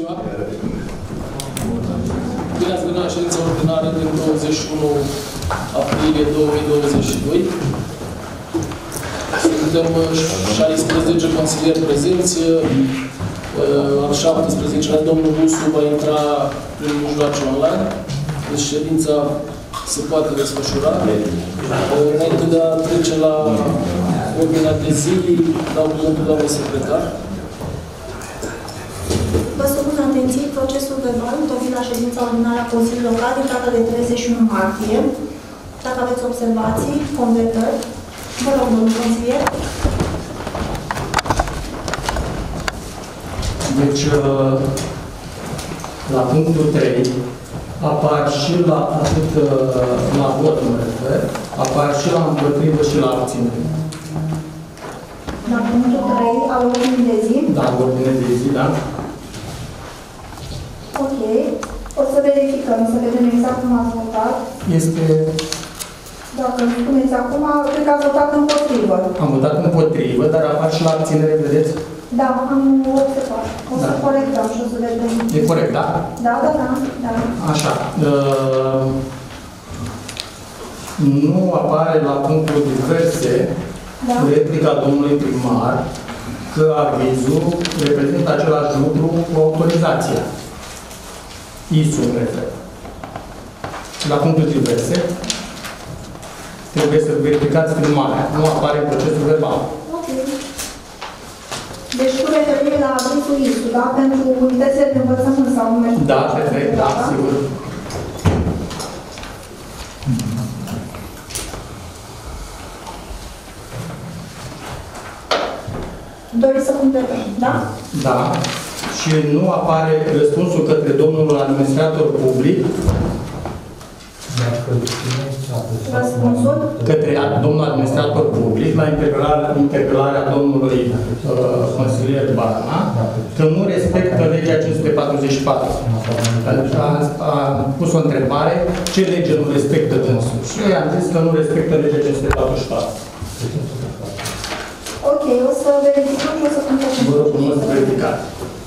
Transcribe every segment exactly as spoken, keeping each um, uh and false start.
ziua! Bine ați venit la ședința ordinară din douăzeci și unu aprilie două mii douăzeci și doi. Suntem șaisprezece consilieri prezenți. Al șaptesprezecelea, domnul Rusu va intra prin mijloace online. Deci ședința se poate desfășura. Înainte de a trece la ordinea de zi, dau cuvântul doamnei secretar. Vă supun atenție procesul verbal întocmit la ședința ordinară a Consiliului Local din data de treizeci și unu martie. Dacă aveți observații, completări, vă rog, domnul consilier. Deci, la punctul trei, apar și la, atât la vot, mă refer, apar și la împotrivă și la abținere. La punctul trei, al ordinii de zi. Da, ordine de zi, da. Ok. O să verificăm, să vedem exact cum ați votat. Este... Dacă îmi spuneți acum, cred că ați votat împotrivă. Am votat împotrivă, dar apar și la abținere, vedeți? Da, am observat. O să Da. corectăm și o să vedem. E corect, da? Da, da, da. da. Așa. Uh, nu apare la punctul diverse Da. replica domnului primar că avizul reprezintă același lucru cu autorizația. I S U, mă refer. La punctul diverse trebuie să verificați filmarea. Nu apare în procesul verbal. Ok. Deci cu referire la avizul I S U, da? Pentru unitățile de învățământ sau nu merge? Da, perfect, da, sigur. Doriți să completăm, da? Da. Și nu apare răspunsul către domnul administrator public, Răspunsul? către domnul administrator public, la interpelarea domnului uh, consilier Barna, că nu respectă legea cinci sute patruzeci și patru. A, a pus o întrebare, ce lege nu respectă dânsul? Și eu i-am zis că nu respectă legea cinci sute patruzeci și patru. Ok, o să verificăm și o să completăm. Vă rog frumos să verificați.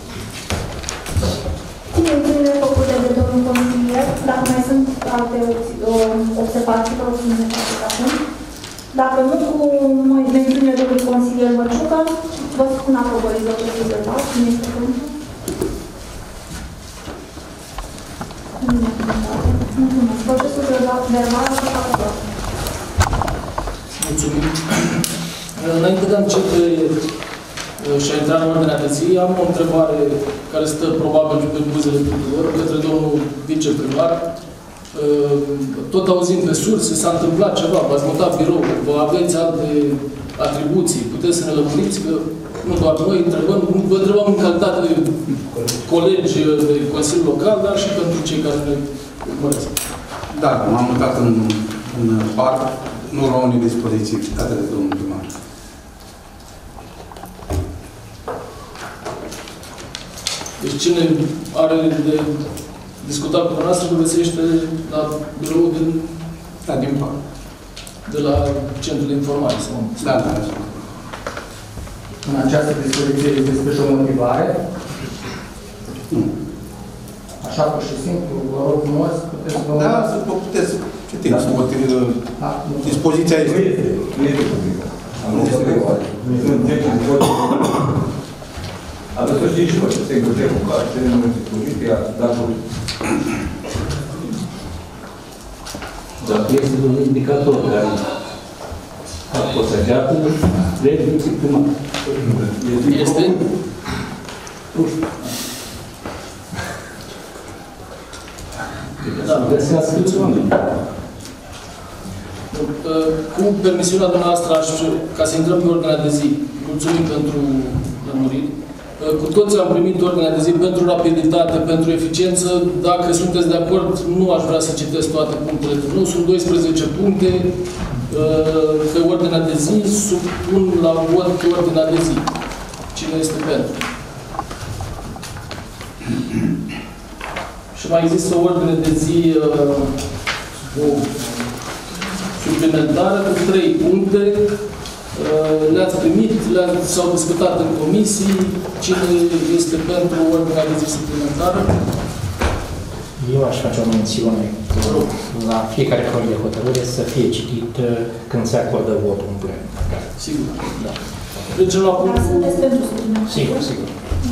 Mențiunile făcute de domnul consilier, dacă mai sunt alte observații, vă rog să ne faceți acum. Dacă nu, cu mențiunile domnului consilier Mărciucă, vă spun aprobării de procesul verbal. Cine este pentru? Mulțumesc. Procesul verbal a fost aprobat. Mulțumim. Înainte de a începe și a intra în ordinea de zi, am o întrebare care stă probabil pe buzele tuturor, către domnul viceprimar. Tot auzind de surse, s-a întâmplat ceva, v-ați mutat birou, vă aveți alte atribuții, puteți să ne lămuriți, că nu doar noi întrebăm, vă întrebăm în calitate de colegi de Consiliul Local, dar și pentru cei care ne urmăresc. Da, m-am mutat în, în parc, nu luau unii dispoziții date de domnul primar. Deci cine are de discutat cu noastră, vă găsește la birou din, Da, din parc. de la Centrul de Informare. Sau Da, da, da. În această dispoziție este și o motivare. Nu. Așa, pur și simplu, vă rog frumos, puteți să vă... Da, să vă puteți citiți. Da. Dispoziția este. Nu este publică. Am zis că nu trece de voce. Aveți să știți și vă ce se încurge cu care se nu este dispoziția, dacă... Dacă este un indicator care a posăgeat, trebuie disciplinar. Este? Nu știu. Da, găsească oameni. Cu permisiunea dumneavoastră, aș, ca să intrăm pe ordinea de zi, mulțumim pentru lămuriri. Cu toți am primit ordinea de zi pentru rapiditate, pentru eficiență. Dacă sunteți de acord, nu aș vrea să citesc toate punctele. Nu, sunt doisprezece puncte pe ordinea de zi, supun la vot pe ordinea de zi. Cine este pentru? Și mai există o ordine de zi o suplimentară cu trei puncte. Le-ați primit, le-ați, s-au discutat în comisii, cine este pentru ordinea de zi suplimentară? Eu aș face o mențiune la fiecare proiect de hotărâre să fie citit când se acordă votul în plen. Sigur. Da. Trecem la Dar punctul... sunteți pentru suplimentar. Sigur, sigur.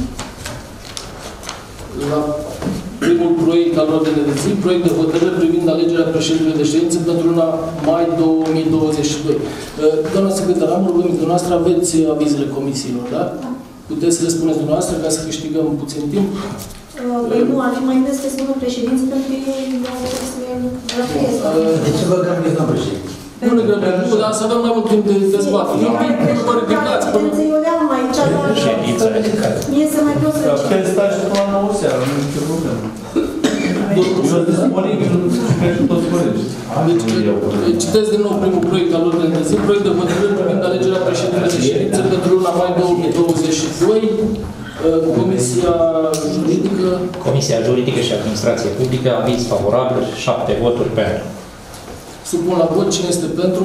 La primul proiect al ordinei de zi, proiect de hotărâre privind alegerea președintelui de ședință pentru luna mai două mii douăzeci și doi. Doamna secretar, am rugămit, dumneavoastră aveți avizele comisiilor, da? Puteți să le spuneți dumneavoastră ca să câștigăm puțin timp? Păi nu, ar fi mai bine să te spună președință pentru că ei trebuie să le răfuiesc. De ce vă gândiți, doamnă președinte? Nu ne grăbim, nu, dar să avem mai mult timp de dezbatere. Nu vă ridicați până... Eu le-am aici, dar mie se mai greu să încep. Puteți sta și până la nouă seara, nu e nicio problemă. Eu sunt disponibil pentru toți colegii. Deci, citesc din nou primul proiect al ordinei de zi, proiect de hotărâre privind alegerea președintelui de ședință pentru luna mai două mii douăzeci și doi. Comisia juridică. Comisia juridică și administrație publică, aviz favorabil, șapte voturi pentru. Supun la vot. Cine este pentru?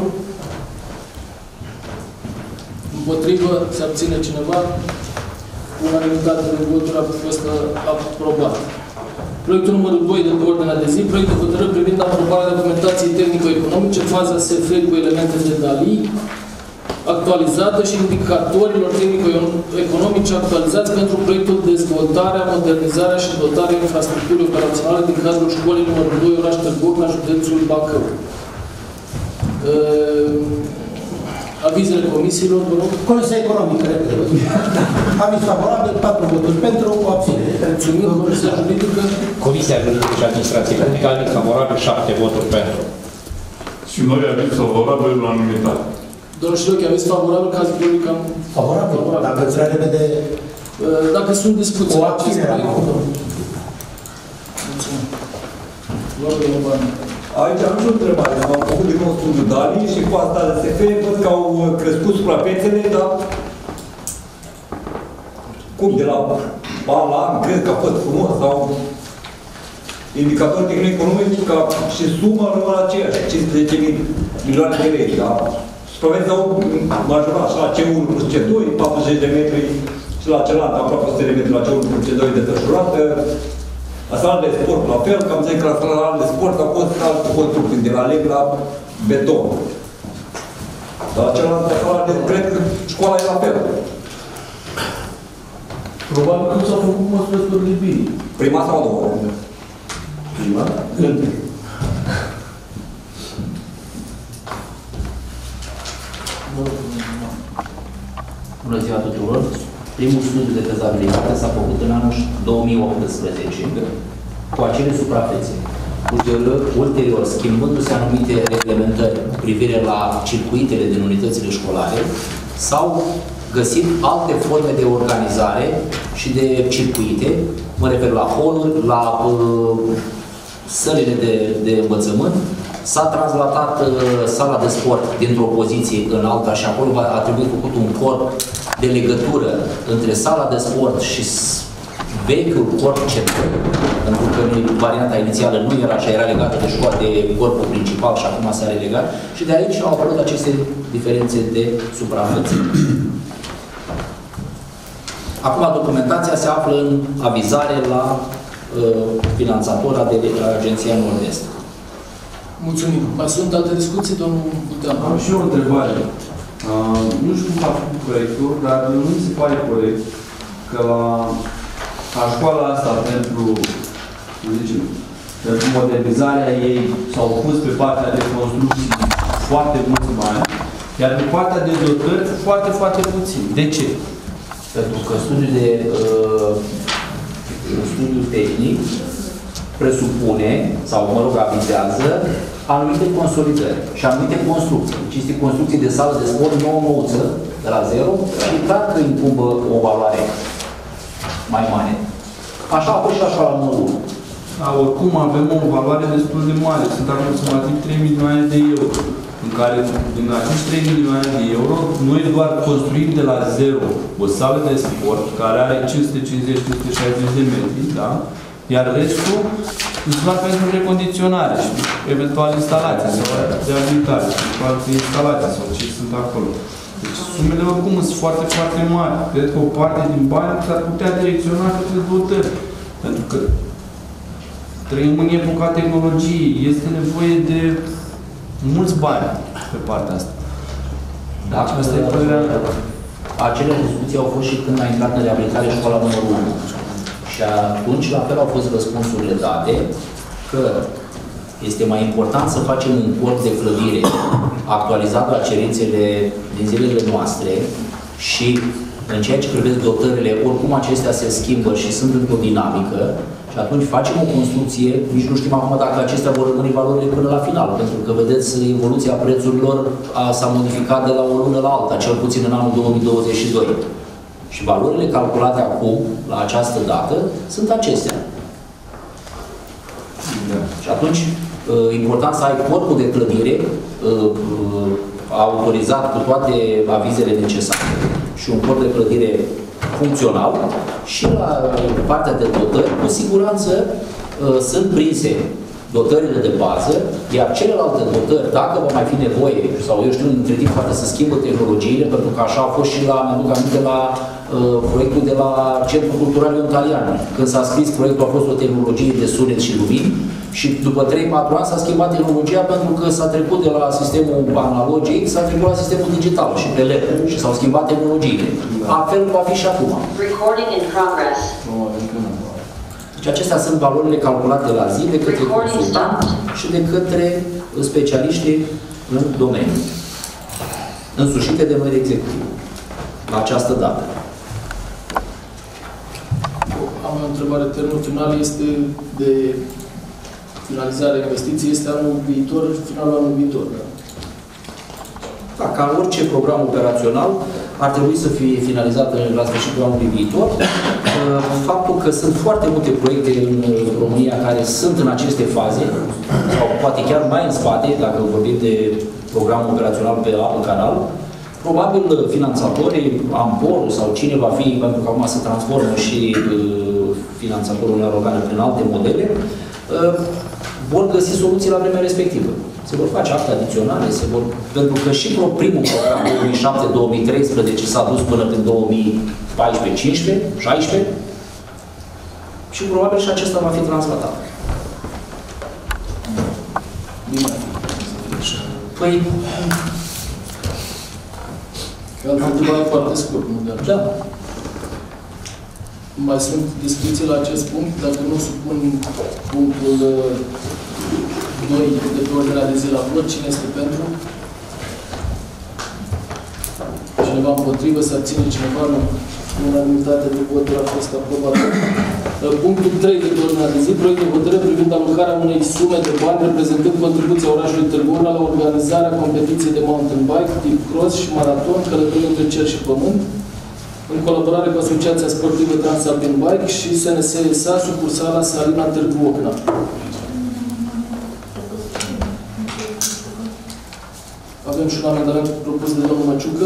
Împotrivă? Se abține cineva? Unanimitate de voturi a fost aprobat. Proiectul numărul doi de pe ordinea de zi, proiect de hotărâre privind aprobarea documentației tehnico-economice, faza S F cu elemente de D A L I, actualizată și indicatorilor tehnico-economice actualizați pentru proiectul dezvoltarea, modernizarea și dotarea infrastructurii operaționale din cadrul școlii numărul doi, oraș Târgu Ocna, județul Bacău. Uh, avizele comisiilor, vă rog. Comisia Economică, repede. Aviz favorabil, patru voturi pentru, o abținere. Mulțumim, Comisia Juridică. Comisia juridică și administrație publică, aviz favorabil, șapte voturi pentru. Și noi aviz favorabil la unanimitate. Domnul Șirochi, aveți favorabil ca să public am... Favorabil, dacă îți vrea repede... Dacă sunt discuții... O abținere acum. Mulțumim. Luăm de bani. Aici am și o întrebare. Am făcut din nou studiul D A L I și cu asta de S F văd că au crescut suprafețele, dar cum de la an la an, cred că a fost frumos sau indicatori tehnico-economici ca și suma rămân aceeași, cincisprezece mii milioane de lei, da? Suprafețele au majorat și la C unu plus C doi, patruzeci de metri și la celălalt aproape o sută de metri la C unu plus C doi de tășurată. La sala de sport, la fel, că am zis că la sala de sport a fost alte construcții, de la leg la beton. Dar la celălalt sala de, cred că școala e la fel. Probabil că s-au făcut măsurătorile bine. Prima sau a doua? Prima? Când? Bună ziua tuturor! Primul studiu de fezabilitate s-a făcut în anul două mii optsprezece cu acele suprafețe. Ulterior, schimbându-se anumite reglementări cu privire la circuitele din unitățile școlare, s-au găsit alte forme de organizare și de circuite, mă refer la holuri, la uh, sălile de, de învățământ. S-a translatat uh, sala de sport dintr-o poziție în alta și acolo a trebuit făcut un corp de legătură între sala de sport și vechiul corp central, pentru că varianta inițială nu era așa, era legată de școală, de corpul principal și acum s-a relegat și de aici au apărut aceste diferențe de suprafețe. Acum documentația se află în avizare la uh, finanțatora de Agenția Nord-Est. Mulțumim. Mai sunt alte discuții, domnul Butean? Am și eu o întrebare. Uh, nu știu cum a făcut proiectul, dar nu mi se pare corect că la, la școala asta pentru, zicem, pentru modernizarea ei s-au pus pe partea de construcții foarte mulți bani, iar pe partea de dotări foarte, foarte puțin. De ce? Pentru că studiul de uh, studiul tehnic presupune, sau mă rog, avizează anumite consolidări și anumite construcții. Deci este construcții de sală de sport nouă-nouță, de la zero, și clar că incumbă o valoare mai mare. Așa a fost și așa la numărul unu. Da, oricum avem o valoare destul de mare. Sunt aproximativ trei milioane de euro. În care, din acești trei milioane de euro, noi doar construim de la zero o sală de sport care are cinci sute cincizeci - cinci sute șaizeci de metri, da? Iar restul sunt doar pentru recondiționare și eventual instalații sau reabilitare, sau alte instalații sau ce sunt acolo. Deci sumele oricum sunt foarte, foarte mari. Cred că o parte din bani s-ar putea direcționa către dotări. Pentru că trăim în epoca tehnologiei, este nevoie de mulți bani pe partea asta. Dacă asta e părerea mea. Acele discuții au fost și când a intrat în reabilitare școala numărul unu. Și atunci, la fel, au fost răspunsurile date că este mai important să facem un corp de clădire actualizat la cerințele din zilele noastre și în ceea ce privește dotările, oricum acestea se schimbă și sunt într-o dinamică și atunci facem o construcție, nici nu știm acum dacă acestea vor rămâne valorile până la final, pentru că, vedeți, evoluția prețurilor s-a modificat de la o lună la alta, cel puțin în anul două mii douăzeci și doi. Și valorile calculate acum, la această dată, sunt acestea. Da. Și atunci, important să ai corpul de clădire autorizat cu toate avizele necesare și un corp de clădire funcțional și la partea de dotări, cu siguranță sunt prinse dotările de bază, iar celelalte dotări, dacă va mai fi nevoie, sau eu știu, între timp poate să schimbă tehnologiile, pentru că așa a fost și la, mi-aduc aminte, la uh, proiectul de la Centrul Cultural Italian. Când s-a scris proiectul, a fost o tehnologie de sunet și lumini și după trei patru ani s-a schimbat tehnologia pentru că s-a trecut de la sistemul analogic, s-a trecut la sistemul digital și pe L E D și s-au schimbat tehnologiile. Altfel va fi și acum. Recording in progress. Deci acestea sunt valorile calculate la zi de către consultant și de către specialiștii în domeniu, însușite de noi de executiv, la această dată. Am o întrebare. Termenul final este de finalizare a investiției, este anul viitor, finalul anului viitor, da? Da, ca orice program operațional, ar trebui să fie finalizat la sfârșitul anului viitor. Faptul că sunt foarte multe proiecte în România care sunt în aceste faze, sau poate chiar mai în spate, dacă vorbim de programul operațional pe apă canal, probabil finanțatorii, Ampor sau cine va fi, pentru că acum se transformă și finanțatorul Uniunea Europeană prin alte modele, vor găsi soluții la vremea respectivă. Se vor face acte adiționale, se vor... pentru că și primul program două mii șapte două mii treisprezece s-a dus până în două mii paisprezece cincisprezece, șaisprezece și probabil și acesta va fi translatat. Bine. Păi... Altă întrebare foarte scurt, nu de Da. Mai sunt discuții la acest punct, dacă nu supun punctul doi de pe ordinea de zi la vot, cine este pentru? Cineva împotrivă, se abține cineva, nu. Unanimitate de voturi a fost aprobat. Punctul trei de pe ordinea de zi, proiect de hotărâre privind alocarea unei sume de bani reprezentând contribuția orașului Târgu Mureș la organizarea competiției de mountain bike, tip cross și maraton, călătorie între cer și pământ, în colaborare cu Asociația Sportivă Transalpin Bike și S N S S A, sucursala Salina Târgu Ocna. Avem și un amendament propus de domnul Măciucă.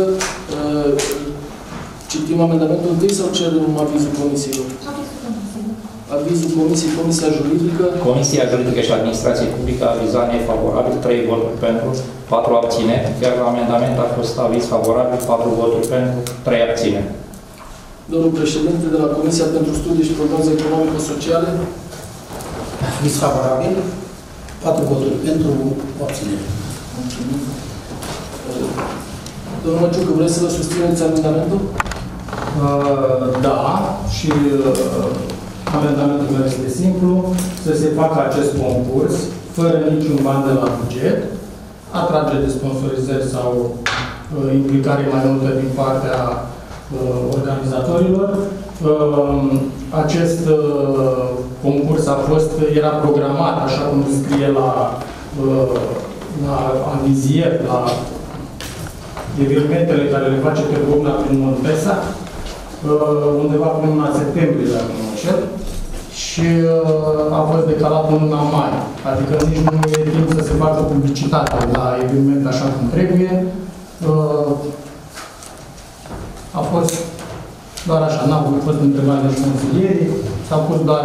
Citim amendamentul întâi sau cerem avizul comisiilor? Avizul comisiei, Comisia Juridică. Comisia Juridică și Administrație Publică a avizat nefavorabil, trei voturi pentru, patru abțineri, iar la amendament a fost aviz favorabil, patru voturi pentru, trei abțineri. Domnul președinte de la Comisia pentru Studii și Prognoze Economico-Sociale. Aviz favorabil, patru voturi pentru, abținere. Domnul Măciucă, vreți să vă susțineți amendamentul? Uh, da, și uh, amendamentul meu este simplu, să se facă acest concurs fără niciun ban de la buget, atrage de sponsorizări sau uh, implicare mai multă din partea uh, organizatorilor. Uh, acest uh, concurs a fost, era programat, așa cum scrie la, uh, la anvizier, la evenimentele care le face pe România prin Montesa, undeva până în luna septembrie, dacă nu înșel, și a fost decalat în luna mai. Adică nici nu e timp să se facă publicitate la eveniment așa cum trebuie. A fost doar așa, n-au fost întrebări de consilierii, s-a pus doar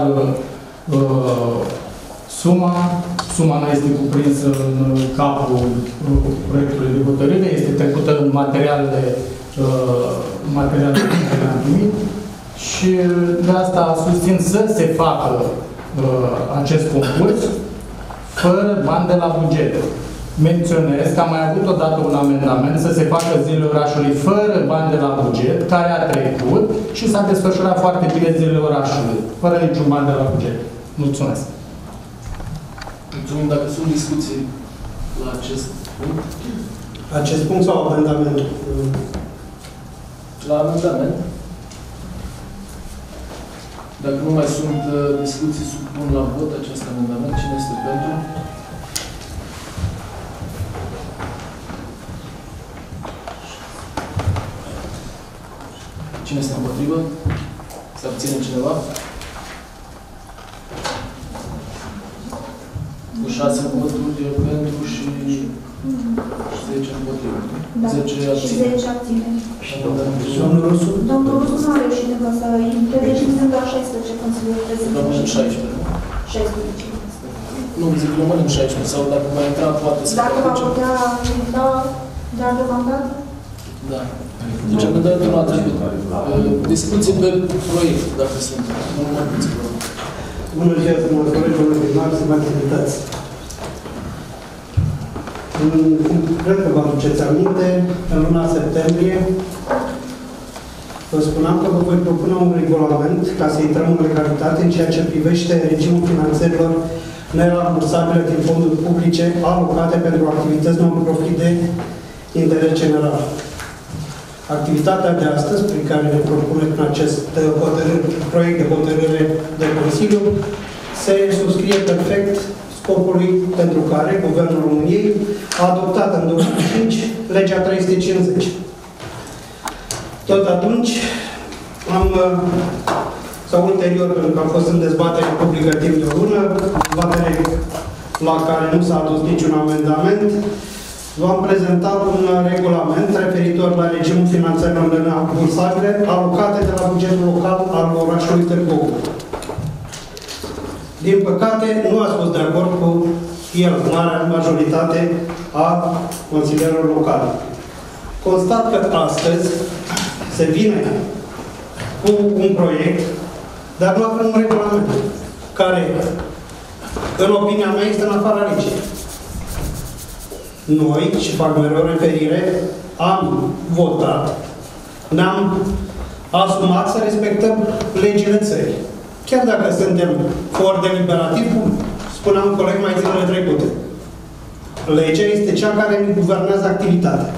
suma. Suma nu este cuprinsă în capul proiectului de hotărâre, este trecută în materialele uh, materialul pe care le-am primit și de asta susțin să se facă uh, acest concurs fără bani de la buget. Menționez că am mai avut odată un amendament să se facă Zilele Orașului fără bani de la buget, care a trecut și s-a desfășurat foarte bine Zilele Orașului, fără niciun bani de la buget. Mulțumesc! Mulțumim. Dacă sunt discuții la acest punct. Acest punct sau amendamentul? La amendament. Dacă nu mai sunt uh, discuții, supun la vot acest amendament. Cine este pentru? Cine este împotrivă? Se abține cineva? Cu șase voturi pentru și zece împotrivă. Da. zece Și abține. zece abține. Domnul Rusu? Domnul Rusu nu a reușit încă să intre, deci sunt doar șaisprezece consilieri prezenți. Rămânem șaisprezece. șaisprezece. Nu, zic rămânem șaisprezece, sau dacă va intra, poate să Dacă va putea da, dar deocamdată? Da. Deci amendamentul nu a trecut. Discuții pe proiect, dacă sunt. Nu mai puțin. Bună ziua, stimați colegi, bună primar, stimați invitați. Cred că vă aduceți aminte, în luna septembrie, vă spuneam că vă voi propune un regulament ca să intrăm în legalitate în ceea ce privește regimul finanțărilor nerambursabile din fonduri publice alocate pentru activități non-profit de interes general. Activitatea de astăzi, prin care ne propune în acest proiect de hotărâre de Consiliu, se subscrie perfect scopului pentru care Guvernul României a adoptat în două mii cinci legea trei sute cincizeci. Tot atunci am, sau ulterior, pentru că am fost în dezbatere publică timp de o lună, dezbatere la care nu s-a adus niciun amendament, v-am prezentat un regulament referitor la regimul finanțărilor nerambursabile alocate de la bugetul local al orașului Târgu Mureș. Din păcate, nu ați fost de acord cu el, marea majoritate a consilierilor locale. Constat că astăzi se vine cu un proiect, dar nu avem un regulament, care, în opinia mea, este în afara legii. Noi, și fac mereu referire, am votat, ne-am asumat să respectăm legile țării. Chiar dacă suntem for deliberativ, cum spuneam coleg mai zilele trecute. Legea este cea care ne guvernează activitatea.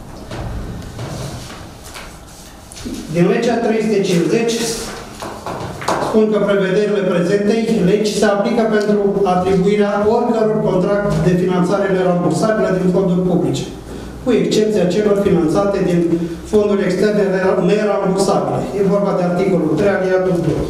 Din legea trei sute cincizeci spun că prevederile prezentei legi se aplică pentru atribuirea oricăror contract de finanțare nerambursabilă din fonduri publice, cu excepția celor finanțate din fonduri externe nerambursabile. E vorba de articolul trei, alineatul doi.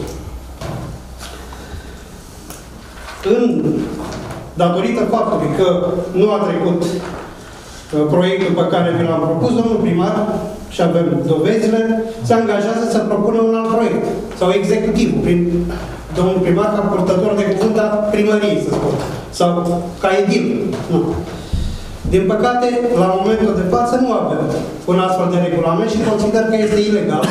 În, datorită faptului că nu a trecut uh, proiectul pe care vi l-am propus, domnul primar, și avem dovezile, se angajează să propună un alt proiect, sau executivul, prin domnul primar ca purtător de cuvânt a primăriei, să spun, sau ca edil. Nu. Din păcate, la momentul de față nu avem un astfel de regulament și consider că este ilegal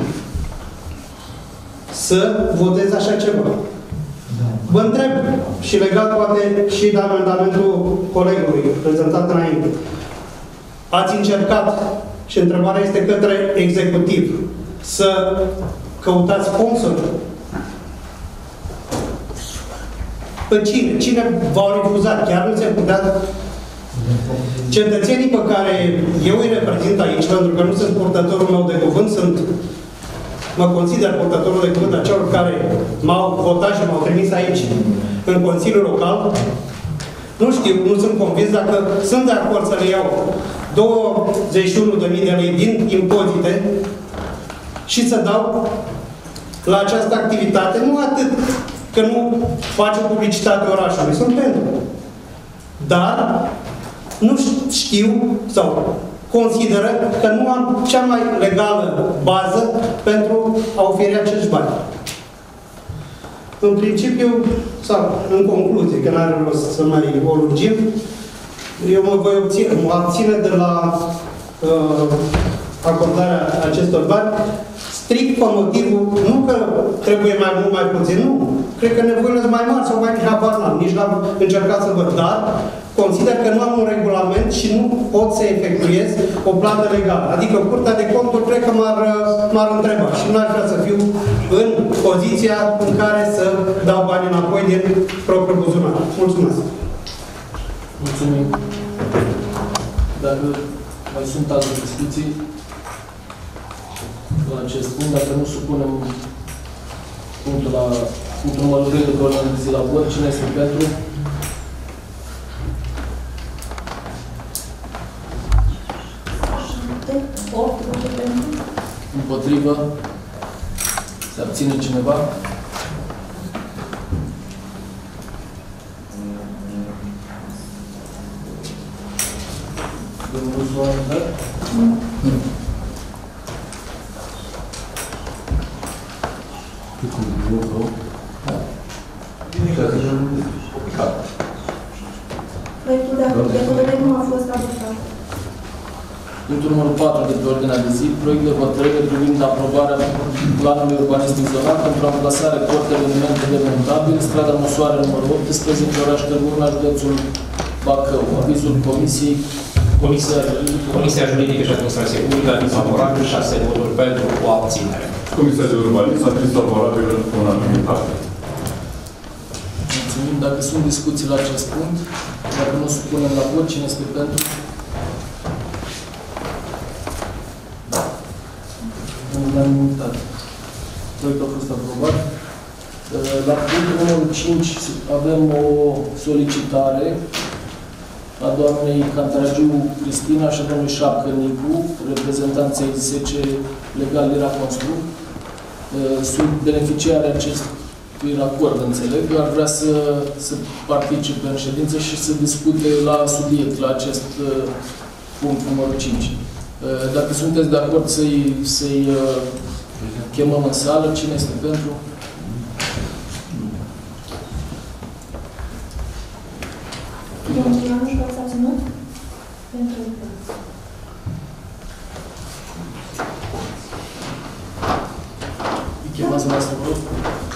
să votez așa ceva. Vă întreb, și legat poate și de amendamentul colegului prezentat înainte, ați încercat, și întrebarea este către executiv, să căutați sponsori? Pe cine? Cine v-au refuzat? Chiar nu se putea? Cetățenii pe care eu îi reprezint aici, pentru că nu sunt purtătorul meu de cuvânt, sunt mă consider purtătorul de cuvânt a celor care m-au votat și m-au trimis aici, în Consiliul Local. Nu știu, nu sunt convins dacă sunt de acord să le iau douăzeci și unu de mii de lei din impozite și să dau la această activitate, nu atât că nu face publicitate orașului, sunt pentru. Dar nu știu sau consideră că nu am cea mai legală bază pentru a oferi acești bani. În principiu, sau în concluzie, că n-are rost să mai o lungim, eu mă voi obține, mă abține de la uh, acordarea acestor bani, strict pe motivul, nu că trebuie mai mult, mai puțin, nu. Cred că nevoile sunt mai mari sau mai mici, habar n-am, nici n-am încercat să văd, dar consider că nu am un regulament și nu pot să efectuez o plată legală. Adică Curtea de Conturi cred că m-ar întreba și nu aș vrea să fiu în poziția în care să dau bani înapoi din propriul buzunar. Mulțumesc! Mulțumim! Dacă mai sunt alte discuții la acest punct, dacă nu supunem punctul la punctul numărul doi de pe ordinea de zi la vot, cine este pentru? Împotrivă? Se abține cineva? Domnul Zoan, da? Proiectul de hotărâre nu a fost adoptat. Punctul numărul patru de pe ordinea de zi, proiect de hotărâre privind aprobarea planului urbanistic zonal pentru amplasarea port evenimente demontabile, strada Musoare numărul optsprezece, oraș Târgu Mureș, județul Bacău. Avizul Comisiei. Comisia, Comisia Juridică și Administrație Publică a fost favorabil, șase voturi pentru, o abținere. Comisia de Urbanism a fost favorabilă în unanimitate. Mulțumim. Dacă sunt discuții la acest punct, dacă nu supunem la vot, cine este pentru? În unanimitate. Proiectul a fost aprobat. La punctul numărul cinci avem o solicitare a doamnei Cantaragiu Cristina și a domnului Șapcă Nicu, reprezentanței S C Legal Lira Construct. Sunt beneficiari acestui acord, înțeleg, ar vrea să, să participe în ședință și să discute la subiect, la acest punct numărul cinci. Dacă sunteți de acord să-i să-i chemăm în sală, cine este pentru? Domnul Ianuș, v-ați abținut? Pentru. Îi chemați la asta, vă rog.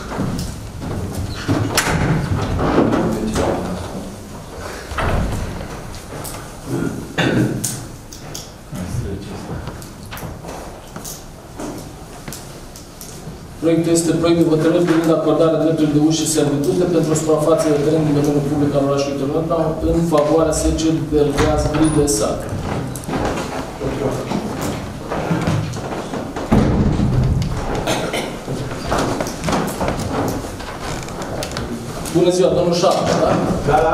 Proiectul este proiect de hotărâre privind acordarea dreptului de uși și servitute pentru suprafață de teren din domeniul public al orașului Târgu în favoarea S C Belgaz Bridesa. Bună ziua, domnul Șapcă, da? Da, da.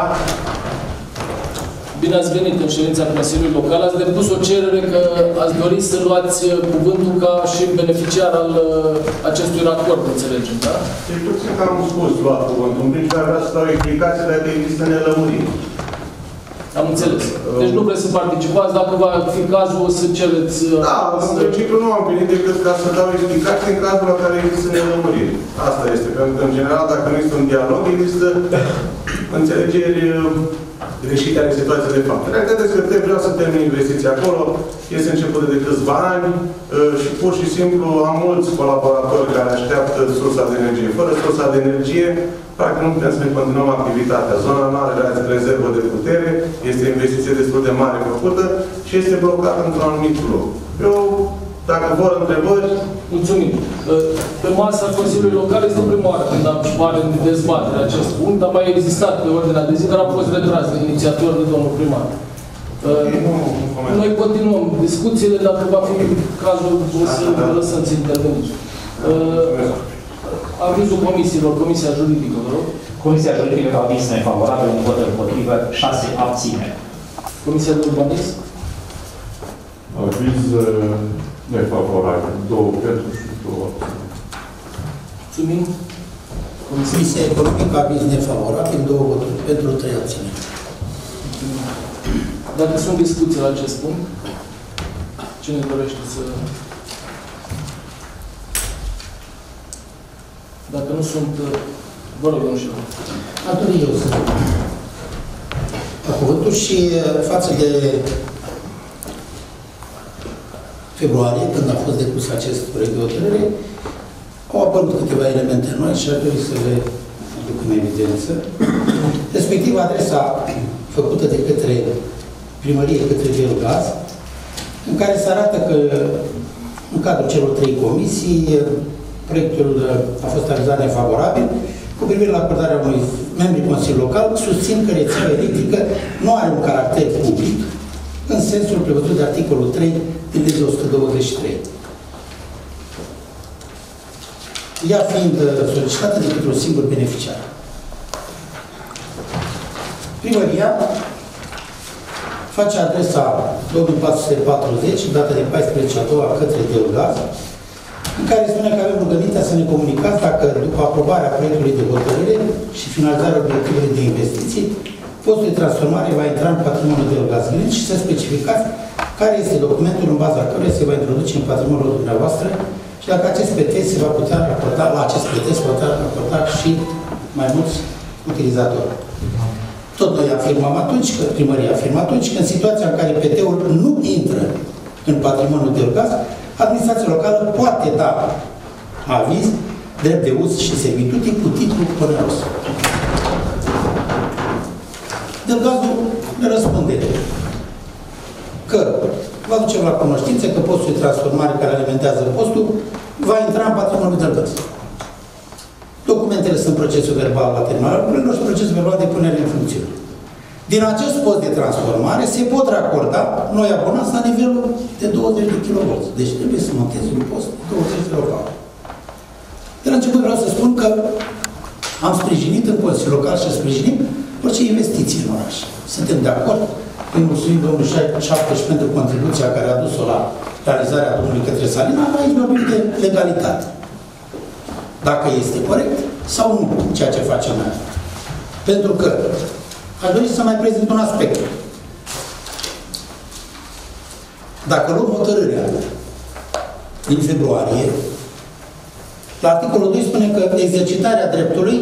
Bine ați venit în ședința Consiliului Local. Ați depus o cerere că ați dorit să luați cuvântul ca și beneficiar al acestui raport, înțelegem, da? Deci, tot ce am spus, luat cuvântul. În principiu, vreau să dau explicații dacă există nelămuriri. Am înțeles. Deci nu vreți să participați, dacă va fi cazul, o să cereți... Da, în principiu nu am venit decât ca să dau explicații în cazul la care există nelămuriri. Asta este, pentru că, în general, dacă nu există un dialog, există înțelegeri greșite ale situației de fapt. Realitatea este că vreau să termin investiția acolo, este început de câțiva ani și pur și simplu am mulți colaboratori care așteaptă sursa de energie. Fără sursa de energie, practic nu putem să ne continuăm activitatea. Zona nu are rezervă de putere, este o investiție destul de mare făcută și este blocată într-un anumit loc. Eu, dacă vor întrebări... Mulțumim. Pe masa Consiliului Local este prima oară când apare în dezbatere acest punct. A mai existat pe ordinea de zi, dar a fost retras de inițiator de domnul primar. Noi continuăm discuțiile, dacă va fi cazul, o să vă lăsăm să interveniți. Avizul comisiilor, Comisia Juridică, vă rog. Comisia Juridică a aviz nefavorabil, un vot împotrivă, șase abțineri. Comisia de Urbanism? Aviz nefavorabil, două pentru și două abțineri. Mulțumim. Comisia Economică a aviz nefavorabil, două voturi pentru, trei abțineri. Dacă sunt discuții la acest punct, cine dorește să... Dacă nu sunt... Vă rog, nu știu. Atunci eu sunt la cuvântul și față de februarie, când a fost depus acest proiect de hotărâre, au apărut câteva elemente noi și ar trebui să le aduc în evidență. Respectiv, adresa făcută de către primărie, către Delgaz, în care se arată că, în cadrul celor trei comisii, proiectul a fost avizat nefavorabil cu privire la acordarea unui membri Consiliului Local, susțin că rețeaua electrică nu are un caracter public, în sensul prevăzut de articolul trei din legea o sută douăzeci și trei. Ea fiind solicitată de către un singur beneficiar. Primăria face adresa două mii patru sute patruzeci, dată de paisprezece a doua, către Delgaz, în care spune că avem rugămintea să ne comunicați dacă, după aprobarea proiectului de hotărâre și finalizarea obiectivului de investiții, postul de transformare va intra în patrimoniul Delgaz Green și să specificați care este documentul în baza căruia se va introduce în patrimoniul dumneavoastră și dacă acest P T se va putea raporta, la acest P T se va putea raporta și mai mulți utilizatori. Tot noi afirmăm atunci, că primăria afirmă atunci, că în situația în care P T-ul nu intră în patrimoniul Delgaz, administrația locală poate da aviz, drept de uz și servitute cu titlu oneros. Delgazul ne răspunde că vă ducem la cunoștință că postul de transformare care alimentează postul va intra în patrimoniul Delgaz. Documentele sunt procesul verbal la terminarea lucrurilor și procesul verbal de punere în funcțiune. Din acest post de transformare se pot racorda noi abonați la nivelul de douăzeci de kilovolți. Deci trebuie să montezi un post de douăzeci de kilovolți. De la început vreau să spun că am sprijinit în Consiliul Local și sprijinim orice investiție în oraș. Suntem de acord. Îi mulțumim domnul șaptesprezece pentru contribuția care a dus-o la realizarea domnului către Salina, aici vorbim de legalitate. Dacă este corect sau nu ceea ce facem noi. Pentru că aș dori să mai prezint un aspect. Dacă luăm hotărârea din februarie, la articolul doi spune că exercitarea dreptului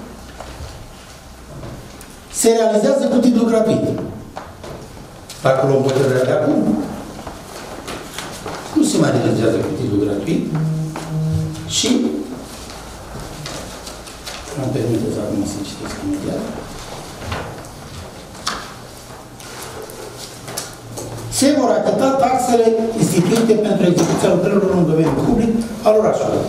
se realizează cu titlu gratuit. Dacă luăm hotărârea de acum, nu se mai realizează cu titlu gratuit și îmi permiteți acum să citesc imediat. Se vor achita taxele instituite pentru execuția lucrărilor în domeniul public al orașului.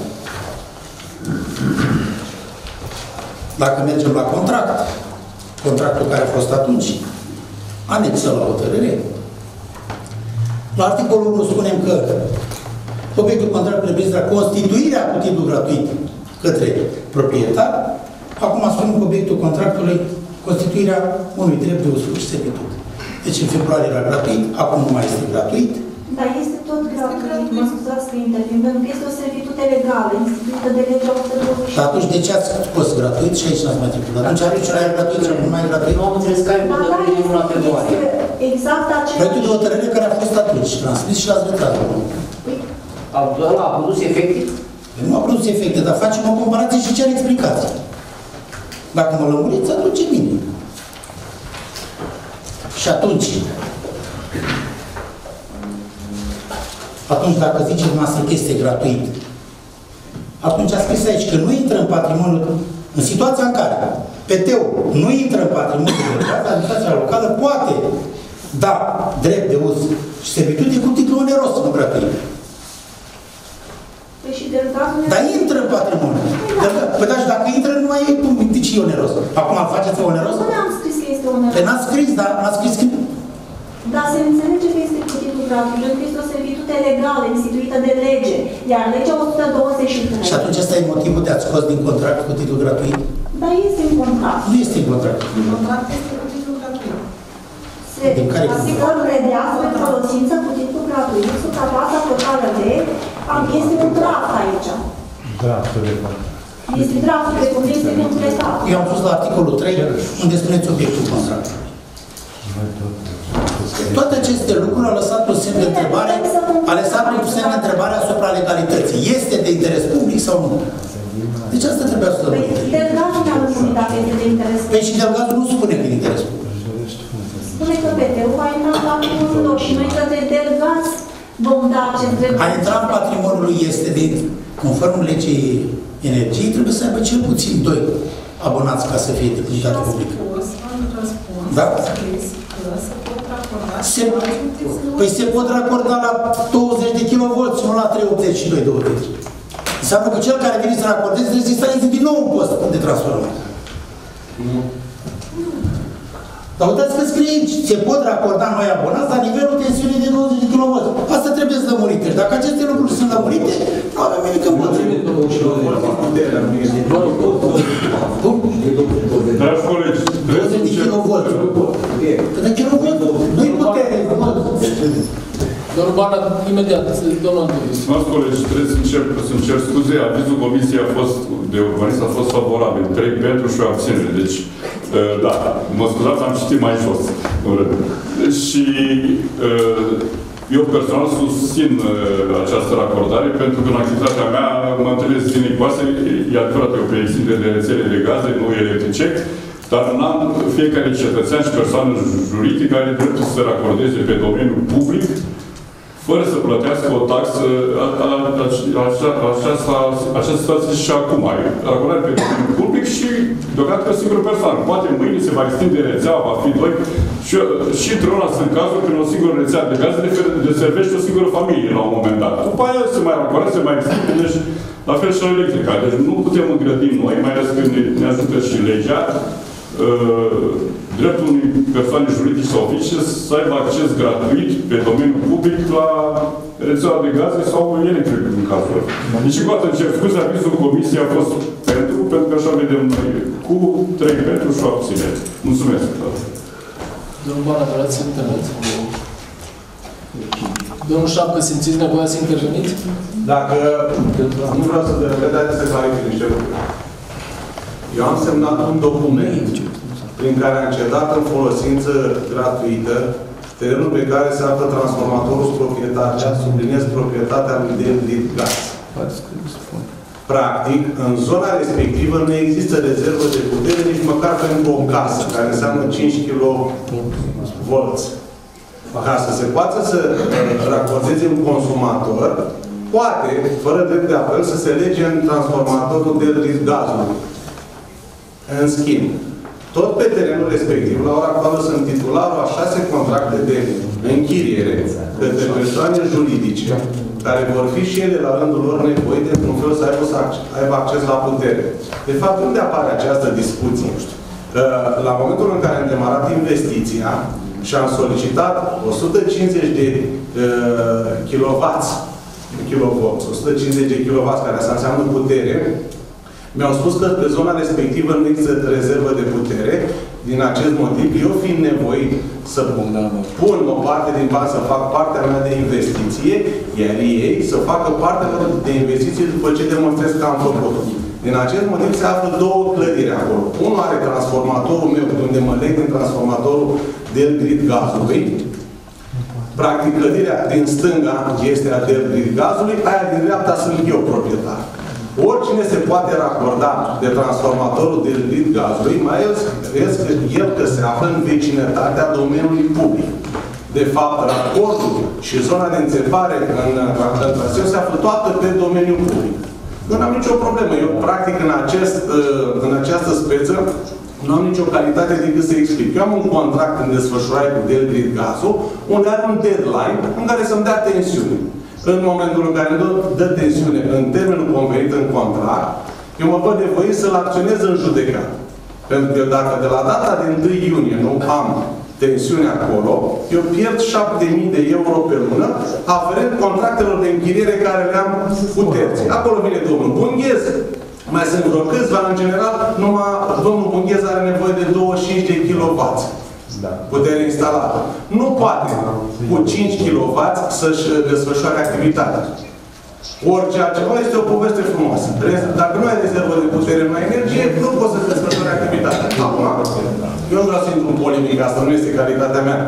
Dacă mergem la contract, contractul care a fost atunci, anexă la hotărâre, la articolul unu spunem că obiectul contractului reprezintă constituirea cu titlu gratuit către proprietar. Acum spunem că obiectul contractului constituirea unui drept de usufruct și servitut. Deci în februarie era gratuit, acum nu mai este gratuit. Dar este tot gratuit, mă scuzați că intervin, pentru că este o servitute legală, instituită de legea o sută douăzeci și șase. Dar atunci de ce ați spus gratuit și aici n-ați mai trecut? Atunci atunci era gratuit și acum nu mai gratuit? Nu am înțeles că ai hotărâre în luna februarie. Exact același. Proiectul de hotărâre care a fost atunci transmis și l-ați retras. Ăla a produs efecte? Nu a produs efecte, dar facem o comparație și cer explicații. Dacă mă lămuriți, atunci e bine. Și atunci, atunci dacă ziceți dumneavoastră că este gratuit, atunci a scris aici că nu intră în patrimoniul, în situația în care P T-ul nu intră în patrimoniul de local, administrația locală poate da drept de uz și servitute cu titlu oneros, nu gratuit. Păi și Delgazul... Dar intră în patrimoniu. Păi dar și dacă intră, nu mai e cum de ce e oneros. Acum îl faceți oneros? Nu am scris că este oneros. Păi n-ați scris, dar n-ați scris că... Dar se înțelege că este cu titlu gratuit, pentru că este o servitute legală, instituită de lege. Iar legea o sută douăzeci și trei. Și atunci ăsta e motivul de a scos din contract cu titlu gratuit? Dar este în contract. Nu este în contract. În contract este cu titlu gratuit. Se asigură redează de folosință cu titlu gratuit, suprafața totală de... Este un draft aici. Draftul de contract. Este draftul de cum este completat. Eu am pus la articolul trei, unde spuneți obiectul contractului. Toate aceste lucruri au lăsat un semn de întrebare, a lăsat un semn de întrebare asupra legalității. Este de interes public sau nu? Deci asta trebuia să lămurim. Păi, Delgazul ne-a lămurit dacă este de interes public. Păi și Delgazul nu spune că e de interes public. Spune că P T-ul va intra la acumulul și noi către Delgaz vom da acest drept. A intra în patrimoniul lui este de, conform legii energiei, trebuie să aibă cel puțin doi abonați ca să fie de utilitate publică. Da? Se, păi se pot racorda la douăzeci de kilovolți, nu la trei sute optzeci și doi de volți. Înseamnă că cel care vine să racordeze trebuie să instaleze din nou un post de transformare. Dar uitați că scrie aici, se pot racorda noi abonați la nivelul tensiunii de douăzeci de kilovolți. Asta trebuie să lămurite. Dacă aceste lucruri sunt lămurite, nu avem nimic împotrivă. Dragi colegi, douăzeci de kilovolți. Că kilovolți nu-i putere. Domnul Bana, imediat, domnul Antonis. Stimați colegi, trebuie să încep, să-mi cer scuze, avizul comisiei a fost, de urbanist a fost favorabil, trei pentru și o abținere. Deci, da, mă scuzați, am citit mai jos. Și eu personal susțin această racordare, pentru că în activitatea mea mă întâlnesc zilnic cu asta. E adevărat, eu pe extindere de rețele de gaze, nu electrice, dar în an, fiecare cetățean și persoană juridică are dreptul să se racordeze pe domeniul public, fără să plătească o taxă. Această situație și acum. Racordare pe domeniul public și deocamdată pe o singură persoană. Poate mâine se va extinde rețeaua, va fi doi. Și, și într-una sunt cazuri când o singură rețea de gaze deservește o singură familie la un moment dat. După aia se mai racordează, se mai extinde, deci la fel și la electrica. Deci nu putem îngrădi noi, mai ales când ne, ne ajută și legea, dreptul unui persoane juridice sau fizice să aibă acces gratuit pe domeniul public la rețeaua de gaze sau electric în cazul ăsta. Deci, încă o dată, cer scuze, avizul comisiei a fost pentru, pentru că așa vedem noi, cu trei pentru și o abținere. Mulțumesc. Domnul Bana, vreați să interveniți? Domnul Șapcă, simțiți nevoia să interveniți? Dacă nu vreau să vedeți să clarific niște lucruri. Eu am semnat un document prin care am cedat în folosință gratuită terenul pe care se află transformatorul proprietar, subliniez proprietatea lui David Gaz. Practic, în zona respectivă nu există rezervă de putere nici măcar pentru o casă, care înseamnă cinci kilovolți. Ca să se poată să racordeze un consumator, poate, fără drept de apel, să se lege în transformatorul de risc gazului. În schimb, tot pe terenul respectiv, la ora actuală sunt titularul a șase contracte de închiriere către persoane juridice, care vor fi și ele la rândul lor nevoite, într-un fel să aibă, să aibă acces la putere. De fapt, unde apare această discuție? La momentul în care am demarat investiția și am solicitat o sută cincizeci de kilowați, kilovolți, o sută cincizeci de kilowați, care asta înseamnă putere, mi-au spus că pe zona respectivă nu există rezervă de putere. Din acest motiv, eu fiind nevoit să pun, pun o parte din bani să fac partea mea de investiție, iar ei să facă partea mea de investiție după ce demonstrez că am făcut. Din acest motiv se află două clădiri acolo. Unul are transformatorul meu, unde mă leg din transformatorul del grid gazului. Practic, clădirea din stânga este a del grid gazului, aia din dreapta sunt eu proprietar. Oricine se poate racorda de transformatorul de grid gazului, mai ales el că se află în vecinătatea domeniului public. De fapt, racordul și zona de înțepare în traseu se află toată pe domeniul public. Nu am nicio problemă. Eu, practic, în, acest, în această speță, nu am nicio calitate decât să explic. Eu am un contract în desfășurare cu Del Grid Gazul, unde are un deadline în care să-mi dea tensiune. În momentul în care îmi dă tensiune în termenul convenit în contract, eu mă văd nevoit să-l acționez în judecată. Pentru că dacă de la data de întâi iunie nu am tensiune acolo, eu pierd șapte mii de euro pe lună, aferent contractelor de închiriere care le-am cu terții. Acolo vine domnul Bunghez, mai sunt vreo câțiva, în general, numai domnul Bunghez are nevoie de douăzeci și cinci de kilowați. Da. Putere instalată. Nu poate cu cinci kilowați să-și desfășoare activitatea. Orice altceva este o poveste frumoasă. Dacă nu ai rezervă de putere, nu ai energie, nu poți să desfășoare activitatea. Acum, eu nu vreau să intru în polemică, asta nu este calitatea mea.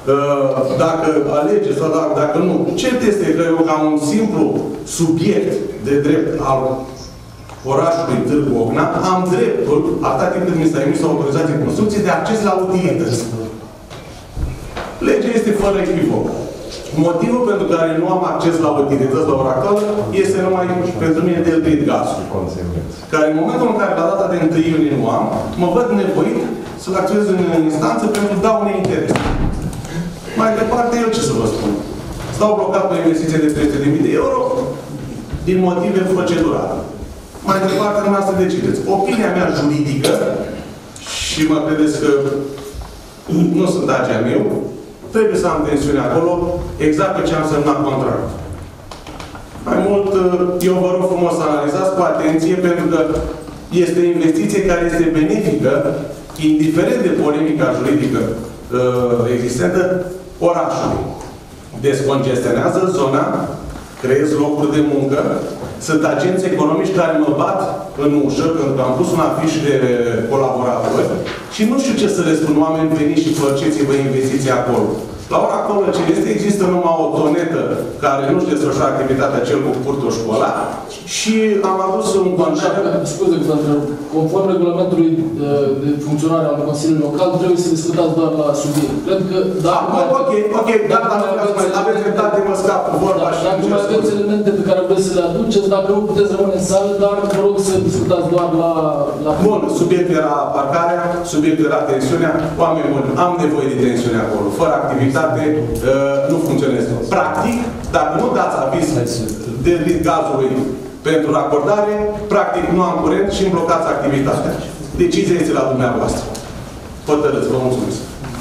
Dacă alege sau dacă, dacă nu. Cert este că eu, ca un simplu subiect de drept al orașului Târgu Ocna, am dreptul, atât timp cât mi s-a emis o autorizație de construcție, de acces la utilități. Legea este fără echivoc. Motivul pentru care nu am acces la utilități la ora actuală este numai pentru mine de Elbit Gazul, care în momentul în care la data de întâi iunie nu am, mă văd nevoit să-l acționez în instanță pentru daune interese. Mai departe, eu ce să vă spun? Stau blocat pe investiție de trei sute de mii de euro din motive procedurale. Mai departe, dumneavoastră decideți. Opinia mea juridică, și mă credeți că nu sunt agea meu, trebuie să am tensiune acolo, exact pe ce am semnat contract. Mai mult, eu vă rog frumos să analizați cu atenție, pentru că este o investiție care este benefică, indiferent de polemica juridică uh, existentă, orașului. Descongestionează zona, creez locuri de muncă, sunt agenți economici care mă bat în ușă, pentru că am pus un afiș de colaboratori și nu știu ce să le spun, oameni veniți și plăceți-vă investiții acolo. La ora actuală ce este, există numai o tonetă care nu-și desfășoară activitatea cel cu curtul școlar și am adus un contract. Scuze că conform regulamentului de, de funcționare al Consiliului Local, trebuie să discutați doar la subiect. Cred că dacă mai... Ok, ok, dar dacă aveți dreptate, mă scap cu vorba și... Dacă mai aveți elemente pe care vreți să le aduceți, dacă nu puteți rămâne în sală, dar vă rog să discutați doar la... la... Bun, subiectul era parcarea, subiectul era tensiunea, oameni buni, am nevoie de tensiune acolo, fără activitate nu funcționează. Practic, dacă nu dați aviz de gazului pentru racordare, practic nu am curent și îmi blocați activitatea. Decizia este la dumneavoastră. Hotărâți, vă mulțumesc.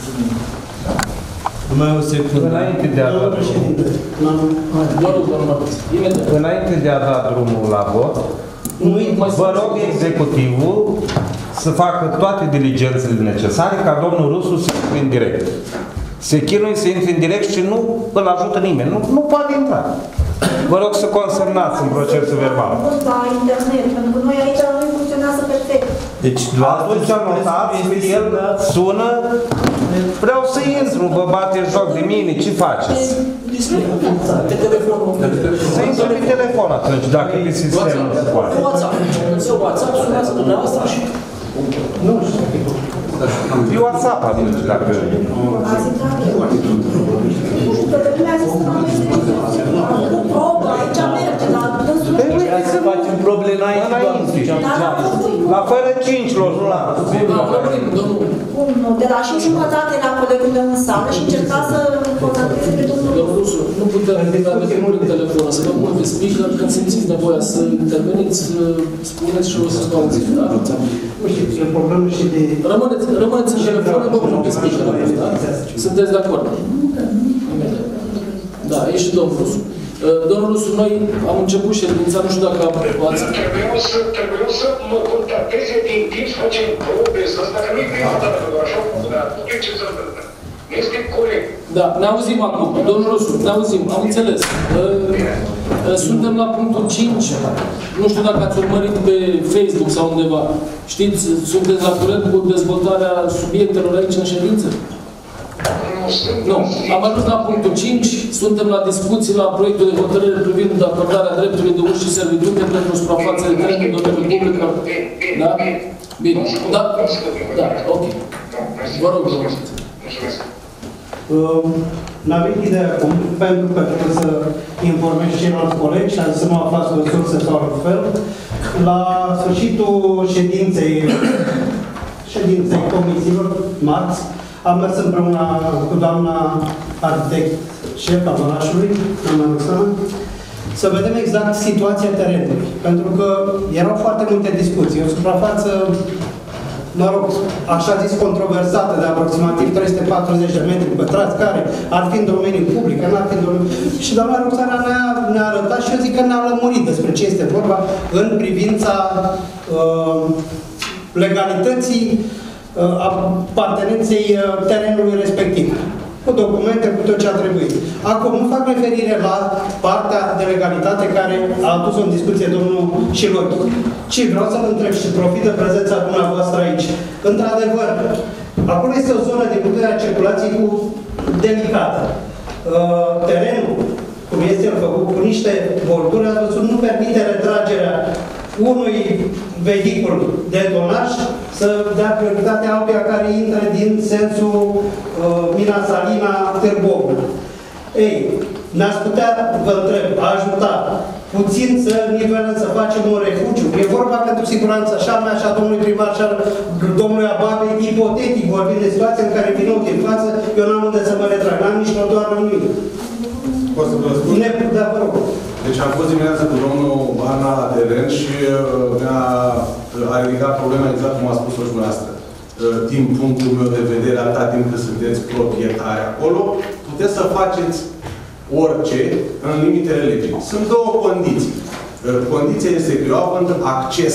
Mai o secundă. Înainte de a da Înainte de a da drumul la vot, vă rog executivul să facă toate diligențele necesare ca domnul Rusu să intre în direct. Se chinuie să intre în direct și nu îl ajută nimeni. Nu, nu poate intra. Vă rog să consemnați în procesul verbal. La internet, pentru că noi aici nu funcționează perfect. Deci, atunci anotați, el sună, vreau să intru, vă bate joc de mine, ce faceți? Pe telefon. Să intre pe telefon atunci, dacă pe sistemul se poate. WhatsApp. În WhatsApp sunați dumneavoastră și... Nu știu. E WhatsApp atunci, dacă... Trebuie să facem probleme înainte. La fără cinci loc, nu la... De la și jumătate la colegul meu în sală și încerca să contacteze pe domnul Rusu. Nu putem vedea de mult telefon, să vă mult pe speaker, când simțiți nevoia să interveniți, spuneți și o să vă auzim, da? Nu știu, e o problemă și de... Rămâneți, rămâneți în telefon, vă pun pe speaker, da? Sunteți de acord? Da, e și domnul Rusu. Domnul Rusu, noi am început ședința, nu știu dacă ați... Trebuiau să, trebuiau să mă contacteze din timp să facem probe, să asta, că nu-i prima dată, că așa cum dar nu știu ce să întâmplă. Este corect. Da, ne auzim acum. Domnul Rusu, ne auzim, am înțeles. Suntem la punctul cinci. Nu știu dacă ați urmărit pe Facebook sau undeva. Știți, sunteți la curent cu dezvoltarea subiectelor aici în ședință? Nu. Am ajuns la punctul cinci. Suntem la discuții la proiectul de hotărâre privind acordarea dreptului de uși și servitute pentru suprafața de teren în domeniul public. Da? Bine. Da? Da, ok. Vă rog, domnul. Uh, n-am venit ideea acum, pentru că trebuie să informez ceilalți colegi și să mă aflați o sursă sau altfel. La sfârșitul ședinței, ședinței comisiilor, marți, am mers împreună cu doamna arhitect șef al orașului, doamna Roxana, să vedem exact situația terenului. Pentru că erau foarte multe discuții. O suprafață, mă rog, așa zis, controversată de aproximativ trei sute patruzeci de metri pătrați, care ar fi în domeniul public, nu ar fi în domeniul... Și doamna Roxana ne-a, ne-a arătat și eu zic că ne-a lămurit despre ce este vorba în privința uh, legalității uh, apartenenței uh, terenului respectiv. Cu documente, cu tot ce a trebuit. Acum nu fac referire la partea de legalitate care a adus-o în discuție domnul Șilochi, ci vreau să-l întreb și profit de prezența dumneavoastră aici. Într-adevăr, acolo este o zonă de putere a circulației cu delicată. Uh, terenul, cum este el făcut, cu niște borduri, nu permite retragerea unui vehicul de tonaj să dea prioritatea altuia care intră din sensul uh, Mina Salina Târgovna. Ei, ne-ați putea, vă întreb, ajuta puțin să nivelăm, să facem un refugiu. E vorba pentru siguranța și a mea, și a domnului primar, și a domnului Ababe, ipotetic vorbind de situația în care vin ochii în față, eu n-am unde să mă retrag, n-am nici o doar nimic. Pot să vă răspund? Ne, da, vă rog. Deci am fost dimineața cu domnul Barna la teren și mi-a a ridicat problema exact cum a spus-o și dumneavoastră. Din punctul meu de vedere, atâta timp cât sunteți proprietari acolo, puteți să faceți orice în limitele legii. Sunt două condiții. Condiția este că eu având acces,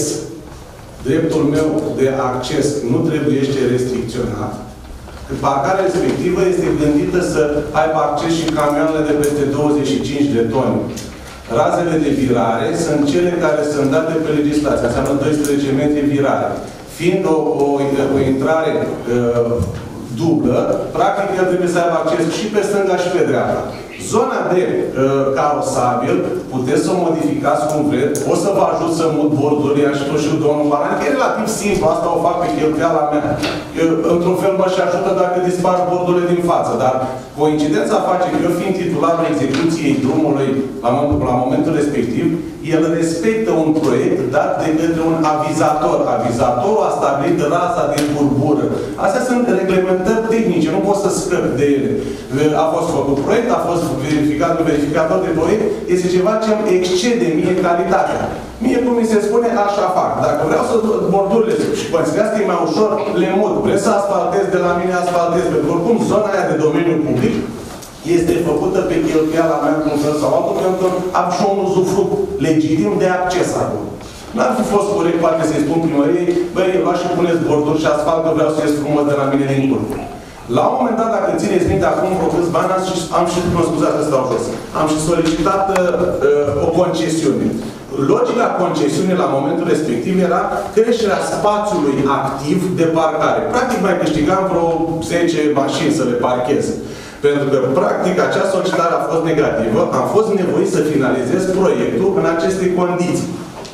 dreptul meu de acces nu trebuie restricționat. Parcarea respectivă este gândită să aibă acces și camioanele de peste douăzeci și cinci de toni. Razele de virare sunt cele care sunt date pe legislație. Înseamnă doisprezece metri virare. Fiind o, o, o intrare uh, dublă, practic el trebuie să aibă acces și pe stânga și pe dreapta. Zona de uh, carosabil, puteți să o modificați cum vreți. O să vă ajut să mut bordurile, și tot și domnul Baran, că e relativ simplu, asta o fac pe cheltuiala mea. Într-un fel mă și ajută dacă dispar bordurile din față, dar coincidența face că eu fiind titularul execuției drumului la momentul, la momentul respectiv, el respectă un proiect dat de către un avizator. Avizatorul a stabilit raza de burbură. Astea sunt reglementări tehnice, nu pot să scăp de ele. A fost făcut proiect, a fost verificat un verificator de proiect, este ceva ce îmi excede mie calitatea. Mie, cum mi se spune, așa fac. Dacă vreau să bordurile și considerați că e mai ușor, le mut. Vreți să asfaltez de la mine, asfaltez. Pentru că oricum zona aia de domeniu public este făcută pe cheltuiala mea într-un fel sau altul, pentru că am și un uzufruct legitim de acces acolo. N-ar fi fost corect, poate să-i spun primăriei, băi, luați și puneți borduri și asfalt, că vreau să ies frumos de la mine din curte. La un moment dat, dacă țineți minte, acum vreo câțiva ani, am și, mă scuzați că stau jos, am și solicitat uh, o concesiune. Logica concesiunii la momentul respectiv era creșterea spațiului activ de parcare. Practic mai câștigam vreo zece mașini să le parchez. Pentru că, practic, acea solicitare a fost negativă, am fost nevoit să finalizez proiectul în aceste condiții.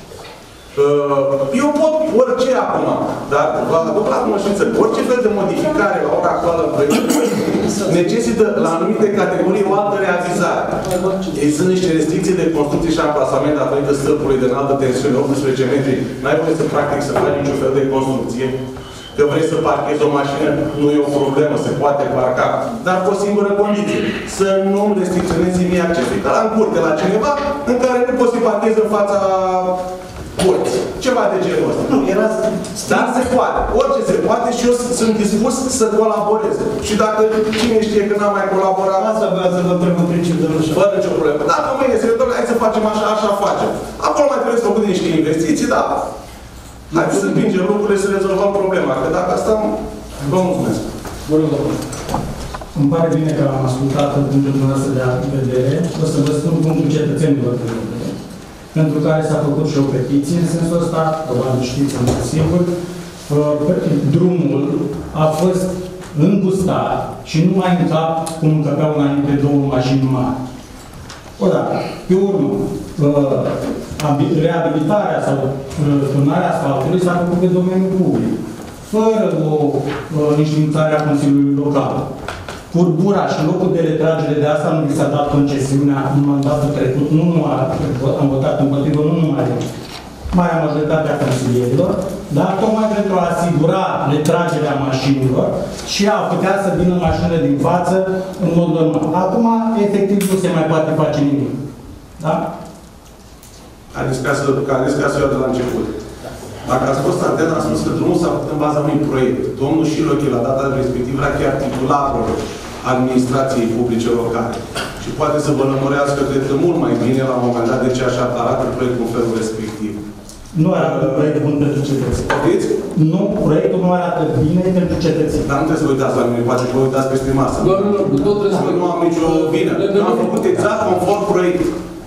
Eu pot orice acum, dar vă aduc la cunoștință, orice fel de modificare la ora actuală în proiect necesită la anumite categorii o altă realizare. Ei sunt niște restricții de construcție și amplasament datorită stâlpului de înaltă tensiune, optsprezece metri. N-ai voie să practic să faci niciun fel de construcție. Că vrei să parchezi o mașină, nu e o problemă, se poate parca. Dar cu o singură condiție. Să nu-mi restricționezi mie accesul. Ca la în curte la cineva, în care nu poți să parchezi în fața curți. Ceva de genul ăsta. Nu, era... Dar se poate. Orice se poate și eu sunt dispus să colaborez. Și dacă cine știe că n-am mai colaborat... Asta vreau să vă întreb în principiu, domnul Șa. Fără nicio problemă. Dacă mâine se retorne, hai să facem așa, așa facem. Acolo mai trebuie să făcut niște investiții, da. Hai să împingem lucrurile, să rezolvăm problema. Că dacă asta, vă mulțumesc. Vă rog, domnule. Îmi pare bine că am ascultat punctul dumneavoastră de vedere. O să vă spun punctul cetățenilor de vedere, pentru care s-a făcut și o petiție în sensul ăsta, probabil știți, am fost sigur. Drumul a fost îngustat și nu mai în cap cum încăpeau înainte două mașini mari. Odată. Pe urmă, reabilitarea sau turnarea asfaltului s-a făcut pe domeniul public, fără o înștiințare a Consiliului Local. Curbura și locul de retragere, de asta nu mi s-a dat concesiunea în mandatul trecut, nu numai, am votat împotrivă, nu numai marea majoritatea consilierilor, dar tocmai pentru a asigura retragerea mașinilor și a putea să vină mașinile din față în mod normal. Acum, efectiv, nu se mai poate face nimic. Da? Haideți ca să, să iau de la început. Dacă ați fost atent, am spus că drumul s-a făcut în baza unui proiect. Domnul Șilochi, la data respectivă, era chiar titularul administrației publice locale. Și poate să vă lămurească, cred că mult mai bine, la un moment dat, de ce așa arată proiectul în felul respectiv. Nu arată proiectul bun pentru cetățeni. Poftiți? Nu, proiectul nu arată bine pentru cetățeni. Dar nu trebuie să vă uitați la mine, poate că vă uitați peste masă. Doar tot trebuie să... Nu am nicio vină. Eu am făcut exact conform proiect.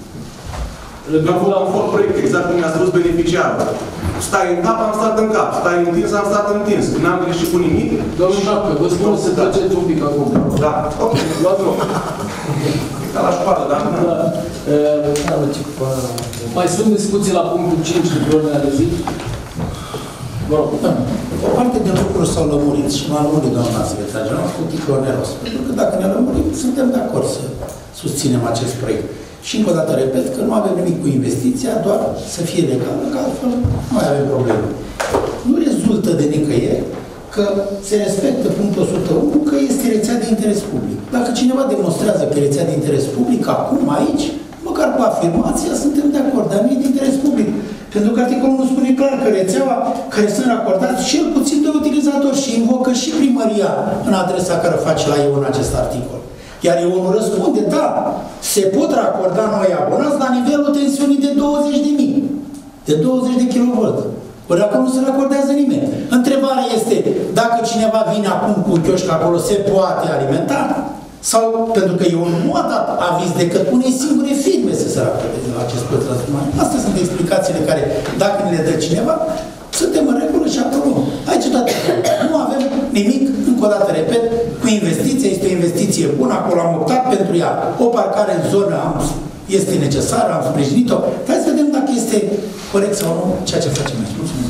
Am făcut conform proiect, exact cum mi-a spus beneficiarul. Stai în cap, am stat în cap. Stai întins, am stat întins. N-am greșit cu nimic. Domnul Șapcă, vă spun să treceți un pic acum. Da. Ok. Luați loc. Ca la școală, da? Da. Mai sunt discuții la punctul cinci de ordinea de zi? Vă rog. O parte de lucruri s-au lămurit și m-a lămurit doamna secretar general cu titlul neros. Pentru că dacă ne lămurim, suntem de acord să susținem acest proiect. Și încă o dată repet că nu avem nimic cu investiția, doar să fie legală, că altfel nu mai avem probleme. Nu rezultă de nicăieri că se respectă punctul o sută unu, că este rețea de interes public. Dacă cineva demonstrează că e rețea de interes public, acum, aici, măcar cu afirmația, suntem de acord, dar nu e de interes public. Pentru că articolul nu spune clar că rețeaua care sunt racordați cel puțin de utilizatori și invocă și primăria în adresa care face la eu în acest articol. Iar eu nu răspunde, da, se pot racorda noi abonați la nivelul tensiunii de douăzeci de mii, de douăzeci de kilovolt. Ori acolo nu se racordează nimeni. Întrebarea este, dacă cineva vine acum cu un chioșc acolo, se poate alimenta? Sau, pentru că eu nu a dat aviz decât unei singure firme să se raporteze la acest proiect transformare. Astea sunt explicațiile care, dacă ne le dă cineva, suntem în regulă și aprobăm. Aici toate. Nu avem nimic, încă o dată repet, cu investiția. Este o investiție bună, acolo am optat pentru ea. O parcare în zonă am, este necesară, am sprijinit-o. Hai să vedem dacă este corect sau nu ceea ce facem aici. Mulțumesc.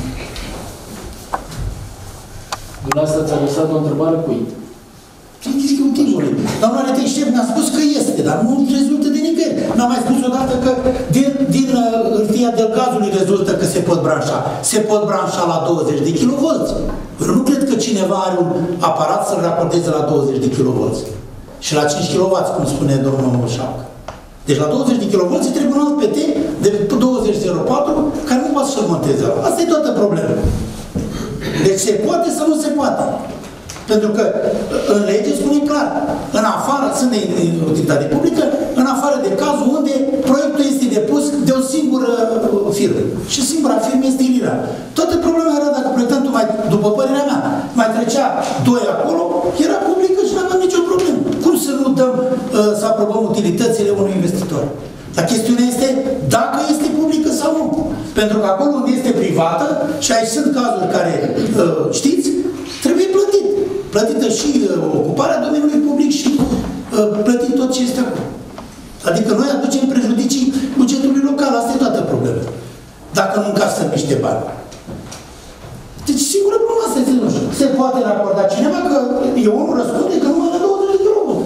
Dumneavoastră ați adresat o întrebare cui? Executivului. Doamna Retec șef ne-a spus că este, dar nu rezultă de nicăieri. N-am mai spus odată că din, din uh, hârtia de gazului rezultă că se pot branșa. Se pot branșa la douăzeci de kilovolți. Eu nu cred că cineva are un aparat să-l raporteze la douăzeci de kilovolți. Și la cinci kilowați, cum spune domnul Șapcă. Deci la douăzeci de kilovolți trebuie un alt P T de douăzeci zero patru care nu poate să-l monteze. Asta e toată problema. Deci se poate sau nu se poate. Pentru că în lege spune clar, în afară, sunt de utilitate publică, în afară de cazul unde proiectul este depus de o singură firmă. Și singura firmă este Ilira. Toată problema era dacă proiectantul, mai, după părerea mea, mai trecea doi acolo, era publică și nu aveam nicio problemă. Cum să nu dăm, să aprobăm utilitățile unui investitor? Dar chestiunea este dacă este publică sau nu. Pentru că acolo unde este privată, și aici sunt cazuri care știți, trebuie plătit. Plătită și uh, ocuparea domeniului public și uh, plătit tot ce este acolo. Adică noi aducem prejudicii bugetului local. Asta e toată problema. Dacă nu încasăm niște bani. Deci, singură problema asta este, nu știu. Se poate raporta cineva că eu nu răspunde că nu mă dă douăzeci de euro.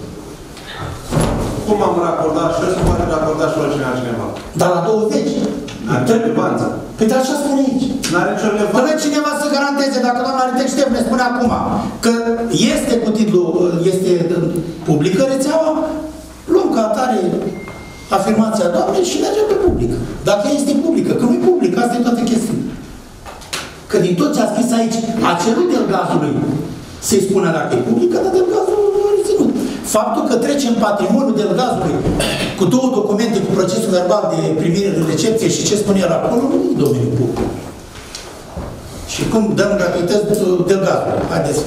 Cum am raportat și eu, se poate raporta și oricine cineva. Dar la douăzeci. N-are nicio relevanță. Păi de așa spune aici. N-are nicio relevanță. Trebuie cineva să garanteze, dacă doamna Retec șef ne spune acum că este cu titlu, este publică rețeaua, luăm ca atare afirmația doamnei și mergem pe publică. Dacă este publică, că nu e publică, asta e toată chestiunea. Că din tot ce a scris aici, a cerut del gazului să-i spună dacă e publică, dar del gazul nu a reținut. Faptul că trecem patrimoniul del gazului cu două documente, cu procesul verbal de primire, de recepție și ce spune el acolo, nu e domeniul public. Și cum dăm gratuități del gazului? Haideți.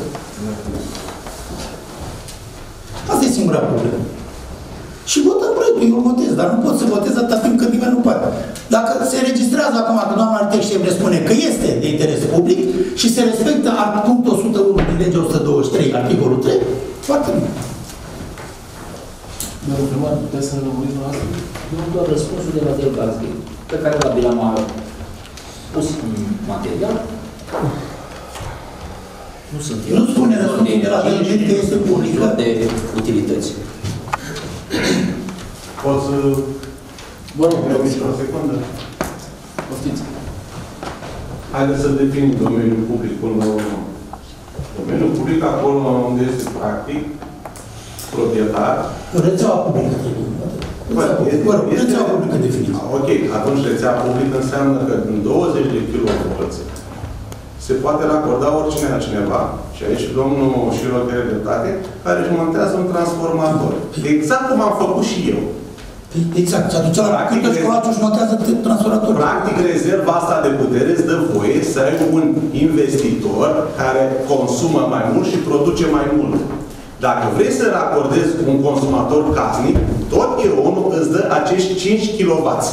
Asta e singura problemă. Și votăm proiectul, eu îl votez, dar nu pot să votez atâta timp când nimeni nu poate. Dacă se registrează acum că doamna Retec șef ne spune că este de interes public și se respectă punctul o sută unu din legea o sută douăzeci și trei, articolul trei, foarte bine. Domnul primar, puteți să rămâniți la asta? Nu doar răspunsul de la Del Gazghe, pe care la Bilam a pus în material. Nu sunt eu. Nu spune răspunsul de la Del Gazghe că este publică. De utilități. Pot să... Bă, nu, vreau o secundă. Poftiți. Haideți să definim domeniul public până la urmă. Domeniul public acolo unde este practic proprietar. Rețeaua publică trebuie. Vă rog, rețeaua publică definită. Ok, atunci rețea publică înseamnă că în douăzeci de kilovolți se poate racorda oricine la cineva, și aici domnul Șiroc are dreptate, care își montează un transformator. Exact cum am făcut și eu. Exact, și atunci la câtă școlatul își montează transformator. Practic, rezerva asta de putere îți dă voie să ai un investitor care consumă mai mult și produce mai mult. Dacă vrei să racordezi un consumator casnic, tot Ironul îți dă acești cinci kilowați.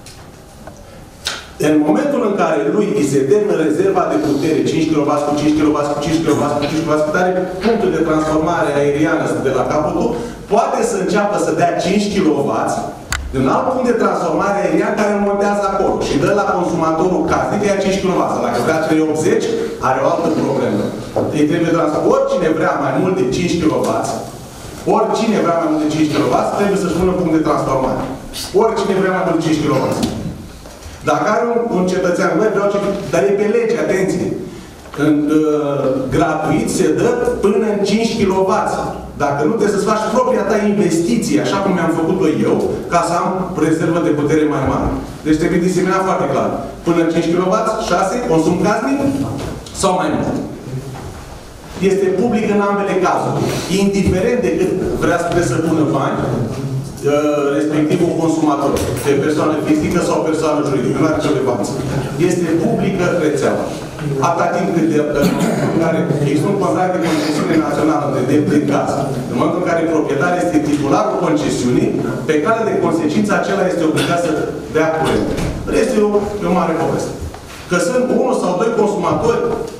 În momentul în care lui îi se termină rezerva de putere, cinci kilowați cu cinci kilowați cu cinci kilowați cu cinci kilowați, cât are punctul de transformare aeriană de la capătul, poate să înceapă să dea cinci kilowați din un alt punct de transformare aerian care îl montează acolo și dă la consumatorul casnic de cinci kilowați. Dacă vrea trei sute optzeci, are o altă problemă. Îi trebuie transport. Oricine vrea mai mult de cinci kilowați, Oricine vrea mai mult de cinci kilowați trebuie să-și pună punct de transformare. Oricine vrea mai mult de cinci kilowați. Dacă are un, un cetățean, băi, vreau ce... Dar e pe lege, atenție. În, uh, gratuit se dă până în cinci kilowați. Dacă nu, trebuie să-ți faci propria ta investiție, așa cum mi-am făcut-o eu, ca să am rezervă de putere mai mare. Deci trebuie diseminat foarte clar. Până în cinci kilowați, șase, consum casnic sau mai mult. Este public în ambele cazuri. Indiferent de cât vrea să pună bani, respectivul consumator, de persoană fizică sau persoană juridică, nu are nicio relevanță. Este publică rețeaua. Atâta timp cât de, în care există un contract de concesiune națională de, de, de gaz, în momentul în care proprietarul este titularul concesiunii, pe cale de consecință, acela este obligat să dea curent. Este o, o mare poveste. Că sunt unul sau doi consumatori,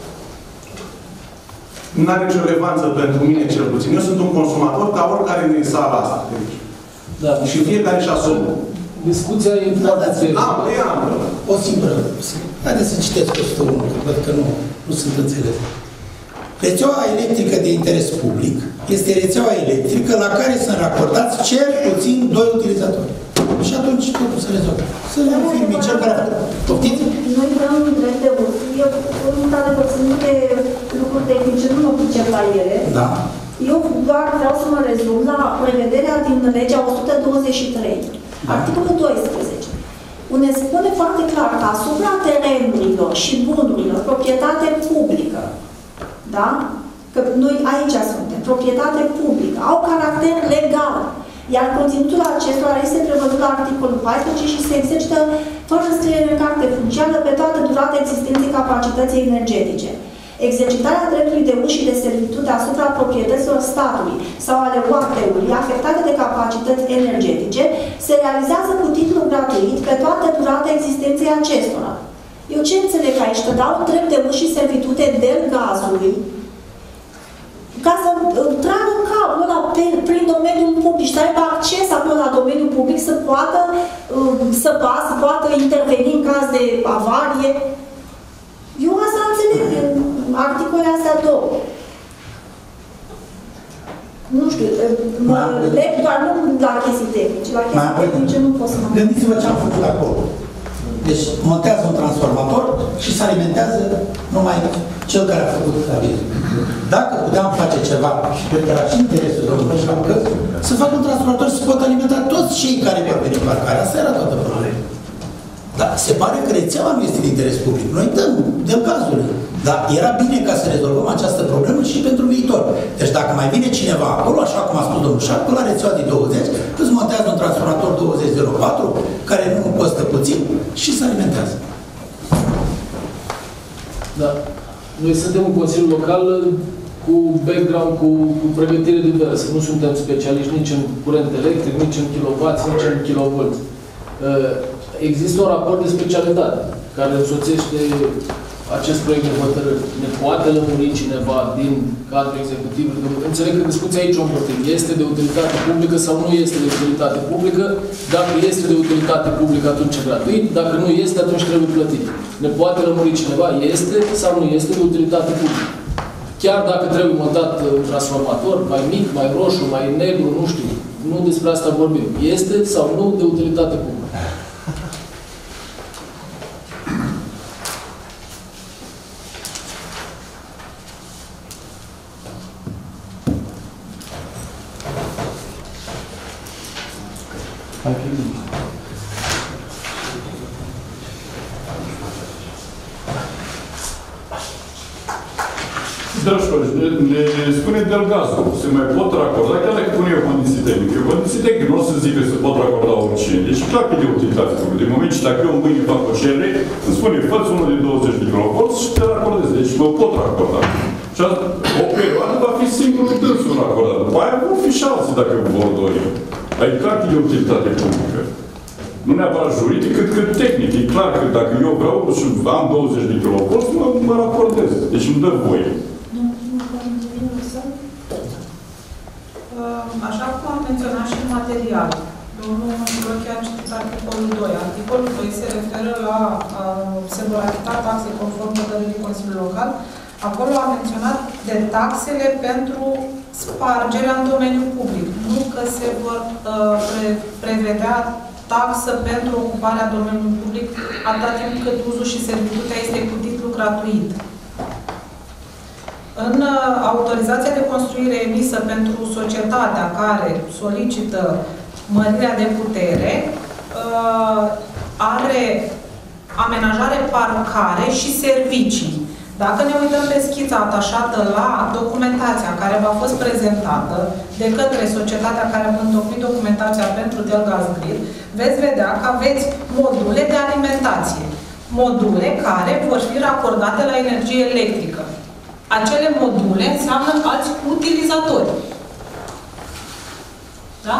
nu are nicio relevanță pentru mine cel puțin. Eu sunt un consumator ca oricare din sala asta. Da. Și fiecare și asumă. Discuția e foarte serioasă. Am, e amplă. O singură. Haideți să citesc o unu, că văd că nu, nu sunt înțeles. Rețeaua electrică de interes public este rețeaua electrică la care sunt racordați cel puțin doi utilizatori. Și atunci totul se rezolvă. Să nu firme cel care a făcut. Poftiți? Noi dăm drept de vot. Eu, într-adevăr, sunt multe lucruri tehnice, nu mă pricep la ele. Da. Eu doar vreau să mă rezum la prevederea din legea o sută douăzeci și trei, da. Articolul doisprezece, unde spune foarte clar că asupra terenurilor și bunurilor, proprietate publică, da? Că noi aici suntem, proprietate publică, au caracter legal. Iar conținutul acestora este prevăzut la articolul paisprezece și se exercită fără scriere în carte funciară pe toată durata existenței capacității energetice. Exercitarea dreptului de uz și de servitute asupra proprietăților statului sau ale U A T-ului afectate de capacități energetice se realizează cu titlu gratuit pe toată durata existenței acestora. Eu ce înțeleg aici? Că dau un drept de uz și servitute de gazului ca să tragă cablul ăla prin domeniul public și să aibă acces acolo la domeniul public, să poată să pas, să poată interveni în caz de avarie. Eu asta înțeleg din articolele astea două. Nu știu, mă leg doar nu la chestii tehnice. La chestii tehnice nu pot să mă... Gândiți-vă ce am făcut acolo. Deci montează un transformator și se alimentează numai cel care a făcut avizul. Dacă puteam face ceva, și cred că era și interesul domnului Șapcă, să facă un transformator și să pot alimenta toți cei care vor veni în parcare. Asta era toată problema. Dar se pare că rețeaua nu este de interes public. Noi dăm, dăm gazul. Dar era bine ca să rezolvăm această problemă și pentru viitor. Deci dacă mai vine cineva acolo, așa cum a spus domnul Șapcă, la rețeaua de douăzeci, îți montează un transformator douăzeci zero patru, care nu costă puțin, și se alimentează. Da. Noi suntem un Consiliu Local cu background, cu, cu pregătire diversă. Nu suntem specialiști nici în curent electric, nici în kilowați, nici în kilovolți. Există un raport de specialitate care însoțește acest proiect de hotărâri. Ne poate lămuri cineva din cadrul executivului? Înțeleg că discuția aici o împărțim. Este de utilitate publică sau nu este de utilitate publică? Dacă este de utilitate publică, atunci e gratuit. Dacă nu este, atunci trebuie plătit. Ne poate lămuri cineva? Este sau nu este de utilitate publică? Chiar dacă trebuie montat un transformator mai mic, mai roșu, mai negru, nu știu. Nu despre asta vorbim. Este sau nu de utilitate publică? Dragi colegi, ne, ne spune Delgazul, se mai pot racorda, chiar dacă pune eu condiții tehnice. Condiții tehnice nu o să zic că se pot racorda oricine. Deci clar că e de utilitate publică. De moment ce dacă eu mâine fac o cerere, îmi spune, fă-ți unul de douăzeci de kilovolți și te racordez. Deci mă pot racorda. Și o perioadă va fi singurul dânsul racordat. După aia vor fi și alții dacă vor dori. Adică clar că e de utilitate publică. Nu neapărat juridic, cât, cât tehnic. E clar că dacă eu vreau și am douăzeci de kilovolți, mă, mă racordez. Deci îmi dă voie. Așa cum am menționat și în material, domnul Mănturochi a citit articolul doi. Articolul doi se referă la uh, se vor achita taxe conform hotărârii Consiliului Local. Acolo a menționat de taxele pentru spargerea în domeniul public, nu că se vor uh, pre prevedea taxă pentru ocuparea domeniului public atâta timp cât uzul și servitutea este cu titlu gratuit. În uh, autorizația de construire emisă pentru societatea care solicită mărirea de putere, uh, are amenajare, parcare și servicii. Dacă ne uităm pe schița atașată la documentația care v-a fost prezentată de către societatea care a întocmit documentația pentru Delgaz Grid, veți vedea că aveți module de alimentație. Module care vor fi racordate la energie electrică. Acele module înseamnă alți utilizatori. Da?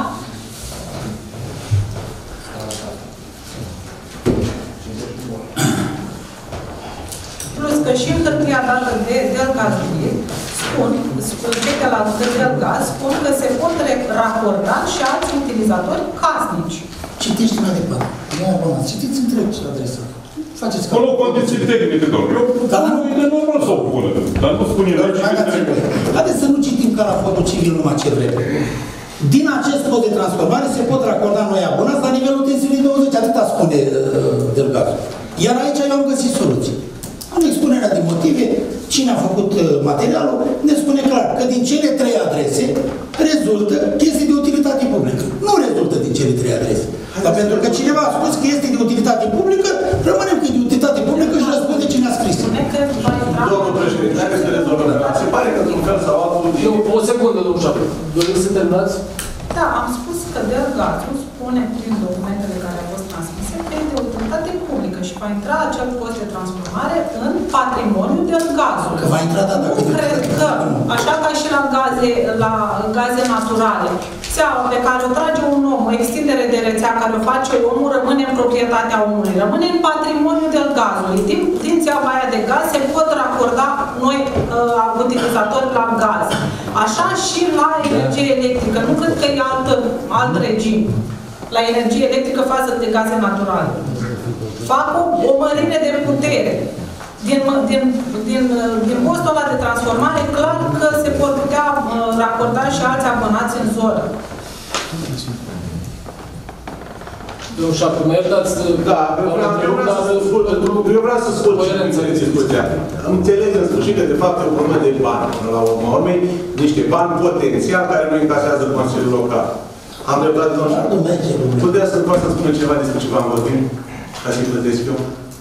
Plus că și în hârtia dată de Delgaz Grid spun, spun cei de la Delgaz spun că se pot racorda și alți utilizatori casnici. Citiți mai departe. Nu abonați. Citiți întreg adresa. Faceți acolo condiții tehnice, domnule. Eu e normal să o pună, dar nu spune la ce. Haideți să nu citim ca la codul civil numai ce vrem. Din acest cod de transformare se pot racorda noi abonați la nivelul tensiunii douăzeci, atâta spune uh, Delgaz. Iar aici eu am găsit soluții. În expunerea de motive, cine a făcut uh, materialul, ne spune clar că din cele trei adrese rezultă chestii de utilitate publică. Nu rezultă din cele trei adrese. Dar pentru că cineva a spus că este de utilitate publică, rămânem că e de utilitate publică și răspunde cine a scris. Domnul președinte, dacă se rezolvă, se pare că într-un fel sau altul... O secundă, domnul Șapă. Doriți să terminați? Da, am spus că Delgazul spune prin documentele care au fost transmise că e de utilitate publică și va intra acel post de transformare în patrimoniul Delgazului. Că va intra, da, dacă... Nu cred că, așa ca și la gaze, la gaze naturale, țeaua pe care o trage un om, o extindere de rețea care o face omul, rămâne în proprietatea omului, rămâne în patrimoniul Delgazului. Din, din țeaua aia de gaz se pot racorda noi uh, utilizatori la gaz. Așa și la energie electrică. Nu cred că e alt, alt regim la energie electrică față de gaze naturale. Fac o, o mărire de putere. Din, din, din, din postul ăla de transformare, clar că se pot putea uh, racorda și alți abonați în zonă. Domnul Șapă, mă iertați... Da, eu vreau, eu vreau să scurt, eu vreau să scurt discuția. Înțeleg în sfârșit că de fapt e o problemă de bani, la urma urmei, niște bani potențial care nu încasează Consiliul Local. Am dreptate, domnul Șapă. Puteți să poată să spună ceva despre ce v-am vorbit, ca să-i plătesc eu?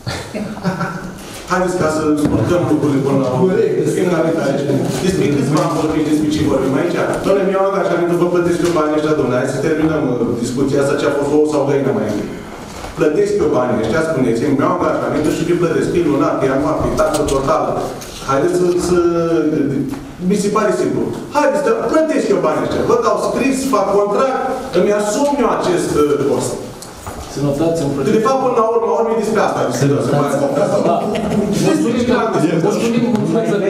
Haideți ca să scurtăm lucrurile până la urmă. Despre câți v-am vorbit, despre ce vorbim aici? Doamne, mi-au angajament, vă plătesc eu banii ăștia, domnule, hai să terminăm discuția asta, ce a fost ou sau găină mai întâi. Plătesc eu banii ăștia, spuneți-mi, mi-au angajament și vi plătesc, e lunar, e anual, e taxă totală. Haideți să, să... Mi se pare simplu. Haideți să plătesc eu banii ăștia. Vă dau scris, fac contract, îmi asum eu acest cost. Să notați în proces. De fapt, până la urmă, urmă despre asta. Să notați. Da. Mulțumim, mulțumim să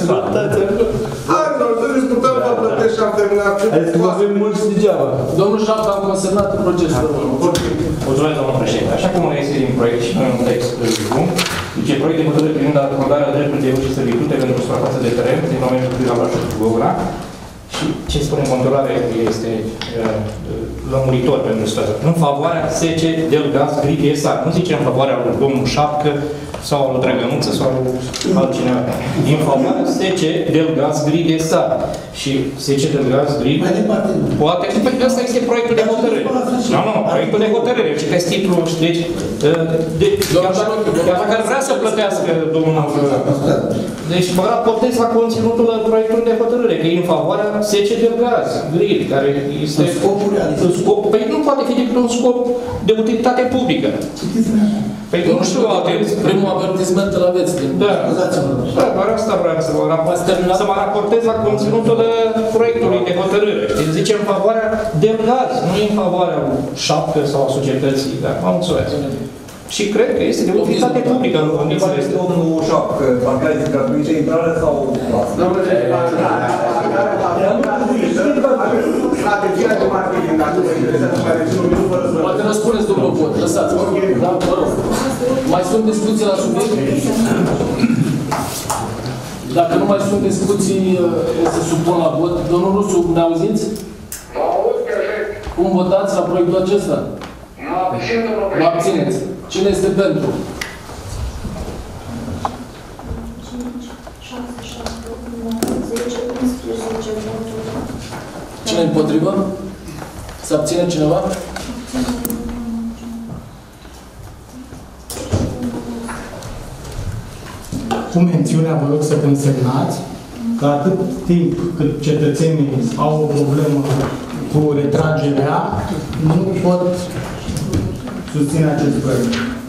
hai, domnule, să discutăm, vă plătesc și am terminat. Adică vă avem mulți degeaba. Domnul Șapă, am consemnat în procesul. Mulțumesc, domnul președinte. Așa cum este din proiect și noi un text lung, deci proiect de hotărâre privind acordarea dreptului de uz și servitute pentru suprafață de teren din domeniul public al orașului Găura. Și ce spune în controlare este uh, lămuritor pentru situația. În favoarea S C Delgaz Grid S A. Nu zice în favoarea lui domnul Șapcă sau al lui Drăgănuță sau al altcineva. În favoarea S C Delgaz Grid S A. Și S C Delgaz Grid poate... Păi ăsta este proiectul de hotărâre. Nu, nu, proiectul de hotărâre. Citesc titlul, deci... De, iar dacă ar vrea să plătească domnul... Deci vă raportez la conținutul proiectului de hotărâre, că e în favoarea S C Delgaz Grid, care este... În scopul realizat. Scop, păi nu poate fi decât un scop de utilitate publică. Păi nu știu alte... Primul avertisment îl aveți. Da, da, doar asta vreau să vă raportez, să mă raportez la conținutul proiectului de hotărâre. Deci zice în favoarea Delgaz, nu în favoarea Șapcă sau a societății, dar mă mulțumesc. Și cred că este de utilitate publică în condițiile astea. Domnul Șapcă, parcă ai zis gratuite intrare sau... Strategia de marketing, dacă vă interesează care țin un minut fără să... Poate răspundeți după vot, lăsați-vă. Da, vă rog. Mai sunt discuții la subiect? Dacă nu mai sunt discuții, o să supun la vot. Domnul Rusu, ne auziți? Mă aud perfect. Cum votați la proiectul acesta? Mă abțin, domnul Vă abțineți. Cine este pentru? cinci, șase, șapte, opt, nouă, zece, unsprezece voturi. Cine împotrivă? Se abține cineva? Cu mențiunea, vă rog să consemnați că atât timp cât cetățenii au o problemă cu retragerea, nu pot susține acest proiect.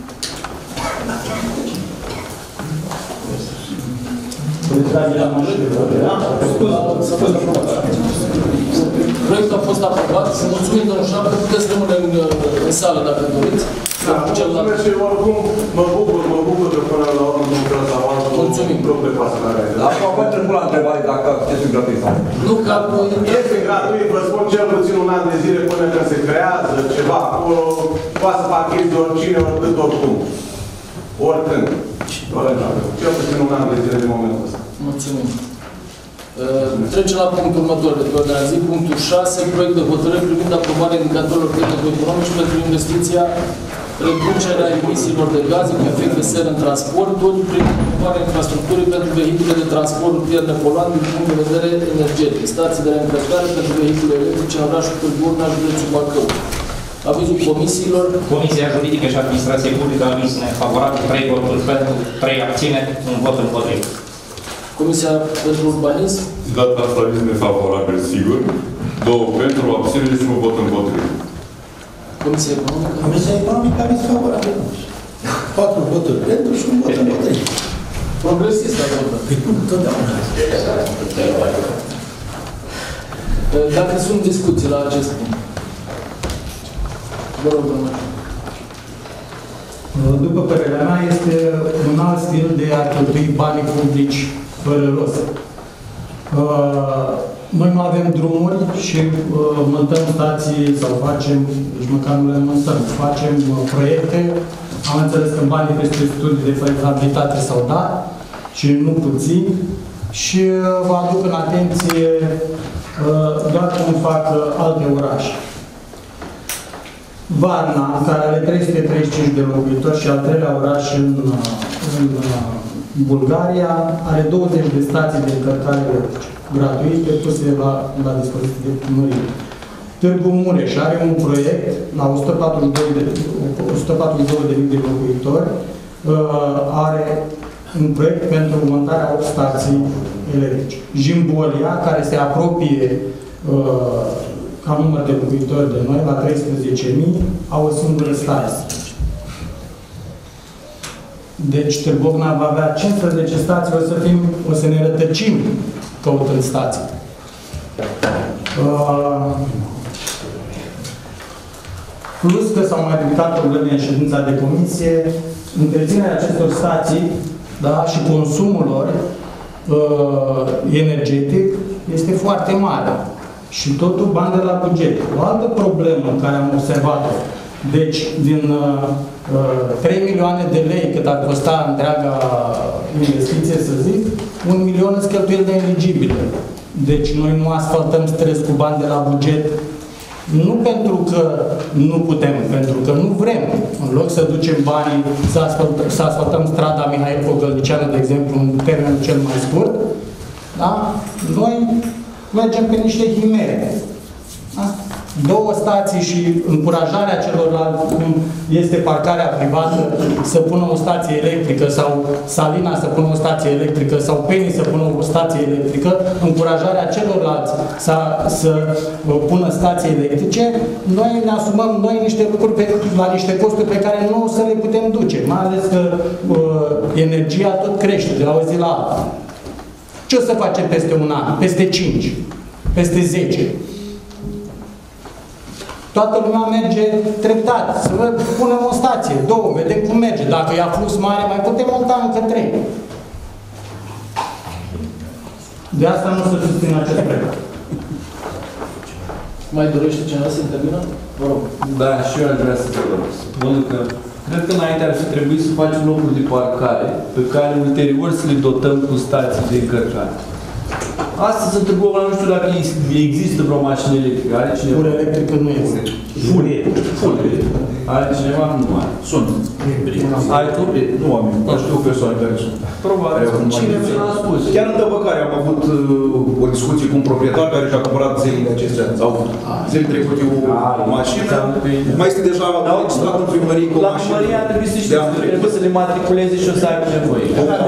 Retragerea mașinilor. Proiectul a fost aprobat. Mulțumim, domnul Șapcă. Puteți rămâne în, în sală, dacă doriți. Da, mulțumesc și oricum mă bucur, mă bucur că până la urmă nu vreau să avem mulțumim propriu pasările. Dar acum vă întreb la întrebare dacă este gratuit sau nu. Că este gratuit, vă spun cel puțin un an de zile până când se creează ceva acolo, poate să parchezi de oricine, oricât, oricum. Oricând. Cel puțin un an de zile de momentul ăsta. Mulțumim. Uh, trecem la punctul următor de pe ordinea zi, punctul șase, proiect de hotărâre privind aprobarea indicatorilor tehnico-economici pentru investiția reducerea emisiilor de gaze cu efect de seră în transporturi prin promovarea infrastructurii pentru vehicule de transport rutier nepoluant din punct de vedere energetic, stații de reîncărcare pentru vehicule electrice în orașul Târgu Mureș, județul Bacău. Avizul comisiilor. Comisia Juridică și Administrație Publică a aviz nefavorabil, trei voturi pentru, trei abțineri, un vot împotrivă. Comisia pentru Urbanism. Data asta aviz nefavorabil, sigur. Două pentru, abținere și un vot împotrivă. Comisia Economică. Comisia Economică aviz favorabil. Patru voturi pentru și un vot împotrivă. Progresist a votat. Păi nu, totdeauna. Dacă sunt discuții la acest punct. Vă rog, domnule. După părerea mea, este un alt stil de a cheltui banii publici fără rost. Noi nu avem drumuri și montăm stații sau facem, nici măcar nu le montăm, facem proiecte. Am înțeles că banii peste studii de fezabilitate s-au dat și nu puțin. Și vă aduc în atenție doar cum fac alte orașe. Varna, care are trei sute treizeci și cinci de locuitori și al treilea oraș în, în Bulgaria, are douăzeci de stații de încărcare electrice gratuite puse la, la dispoziție de primărie. Târgu Mureș are un proiect la o sută patruzeci și două de mii de locuitori, are un proiect pentru montarea opt stații electrice. Jimbolia, care se apropie ca număr de locuitori de noi, la treisprezece mii, au o singură stație. Deci Târgovna va avea cincisprezece stații, o să, fim, o să ne rătăcim căutând stații. Uh, plus că s-au mai ridicat probleme în ședința de comisie, întreținerea acestor stații, da, și consumul lor uh, energetic este foarte mare. Și totul bani de la buget. O altă problemă care am observat-o, deci din uh, trei milioane de lei cât ar costa întreaga investiție, să zic, un milion sunt cheltuieli de eligibile. Deci noi nu asfaltăm stres cu bani de la buget, nu pentru că nu putem, pentru că nu vrem. În loc să ducem banii să asfaltăm, să asfaltăm strada Mihail Pogălnicianu, de exemplu, în termenul cel mai scurt, da? Noi mergem pe niște chimere. Da? Două stații și încurajarea celorlalți, cum este parcarea privată, să pună o stație electrică sau Salina să pună o stație electrică sau Penny să pună o stație electrică, încurajarea celorlalți să, să pună stații electrice, noi ne asumăm noi niște lucruri pe, la niște costuri pe care nu o să le putem duce, mai ales că uh, energia tot crește de la o zi la alta. Ce o să facem peste un an, peste cinci, peste zece? Toată lumea merge treptat, să punem o stație, două, vedem cum merge. Dacă e flux mare, mai putem monta încă trei. De asta nu se susține acest proiect. Mai dorește cineva să intervină? Vă rog. Da, și eu aș vrea să spun că Cred că înainte ar fi trebuit să facem locuri de parcare, pe care ulterior să le dotăm cu stații de încărcare. Astăzi în Târgu Mureș, nu știu dacă există vreo mașină electrică. Are cineva? Fură electrică nu este. Fură. Fură. Are cineva? Nu are. Sunt. Ai tu? Nu am. Nu știu persoane care sunt. Probabil. Cine mi l-a spus? Chiar în Tăbăcare am avut uh, o discuție cu un proprietar care și-a cumpărat zilele acestea. Sau zilele trecute o mașină. Mai este deja registrat în primărie cu o mașină. La primărie ar trebui să știți că trebuie să le matriculeze și o să aibă nevoie.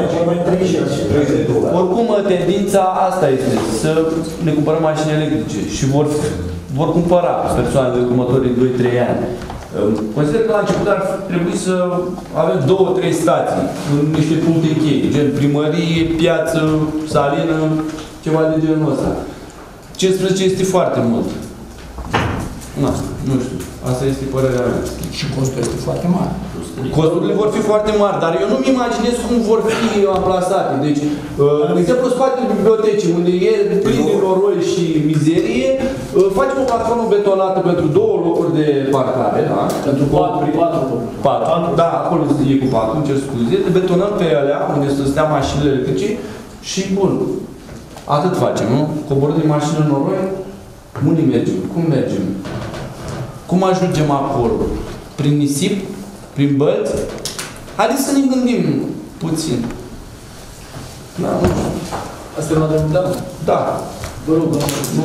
Oricum, tendința asta este să ne cumpărăm mașini electrice și vor, vor cumpăra persoanele în următorii doi trei ani. Consider că la început ar trebui să avem două trei stații în niște puncte cheie, gen primărie, piață, salină, ceva de genul ăsta. cincisprezece este foarte mult. Na, nu știu. Asta este părerea mea. Și costul este foarte mare. Costurile vor fi foarte mari, dar eu nu-mi imaginez cum vor fi amplasate. Deci, uh, de exemplu, spatele bibliotecii, unde e plin de noroi și mizerie, uh, facem o platformă betonată pentru două locuri de parcare, da? Pentru patru, patru locuri. Patru. Da, acolo e cu patru, îmi cer scuze. Betonăm pe alea, unde să stea mașinile electrice și bun. Atât facem, nu? Coborâm de mașină în noroi, unde mergem? Cum mergem? Cum ajungem acolo? Prin nisip? Prin bălți? Haideți să ne gândim puțin. Da, nu știu. Asta e una de da? Da. Vă rog, nu.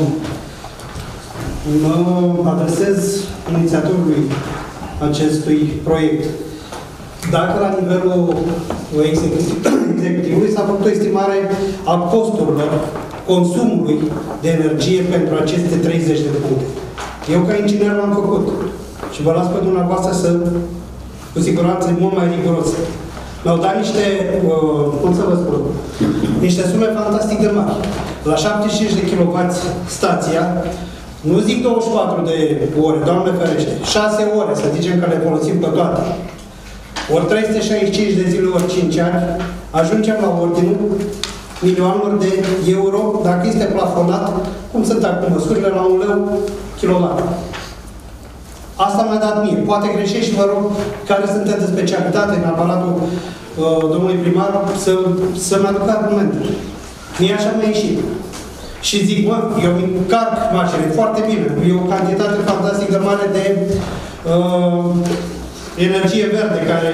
Mă adresez inițiatorului acestui proiect. Dacă la nivelul executivului s-a făcut o estimare a costurilor consumului de energie pentru aceste treizeci de puncte. Eu, ca inginer, l-am făcut. Și vă las pe dumneavoastră să, cu siguranță, e mult mai riguros. Mi-au dat niște, uh, cum să vă spun, niște sume fantastic de mari. La șaptezeci și cinci de kilowați stația, nu zic douăzeci și patru de ore, Doamne ferește, șase ore, să zicem că le folosim pe toate. Ori trei sute șaizeci și cinci de zile, ori cinci ani, ajungem la ordinul milioanelor de euro, dacă este plafonat, cum sunt acum măsurile, la un leu kilowatt. Asta mi-a dat mie. Poate greșești și vă rog, care sunteți de specialitate în aparatul uh, domnului primar, să, să-mi aduc argumentele. Mie așa mi-a ieșit. Și zic, mă, eu îmi încarc mașinile foarte bine. E o cantitate fantastic de mare de uh, energie verde care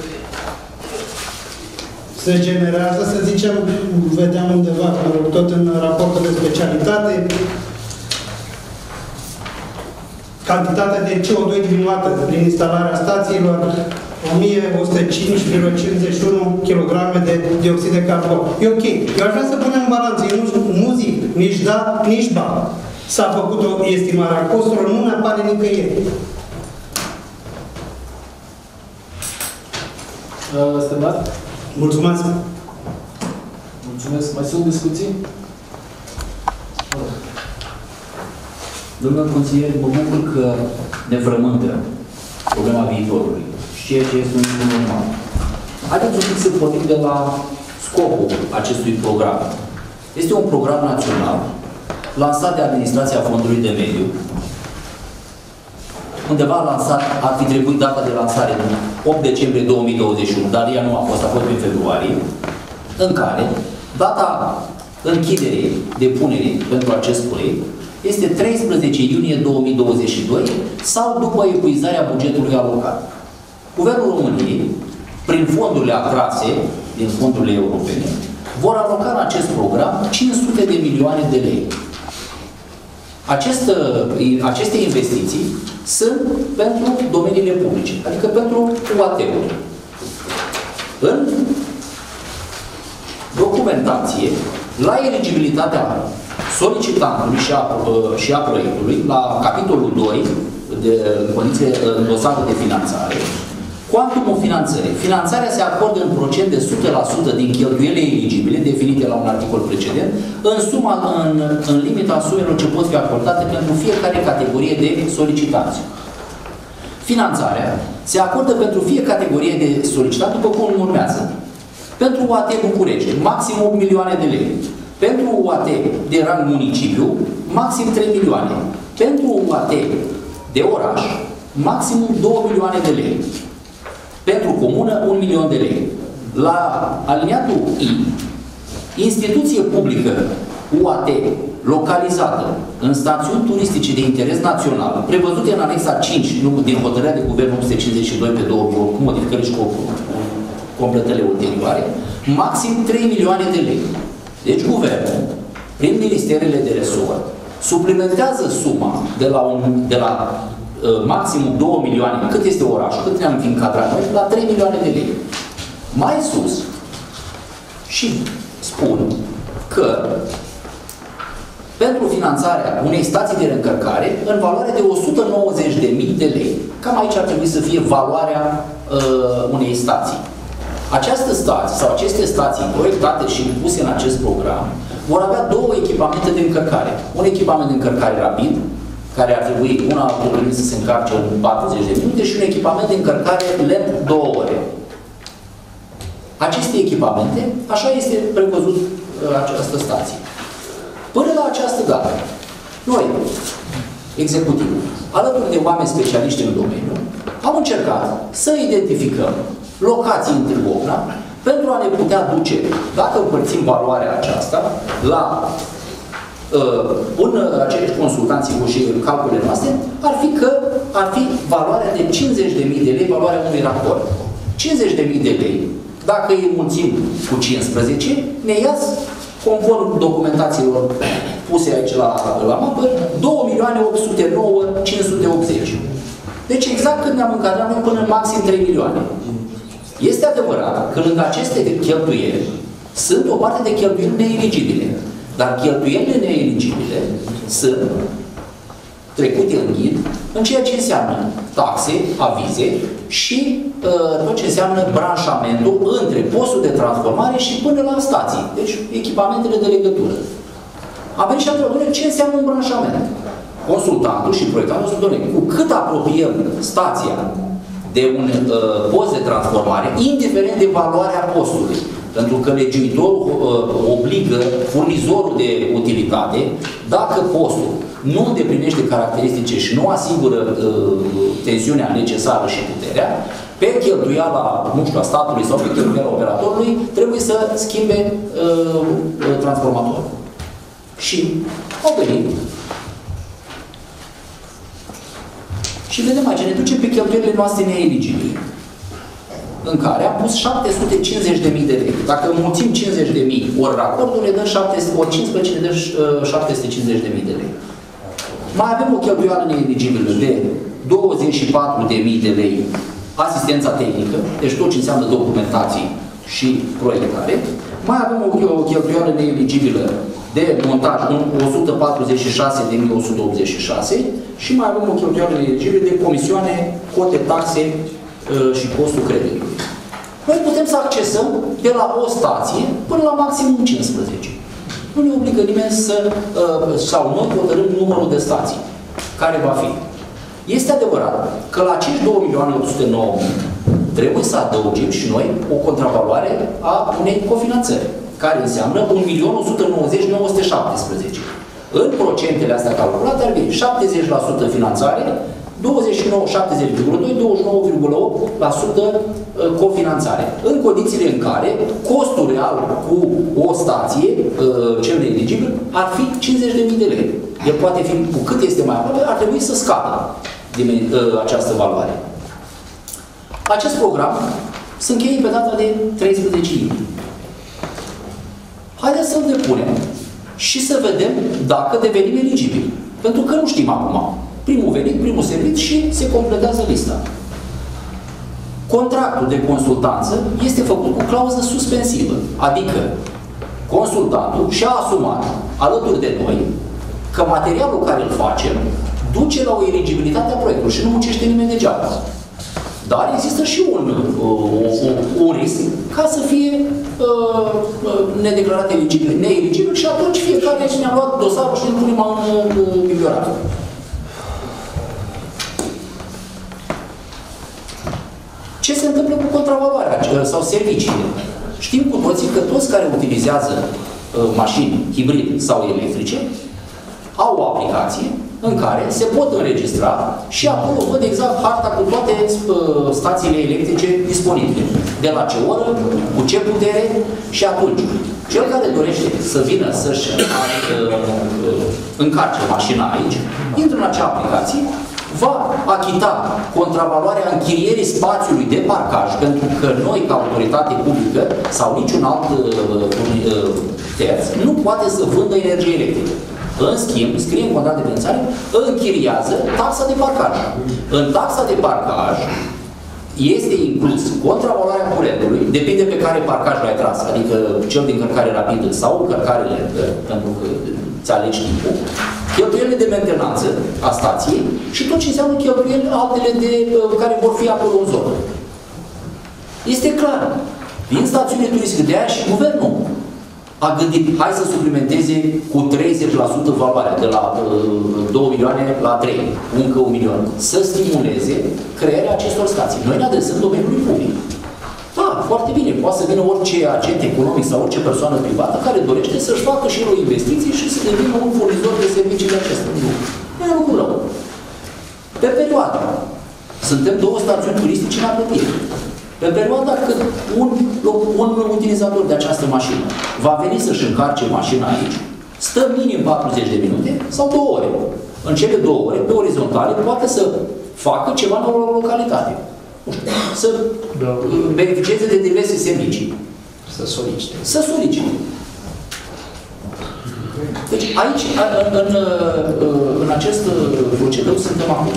se generează, să zicem, vedeam undeva, tot în raportul de specialitate, cantitatea de C O doi diminuată prin instalarea stațiilor, o mie o sută cinci virgulă cincizeci și unu kilograme de dioxid de carbon. E ok. Eu aș vrea să punem în balanță. Eu nu, nu zic nici da, nici ba. S-a făcut o estimare a costurilor, nu ne apare nicăieri. Stimat? Mulțumesc. Mulțumesc. Mai sunt discuții? Domnul consilier, mă bucur că ne frământă problema viitorului și ceea ce este un lucru normal. Haideți un pic să pornim de la scopul acestui program. Este un program național lansat de Administrația Fondului de Mediu. Undeva lansat, ar fi trebuit data de lansare în opt decembrie două mii douăzeci și unu, dar ea nu a fost, a fost în februarie, în care data închiderii depunerii pentru acest proiect este treisprezece iunie două mii douăzeci și doi sau după epuizarea bugetului alocat. Guvernul României, prin fondurile atrase din fondurile europene, vor aloca în acest program cinci sute de milioane de lei. Acest, aceste investiții sunt pentru domeniile publice, adică pentru U A T-uri. În documentație, la eligibilitatea solicitantului și a, și a proiectului, la capitolul doi, de condiție în dosarul de finanțare, cuantumul finanțării. Finanțarea se acordă în procent de o sută la sută din cheltuielile eligibile, definite la un articol precedent, în suma, în, în limita sumelor ce pot fi acordate pentru fiecare categorie de solicitanți. Finanțarea se acordă pentru fiecare categorie de solicitanți, după cum urmează. Pentru U A T București, maxim opt milioane de lei. Pentru U A T de rang municipiu, maxim trei milioane. Pentru U A T de oraș, maximum două milioane de lei. Pentru comună, un milion de lei. La aliniatul I, instituție publică U A T localizată în stațiuni turistice de interes național, prevăzute în anexa cinci din hotărârea de guvern opt sute cincizeci și doi pe două mii opt, cu modificări și cu completările ulterioare, maxim trei milioane de lei. Deci guvernul, prin ministerele de resort, suplimentează suma de la, un, de la uh, maximum două milioane, cât este orașul, cât ne-am fi încadrat noi, la trei milioane de lei. Mai sus, și spun că pentru finanțarea unei stații de reîncărcare în valoare de o sută nouăzeci de mii de lei. Cam aici ar trebui să fie valoarea uh, unei stații. Această stație sau aceste stații proiectate și puse în acest program vor avea două echipamente de încărcare. Un echipament de încărcare rapid, care ar trebui una programă să se încarce în patruzeci de minute și un echipament de încărcare lent două ore. Aceste echipamente, așa este prevăzut uh, această stație. Până la această dată, noi, executivul, alături de oameni specialiști în domeniu, am încercat să identificăm locații în Târgovna pentru a ne putea duce, dacă împărțim valoarea aceasta, la uh, un aceiași consultanții cu și calculele noastre, ar fi că ar fi valoarea de cincizeci de mii de lei, valoarea unui raport. cincizeci de mii de lei, dacă îi mulțim cu cincisprezece, ne ias, conform documentațiilor puse aici la, la mapă, două milioane opt sute nouă mii cinci sute optzeci. Deci exact când ne-am încadrat noi până în maxim trei milioane. Este adevărat că lângă aceste cheltuieli sunt o parte de cheltuieli neeligibile. Dar cheltuielile neeligibile sunt trecute în ghid în ceea ce înseamnă taxe, avize și uh, tot ce înseamnă branșamentul între postul de transformare și până la stații. Deci echipamentelele de legătură. Am venit și am întrebat, ce înseamnă un branșament? Consultantul și proiectantul sunt doamne, cu cât apropiem stația de un uh, post de transformare, indiferent de valoarea postului. Pentru că legiuitorul uh, obligă furnizorul de utilitate, dacă postul nu îndeplinește caracteristice și nu asigură uh, tensiunea necesară și puterea, pe cheltuiala, nu știu, a statului sau pe cheltuiala operatorului, trebuie să schimbe uh, transformatorul. Și au venit și vedem aici, ne ducem pe cheltuielile noastre neeligibile, în care am pus șapte sute cincizeci de mii de lei. Dacă înmulțim cincizeci de mii ori racordul, ne dă șapte sute, ori cincisprezece, ne dă șapte sute cincizeci de mii de lei. Mai avem o cheltuială neeligibilă de douăzeci și patru de mii de lei asistența tehnică, deci tot ce înseamnă documentații și proiectare. Mai avem o, o cheltuială neeligibilă de montaj, o sută patruzeci și șase de mii o sută optzeci și șase și mai avem o cheltuială neeligibilă de comisioane, cote, taxe uh, și costul creditului. Noi putem să accesăm de la o stație până la maximum cincisprezece. Nu ne obligă nimeni să, uh, sau noi hotărâm numărul de stații care va fi. Este adevărat că la acești două milioane opt sute nouă mii trebuie să adăugim și noi o contravaloare a unei cofinanțări, care înseamnă un milion o sută nouăzeci mii nouă sute șaptesprezece. În procentele astea calculate ar fi șaptezeci la sută finanțare, douăzeci și nouă, șaptezeci virgulă doi, douăzeci și nouă virgulă opt la sută cofinanțare. În condițiile în care costul real cu o stație, cel neeligibil, ar fi cincizeci de mii de lei. El poate fi, cu cât este mai aproape, ar trebui să scadă din această valoare. Acest program se încheie pe data de treisprezece iulie. Haideți să-l depunem și să vedem dacă devenim eligibili. Pentru că nu știm acum. Primul venit, primul servit și se completează lista. Contractul de consultanță este făcut cu clauză suspensivă, adică consultantul și-a asumat alături de noi că materialul care îl facem duce la o eligibilitate a proiectului și nu muncește nimeni degeaba. Dar există și un, un, un risc ca să fie uh, nedeclarat eligibil, neeligibil și atunci fiecare ne-a luat dosarul și îl punem în biblioratul. Ce se întâmplă cu contravaloarea sau serviciile? Știm cu toții că toți care utilizează uh, mașini hibrid sau electrice au o aplicație în care se pot înregistra și acolo văd exact harta cu toate uh, stațiile electrice disponibile. De la ce oră, cu ce putere și atunci. Cel care dorește să vină să-și uh, încarce mașina aici, intră în acea aplicație, va achita contravaloarea închirierii spațiului de parcaj, pentru că noi, ca autoritate publică sau niciun alt uh, terț, nu poate să vândă energie electrică. În schimb, scrie în contract de vânzare, închiriază taxa de parcaj. În taxa de parcaj este inclus contravaloarea curentului, depinde pe care parcajul ai tras, adică cel din încărcare rapidă sau încărcare lentă, pentru că ți alegi timpul, cheltuielile de mentenanță a stației și tot ce înseamnă cheltuielile altele de, care vor fi acolo în zonă. Este clar. Din stațiune turistică, de aia și guvernul a gândit, hai să suplimenteze cu treizeci la sută valoarea, de la uh, două milioane la trei, încă un milion, să stimuleze crearea acestor stații. Noi ne adresăm domeniului public. Da, foarte bine, poate să vină orice agent economic sau orice persoană privată care dorește să-și facă și o investiție și să devină un furnizor de servicii de acest lucru. Nu e lucru rău. Pe perioadă, suntem două stațiuni turistice în apropiere. Pe perioada când un, un utilizator de această mașină va veni să-și încarce mașina aici, stă minim patruzeci de minute sau două ore. În cele două ore, pe orizontale, poate să facă ceva în o localitate. Nu știu, să da. beneficieze de diverse servicii. Să solicite. Să solicite. Deci aici, în, în, în acest procedeu, suntem acum.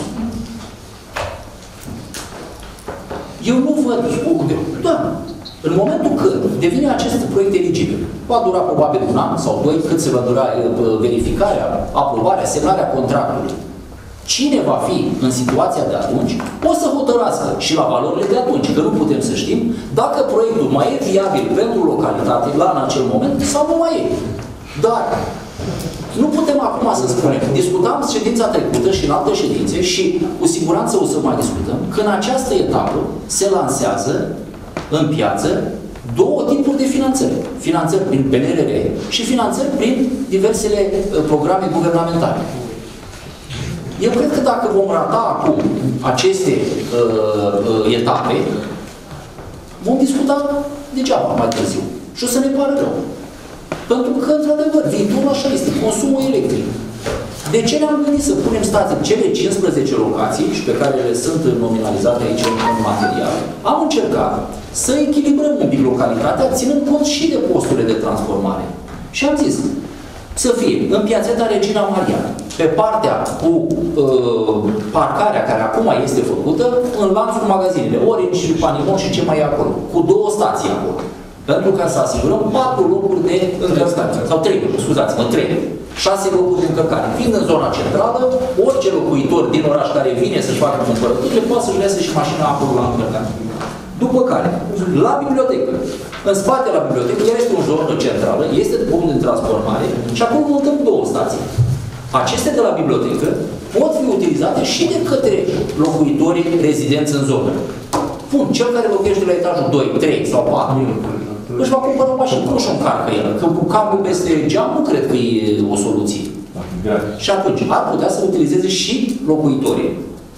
Eu nu văd, da, în momentul când devine acest proiect eligibil, va dura probabil un an sau doi, cât se va dura verificarea, aprobarea, semnarea contractului. Cine va fi în situația de atunci, o să hotărască și la valorile de atunci, că nu putem să știm dacă proiectul mai e viabil pentru localitate la în acel moment sau nu mai e. Dar nu putem acum să spunem. Discutam ședința trecută și în alte ședințe și cu siguranță o să mai discutăm că în această etapă se lansează în piață două tipuri de finanțări. Finanțări prin P N R R și finanțări prin diversele uh, programe guvernamentale. Eu cred că dacă vom rata acum aceste uh, uh, etape, vom discuta degeaba mai târziu. Și o să ne pară rău. Pentru că, într-adevăr, viitorul așa este, consumul electric. De ce ne-am gândit să punem stații cele cincisprezece locații, și pe care le sunt nominalizate aici în material, am încercat să echilibrăm un pic localitatea, ținând cont și de posturile de transformare. Și am zis, să fie în Piațeta Regina Maria, pe partea cu uh, parcarea care acum este făcută, în lanțul magazinele, Orange și Panimon și ce mai e acolo, cu două stații acolo. Pentru ca să asigurăm patru locuri de încărcare. Sau trei locuri, scuzați-mă, trei. Șase locuri de încărcare. Fiind în zona centrală, orice locuitor din oraș care vine să-și facă cumpărăturile, poate să-și lase și mașina acolo la încărcare. După care, la bibliotecă. În spate la bibliotecă, ea este o zonă centrală, este punct de transformare și acolo montăm două stații. Acestea de la bibliotecă pot fi utilizate și de către locuitorii rezidenți în zonă. Bun, cel care locuiește la etajul doi, trei sau patru, își va cumpăra o mașină, nu și-o încarcă el. Că cu cablul peste geam nu cred că e o soluție. Și atunci ar putea să utilizeze și locuitorii.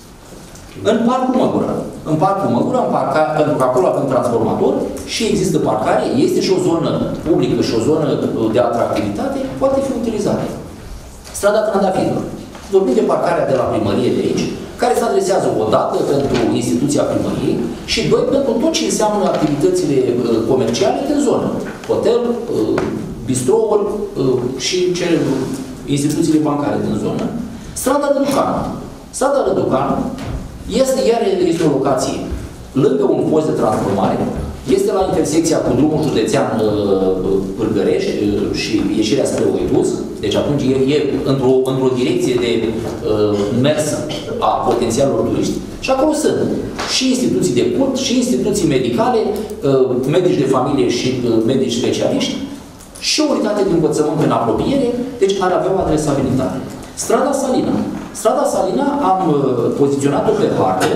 În Parcul Măgura. În Parcul Măgura, în parca, pentru că acolo avem transformator și există parcare, este și o zonă publică și o zonă de atractivitate, poate fi utilizată. Strada Trandafirilor. Vorbim de parcarea de la primărie de aici, care se adresează o dată pentru instituția primăriei și doi pentru tot ce înseamnă activitățile comerciale din zonă. Hotel, bistrouri și ce, instituțiile bancare din zonă. Strada Răducanu. Strada Răducanu este, iar este o locație lângă un post de transformare, este la intersecția cu drumul județean Pârgărești și ieșirea spre Oiduz, deci atunci e, e într-o într direcție de uh, mers a potențialului turiști și acolo sunt și instituții de cult, și instituții medicale, uh, medici de familie și uh, medici specialiști și o unitate de învățământ în apropiere, deci ar avea o adresabilitate. Strada Salina. Strada Salina am uh, poziționat-o pe hartă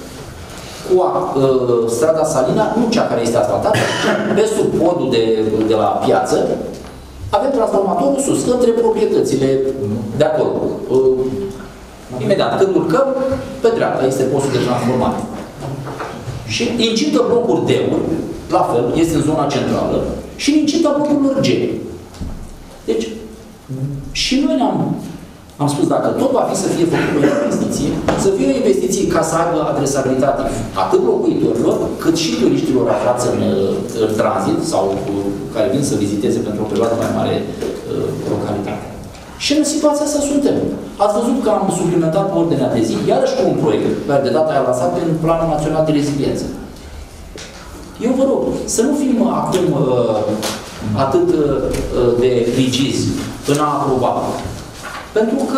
cu a, uh, strada Salina, nu cea care este asfaltată, pe sub podul de, de la piață, avem transformatorul sus, între proprietățile de acolo. Uh, Imediat când urcăm, pe dreapta este postul de transformare. Și incită blocuri D-uri, la fel, este în zona centrală, și incită blocurilor G. Deci, și noi ne-am am spus, dacă tot va fi să fie făcut o investiție, să fie o investiție ca să aibă adresabilitate atât locuitorilor, cât și turiștilor aflați în, în tranzit sau care vin să viziteze pentru o perioadă mai mare uh, localitate. Și în situația asta suntem. Ați văzut că am suplimentat ordinea de zi, iarăși cu un proiect, care de data aia lansat în Planul Național de Reziliență. Eu vă rog, să nu fim acum uh, atât uh, de rigizi în a aproba. Pentru că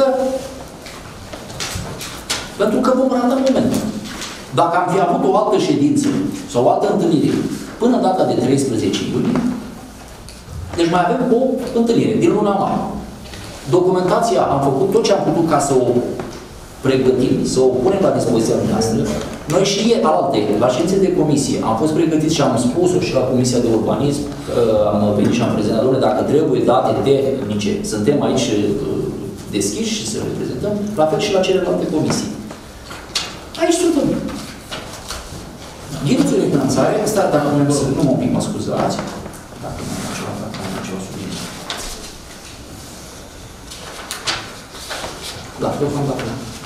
pentru că vom rata momentul. Dacă am fi avut o altă ședință sau o altă întâlnire până data de treisprezece iulie, deci mai avem o întâlnire din luna mai. Documentația am făcut tot ce am putut ca să o pregătim, să o punem la dispoziția noastră. Noi și alte, la ședințe de comisie, am fost pregătiți și am spus-o și la Comisia de Urbanism, am venit și am prezentat, doamne, dacă trebuie date tehnice, suntem aici deschiși și să reprezentăm, la fel și la celelalte comisii. Aici suntem. Direcția de finanțare, asta, dacă nu mă un pic, mă scuzați, dacă nu am ceva, dacă nu am ceva subiect. Da, deocamdată.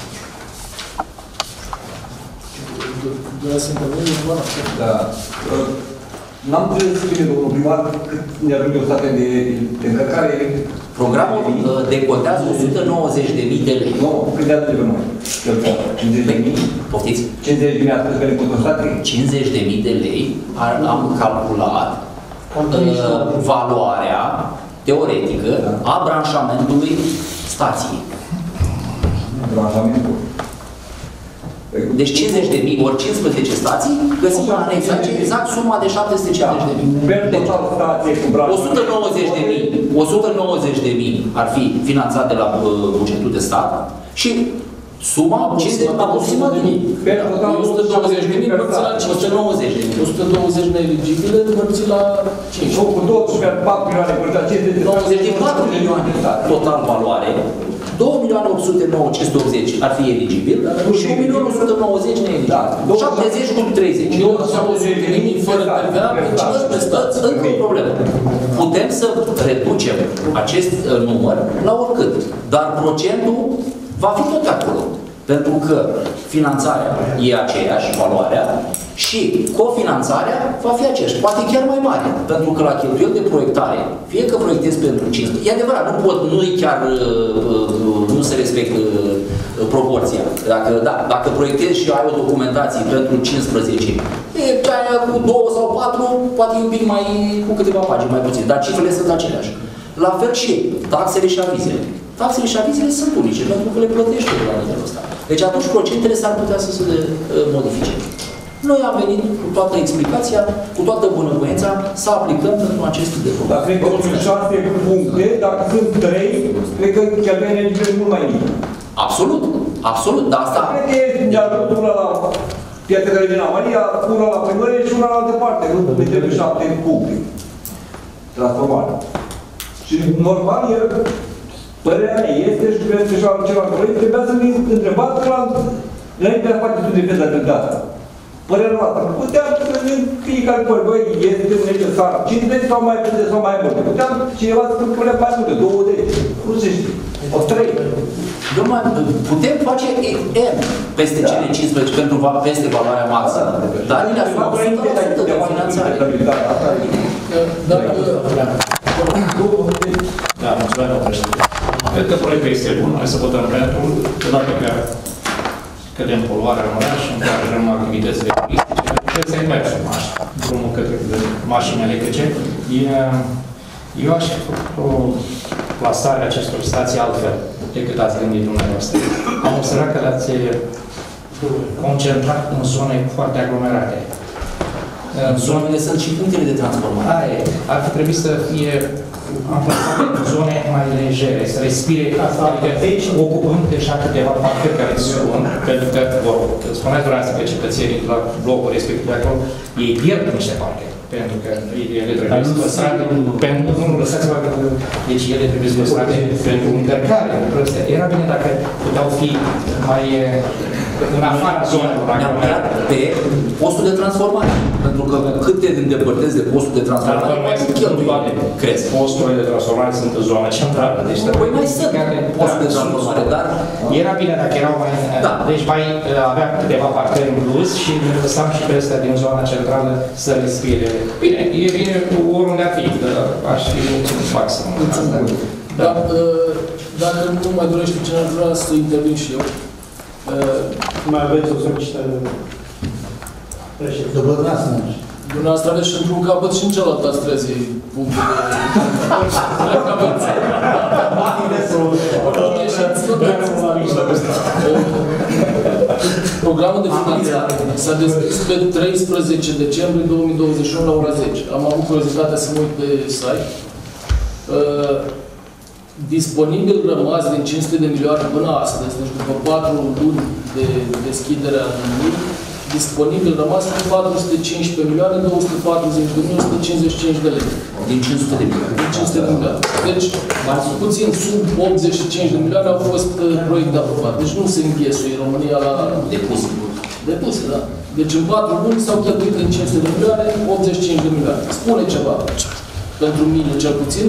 Vreau să interveni, nu Da. N-am înțeles bine, domnul primar, cât ne ajunge o state de, de încărcare. Programul decotează o sută nouăzeci de mii de lei. Nu, cât de atât de noi? cincizeci de mii? Poftiți? cincizeci de mii atât de costă state? cincizeci de mii de lei am calculat uh, valoarea teoretică a branșamentului stației. Branșamentul? Deci cincizeci de mii ori cincisprezece stații, găsim la anex exact suma de șapte sute cincizeci de mii. Deci, o sută nouăzeci de mii, o sută nouăzeci de mii ar fi finanțat de la uh, bugetul de stat și suma aproximat de mii. o sută douăzeci de mii împărțit la o sută nouăzeci de mii. o sută douăzeci neeligibile împărțit la cinci. Nu, cu douăzeci și patru milioane împărțit la cincizeci. nouăzeci de patru milioane total valoare. două milioane opt sute nouă mii cinci sute optzeci ar fi eligibil și un milion o sută nouăzeci neeligibil. șaptezeci cu treizeci. două sute de mii fără T V A, încă o problemă. Putem să reducem acest număr la oricât, dar procentul va fi tot acolo. Pentru că finanțarea e aceeași, valoarea, și cofinanțarea va fi aceeași, poate chiar mai mare. Pentru că la cheltuieli de proiectare, fie că proiectezi pentru cincisprezece, e adevărat, nu pot, nu e chiar, nu se respectă proporția. Dacă, da, dacă proiectezi și ai o documentație pentru cincisprezece, e aia cu două sau patru, poate e un pic mai, cu câteva pagini mai puțin, dar cifrele sunt aceleași. La fel și taxele și avizele. Taxele și avizele sunt unice, pentru că le plătește de la nivelul ăsta. Deci atunci procentele s-ar putea să se modifice. Noi am venit cu toată explicația, cu toată bunăvoința, să aplicăm pentru acest tip de program. Dar cred că sunt șase puncte, dacă sunt trei, cred că cheltuielile e mult mai mic. Absolut, absolut, dar asta... Cred că e de-a una la Piața de Regina Maria, una la primărie și una la altă parte. Nu trebuie șapte puncte. Transformare. Și normal, el, părerea mea este și cred că și la celălalt proiect, trebuia să ne întrebați la înainte de a face studiul de fezabilitate. Părerea noastră, puteam să ne fiecare părere, băi, este necesar cincizeci sau mai puțin sau mai mult. Puteam cineva să spune mai multe, douăzeci, nu se știe, o trei. Dom'le, putem face M peste cele cincisprezece pentru peste valoarea maximă, dar ne asumăm o sută la sută de finanțare. Da, mulțumesc, domnul președinte. Cred că proiectul este bun, hai să votăm pentru, odată că cădem poluarea în oraș, încurajăm activitățile turistice, trebuie să-i mergem așa, drumul către mașini electrice. Eu aș fi făcut o plasare acestor stații altfel decât ați gândit dumneavoastră. Am observat că le-ați concentrat în zone foarte aglomerate. Zonele sunt și punctele de transformare. Aia e. Ar fi trebuit să fie amplasate în zone mai legere, să respire. Asta, adică aici ocupăm deja câteva parcări care sunt, pentru că, vă rog, spuneați dumneavoastră că cetățenii la blocul respectiv de acolo, ei pierd niște parcări. pentru că ele trebuie să păstrate, pentru nu lăsați-vă, deci ele trebuie să păstrate pentru încărcare. Era bine dacă puteau fi mai în afara zonelor. Ne-am creat pe postul de transformare. Pentru că cât te îndepărtezi de postul de transformare, mai sunt cheltuiale. crezi. Posturile de transformare sunt în zona centrală. Deci păi mai sunt postul de transformare, dar... Era bine dacă erau mai... Da. Deci mai avea câteva parcări în plus și lăsam și pe astea din zona centrală să respire. Bine, e bine oriunde ar fi, aș fi mulțumit maxim. Da. Dacă nu mai dorește cineva, vrea să intervin și eu. Mai aveți o solicitare de președinte. După dumneavoastră. Dumneavoastră aveți și într-un capăt și în celălalt ați trezi punctul de capăt. Programul de finanțare s-a deschis pe treisprezece decembrie două mii douăzeci și unu la ora zece. Am avut curiozitatea să mă uit pe site. Disponibil rămas din cinci sute de milioane până astăzi, deci după patru luni de deschidere a anului, disponibil rămas patru sute cincisprezece milioane două sute patruzeci de mii o sută cincizeci și cinci de lei. Din cinci sute de milioane. Din cinci sute de milioane. Deci, puțin sub optzeci și cinci de milioane au fost proiecte aprobate. Deci nu se înghesuie România la depuse. Depuse, da. Deci în patru luni s-au cheltuit în cinci sute de milioane, optzeci și cinci de milioane. Spune ceva, pentru mine cel puțin,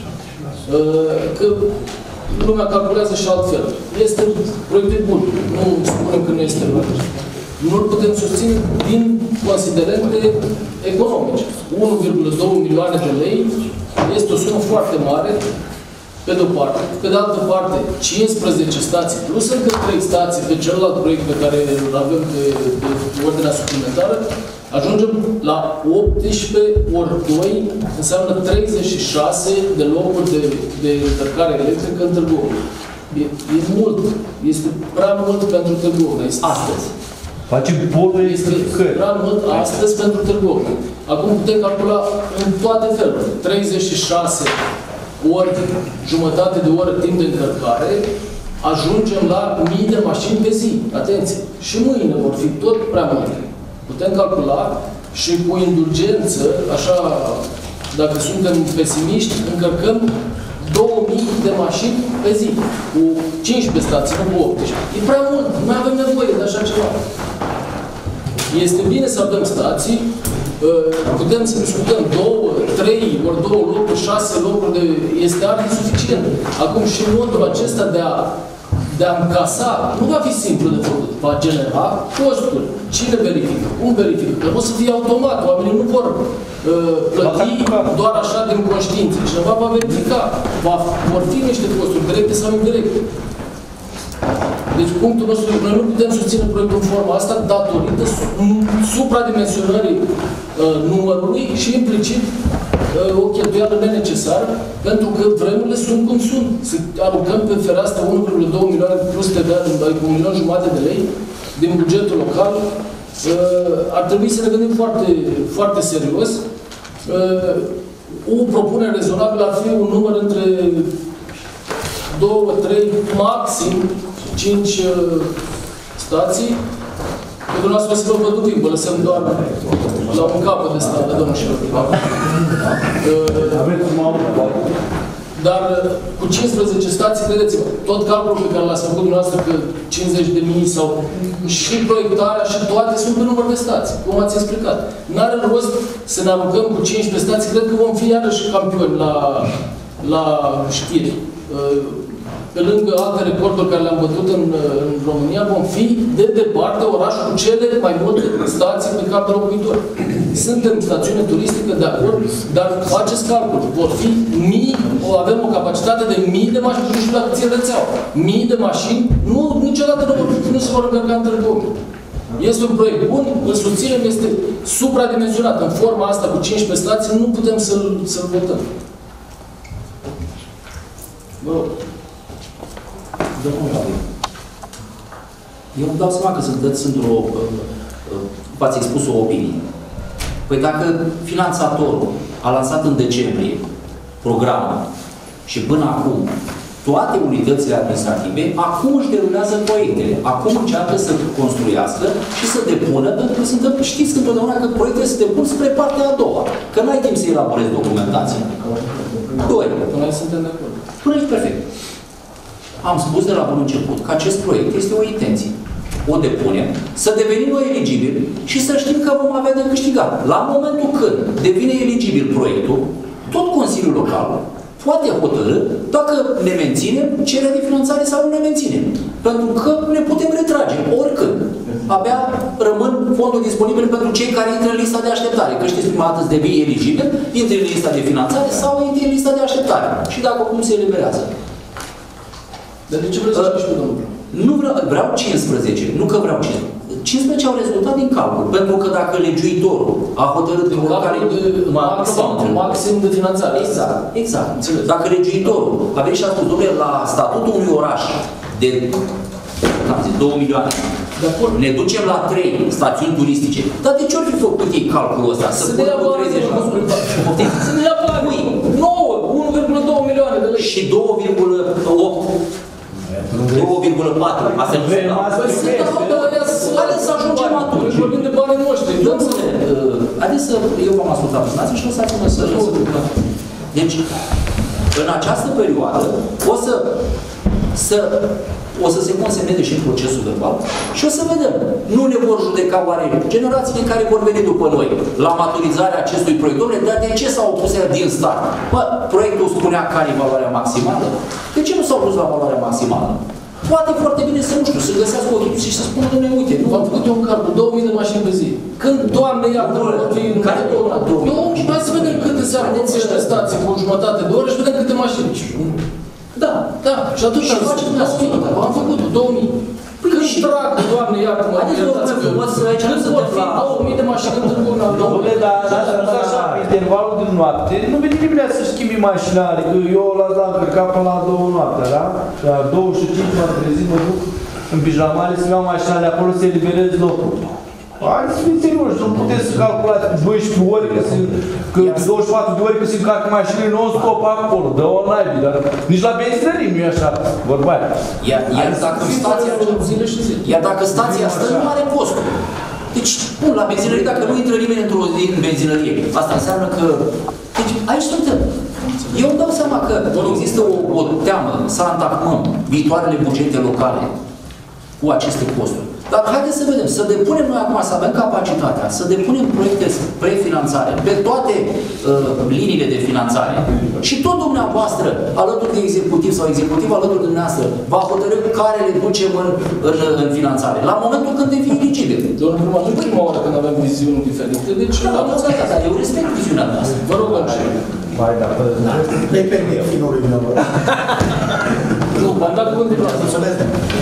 că lumea calculează și altfel. Este proiectul bun. Nu spunem că nu este bun. Nu-l putem susține din considerente economice. unu virgulă doi milioane de lei este o sumă foarte mare, pe de-o parte. Pe de altă parte, cincisprezece stații, plus încă trei stații pe celălalt proiect pe care îl avem pe, pe ordinea suplimentară, ajungem la optsprezece ori doi, înseamnă treizeci și șase de locuri de, de încărcare electrică în Târgu Mureș. E, e mult, este prea mult pentru Târgu Mureș. Astăzi. Facem polul este prea mult astăzi pentru Târgu Mureș. Acum putem calcula în toate felurile. treizeci și șase ori jumătate de oră timp de încărcare, ajungem la mii de mașini pe zi. Atenție! Și mâine vor fi tot prea multe. Putem calcula și cu indulgență, așa, dacă suntem pesimiști, încărcăm două mii de mașini pe zi, cu cincisprezece stații, nu cu optsprezece. E prea mult, nu mai avem nevoie de așa ceva. Este bine să avem stații, putem să discutăm două, trei, ori două locuri, șase locuri, de, este arte suficient. Acum și modul acesta de a de a încasa, nu va fi simplu de făcut, va genera costuri. Cine verifică? Cum verifică? Că nu o să fie automat, oamenii nu vor uh, plăti doar așa din conștiință. Cineva va verifica. Va, vor fi niște costuri, directe sau indirecte. Deci punctul nostru, noi nu putem susține proiectul în forma asta datorită supradimensionării uh, numărului și implicit uh, o cheltuială nenecesară, pentru că vremurile sunt cum sunt. Să aruncăm pe fereastră unu virgulă doi milioane plus T V A, adică un milion jumate de lei din bugetul local. Uh, ar trebui să ne gândim foarte, foarte serios. Uh, o propunere rezonabilă ar fi un număr între două, trei, maxim cinci uh, stații. Pe dumneavoastră o să vă pădurim, vă lăsăm doar la un capăt de stradă, domnul și uh, Dar uh, cu cincisprezece stații, credeți-mă, tot calculul pe care l-ați făcut dumneavoastră, că cincizeci de mii sau și proiectarea și toate sunt pe număr de stații, cum ați explicat. N-are rost să ne aruncăm cu cincisprezece stații, cred că vom fi iarăși campioni la, la știri. Uh, Pe lângă alte recorduri care le-am bătut în, în România, vom fi de departe orașul cu cele mai multe stații pe cap de locuitori. Suntem stațiune turistică, de acord, dar faceți calcul. Vor fi mii, avem o capacitate de mii de mașini, nu știu dacă ți-e rețeaua. Mii de mașini, nu, niciodată nu, nu se vor încărca în Târgu Mureș. Este un proiect bun, îl susținem, este supradimensionat. În forma asta cu cincisprezece stații nu putem să-l să-l votăm. Vă rog. Eu îmi dau seama că sunteți într-o... v-ați expus o opinie. Păi dacă finanțatorul a lansat în decembrie programul și până acum toate unitățile administrative acum își derulează proiectele, acum încearcă să construiască și să depună, pentru că suntem, știți întotdeauna că proiectele se depun spre partea a doua, că n-ai timp să elaborezi documentația. Doi. Noi suntem de acord. Până aici perfect. Am spus de la bun început că acest proiect este o intenție. O depunem, să devenim noi eligibili și să știm că vom avea de câștigat. La momentul când devine eligibil proiectul, tot Consiliul Local poate hotărâ dacă ne menținem cererea de finanțare sau nu ne menținem. Pentru că ne putem retrage oricând. Abia rămân fonduri disponibile pentru cei care intră în lista de așteptare. Că știți, prima dată îți devii eligibil, intri în lista de finanțare sau intri în lista de așteptare. Și dacă cum se eliberează. Dar de ce vreți să știți cu domnul? Nu vreau, vreau cincisprezece, nu că vreau cincisprezece. cincisprezece au rezultat din calcul, pentru că dacă legiuitorul a hotărât în care maxim, maxim de finanțare. Exact, exact. Dacă legiuitorul a venit și a spus, domnule, la statutul unui oraș de am zis, două milioane, ne ducem la trei stațiuni turistice. Dar de ce ori fi făcut ei calculul ăsta? Să pună cu treizeci la sută? Să ne ia bani. nouă, unu virgulă doi milioane de lei. Și doi virgulă opt. doi virgulă patru. Asta nu se dă. Haideți să ajungem atunci. Vorbim de banii noștri. Haideți să... Eu v-am ascultat prezentația și o să ajungem să... Deci, în această perioadă, o să... să o să se consemneze și în procesul verbal și o să vedem. Nu ne vor judeca oare generațiile care vor veni după noi la maturizarea acestui proiect. Dom'le, dar de ce s-au opus din start? Bă, proiectul spunea care e valoarea maximală? De ce nu s-au pus la valoarea maximală? Poate foarte bine să, nu știu, să găsească o echipă și să spună, dom'le, uite, nu v-am făcut eu un calcul, două mii de mașini pe zi. Când, Doamne, iartă, vor fi în care două mii? Hai să vedem câte se aruncă niște stații cu o jumătate de oră și vedem câte mașini. Da, da. Și atunci am face dumneavoastră. Am făcut-o, două mii. Când trag, Doamne, iartă-mă, iertați-vă, când vor fi două mii de mașini în Târgu Mureș? Dom'le, dar asta nu așa, pe intervalul de noapte, nu vine nimeni să schimbi mașina, adică eu l-ați dat încărcat până la două noaptea, da? Și la douăzeci și cinci m-am trezit, mă duc în pijamale să-mi iau mașina de acolo să eliberez locul. Hai să fim serioși, nu puteți să calculați doisprezece ore, că se, că douăzeci și patru de ore că se încarcă mașinile non-stop acolo, dă online, dar nici la benzinării nu e așa, vorba aia. Iar, iar, dacă stația, iar dacă stația stă, nu are costuri. Deci, bun, la benzinărie, dacă nu intră nimeni într-o zi în benzinărie, asta înseamnă că... Deci, aici suntem. Eu îmi dau seama că există o, o teamă să antacmăm viitoarele bugete locale cu aceste costuri. Dar haideți să vedem, să depunem noi acum, să avem capacitatea, să depunem proiecte prefinanțare pe toate uh, liniile de finanțare și tot dumneavoastră, alături de executiv sau executiv alături de dumneavoastră, va hotărâ care le ducem în, în, în finanțare. La momentul când devine eligibil. Domnul primar, nu prima oară când avem viziuni diferite, deci... Da, da, da, da, eu respect viziunea noastră. Vă rog, așa. Mai da, da. Le-i permit finului dumneavoastră. Nu, v-am dat cuvântul la mulțumesc.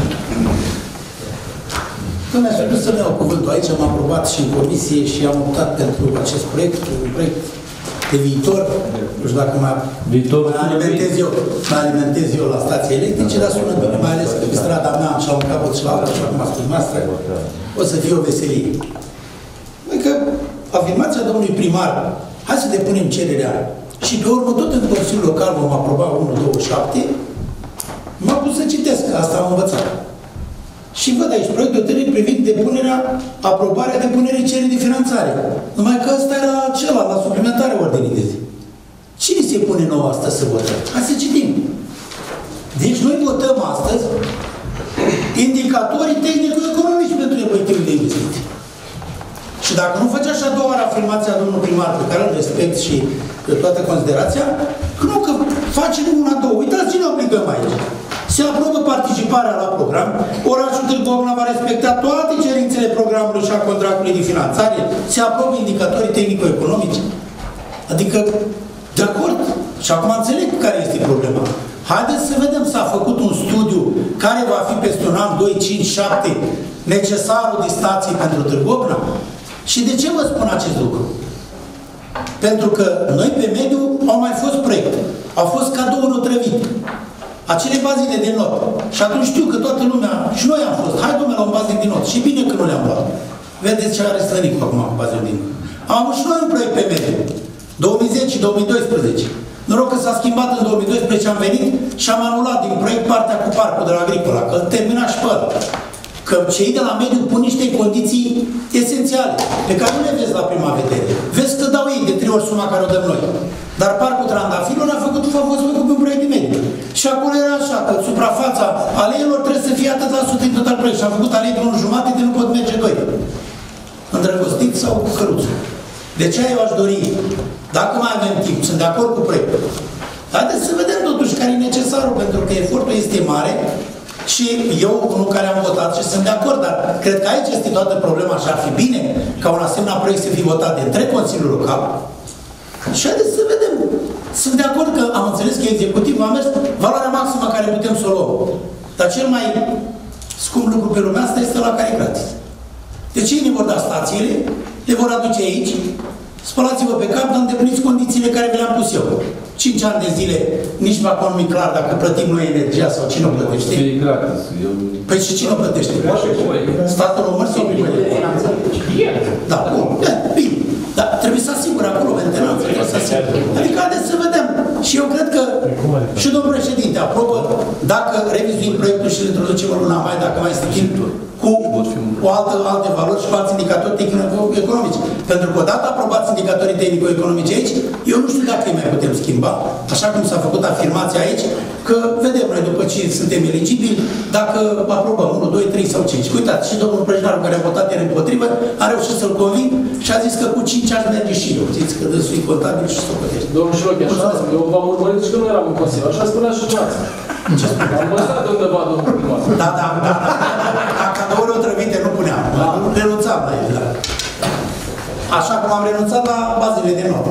Când mi-a spus să ne iau cuvântul aici, am aprobat și în comisie și am optat pentru acest proiect, un proiect de viitor. Nu știu dacă mă alimentez eu, mă alimentez eu la stații electrice, dar sună bine, mai ales că pe strada mea am și la un capăt și la altă, așa cum a spus noastră, o să fie o veselie. Adică, afirmația domnului primar, hai să depunem cererea și pe urmă tot în Consiliul Local vom aproba unu doi șapte, m-a pus să citesc, asta am învățat. Și văd aici, proiect de hotărâre privind depunerea, aprobarea depunerii cererii de finanțare. Numai că ăsta era acela, la suplimentare ordinii de zi. Cine se pune nou astăzi să votăm? Hai să citim. Deci noi votăm astăzi indicatorii tehnico-economici pentru obiectivul de investiții. Și dacă nu face așa a doua oară afirmația domnului primar, pe care îl respect și de toată considerația, nu că face una, două. Uitați ce ne obligăm aici. Se aprobă participarea la program, orașul Târgu Mureș va respecta toate cerințele programului și a contractului de finanțare, se aprobă indicatorii tehnico-economici. Adică, de acord, și acum înțeleg care este problema. Haideți să vedem, s-a făcut un studiu care va fi peste un an, doi, cinci, șapte, necesarul de stații pentru Târgu Mureș. Și de ce vă spun acest lucru? Pentru că noi pe mediu au mai fost proiecte, au fost cadouri otrăvite. Acele bazine de not. Și atunci știu că toată lumea, și noi am fost, hai domnule la un bazin de not. Și bine că nu le-am luat. Vedeți ce are Stănicu acum cu bazin de not. Am avut și noi un proiect pe mediu. două mii zece două mii doisprezece. Noroc că s-a schimbat în două mii doisprezece, am venit și am anulat din proiect partea cu parcul de la Agricola, că îl termina și pe ăla. Că cei de la mediu pun niște condiții esențiale, pe care nu le vezi la prima vedere. Vezi că dau ei de trei ori suma care o dăm noi. Dar parcul Trandafilor a făcut, a fost făcut pe un proiect de mediu. Și acolo era așa, că suprafața aleilor trebuie să fie atât la sută în total proiect. Și a făcut alei de unul jumate de nu pot merge doi. Îndrăgostit sau cu căruțul. De ce eu aș dori, dacă mai avem timp, sunt de acord cu proiectul. Haideți să vedem totuși care e necesarul, pentru că efortul este mare. Și eu, unul care am votat și sunt de acord, dar cred că aici este toată problema și ar fi bine ca un asemenea proiect să fie votat de întreg Consiliul Local. Și haideți să vedem. Sunt de acord că am înțeles că executivul a mers valoarea maximă care putem să o luăm. Dar cel mai scump lucru pe lumea asta este la care e gratis. Deci ei ne vor da stațiile, le vor aduce aici, spălați-vă pe cap, dar îndepliniți condițiile care vi le-am pus eu. cinci ani de zile, nici pe acolo nu-i clar dacă plătim noi energia sau cine o plătește. E gratis. Păi și cine o plătește? Statul român sau primărie? Da, bun. Bine. Dar trebuie să asigure acolo mentenanță. Adică haideți să vedem. Și eu cred că și domnul președinte aprobă dacă revizuim proiectul și îl introducem în luna mai, dacă mai este timp, cu o altă, alte valori și cu alți indicatori tehnico-economici. Pentru că odată aprobați indicatorii tehnico-economici aici, eu nu știu dacă îi mai putem schimba, așa cum s-a făcut afirmația aici, că vedem noi după ce suntem eligibili, dacă aprobăm unu, doi, trei sau cinci. Uitați, și domnul Prăjinaru, care a votat ieri împotrivă, a reușit să-l conving și a zis că cu cinci ani merge și eu. Știți că dânsul e contabil și s-o plătește. Domnul Șirochi, așa, eu v-am urmărit și că nu eram în Consiliu, așa spunea și dumneavoastră. Ce spune? Am văzut undeva, domnul primar. Da, da, da. Ca cadourile otrăvite nu puneam. Renunțam la ele. Așa cum am renunțat la bazele de nouă.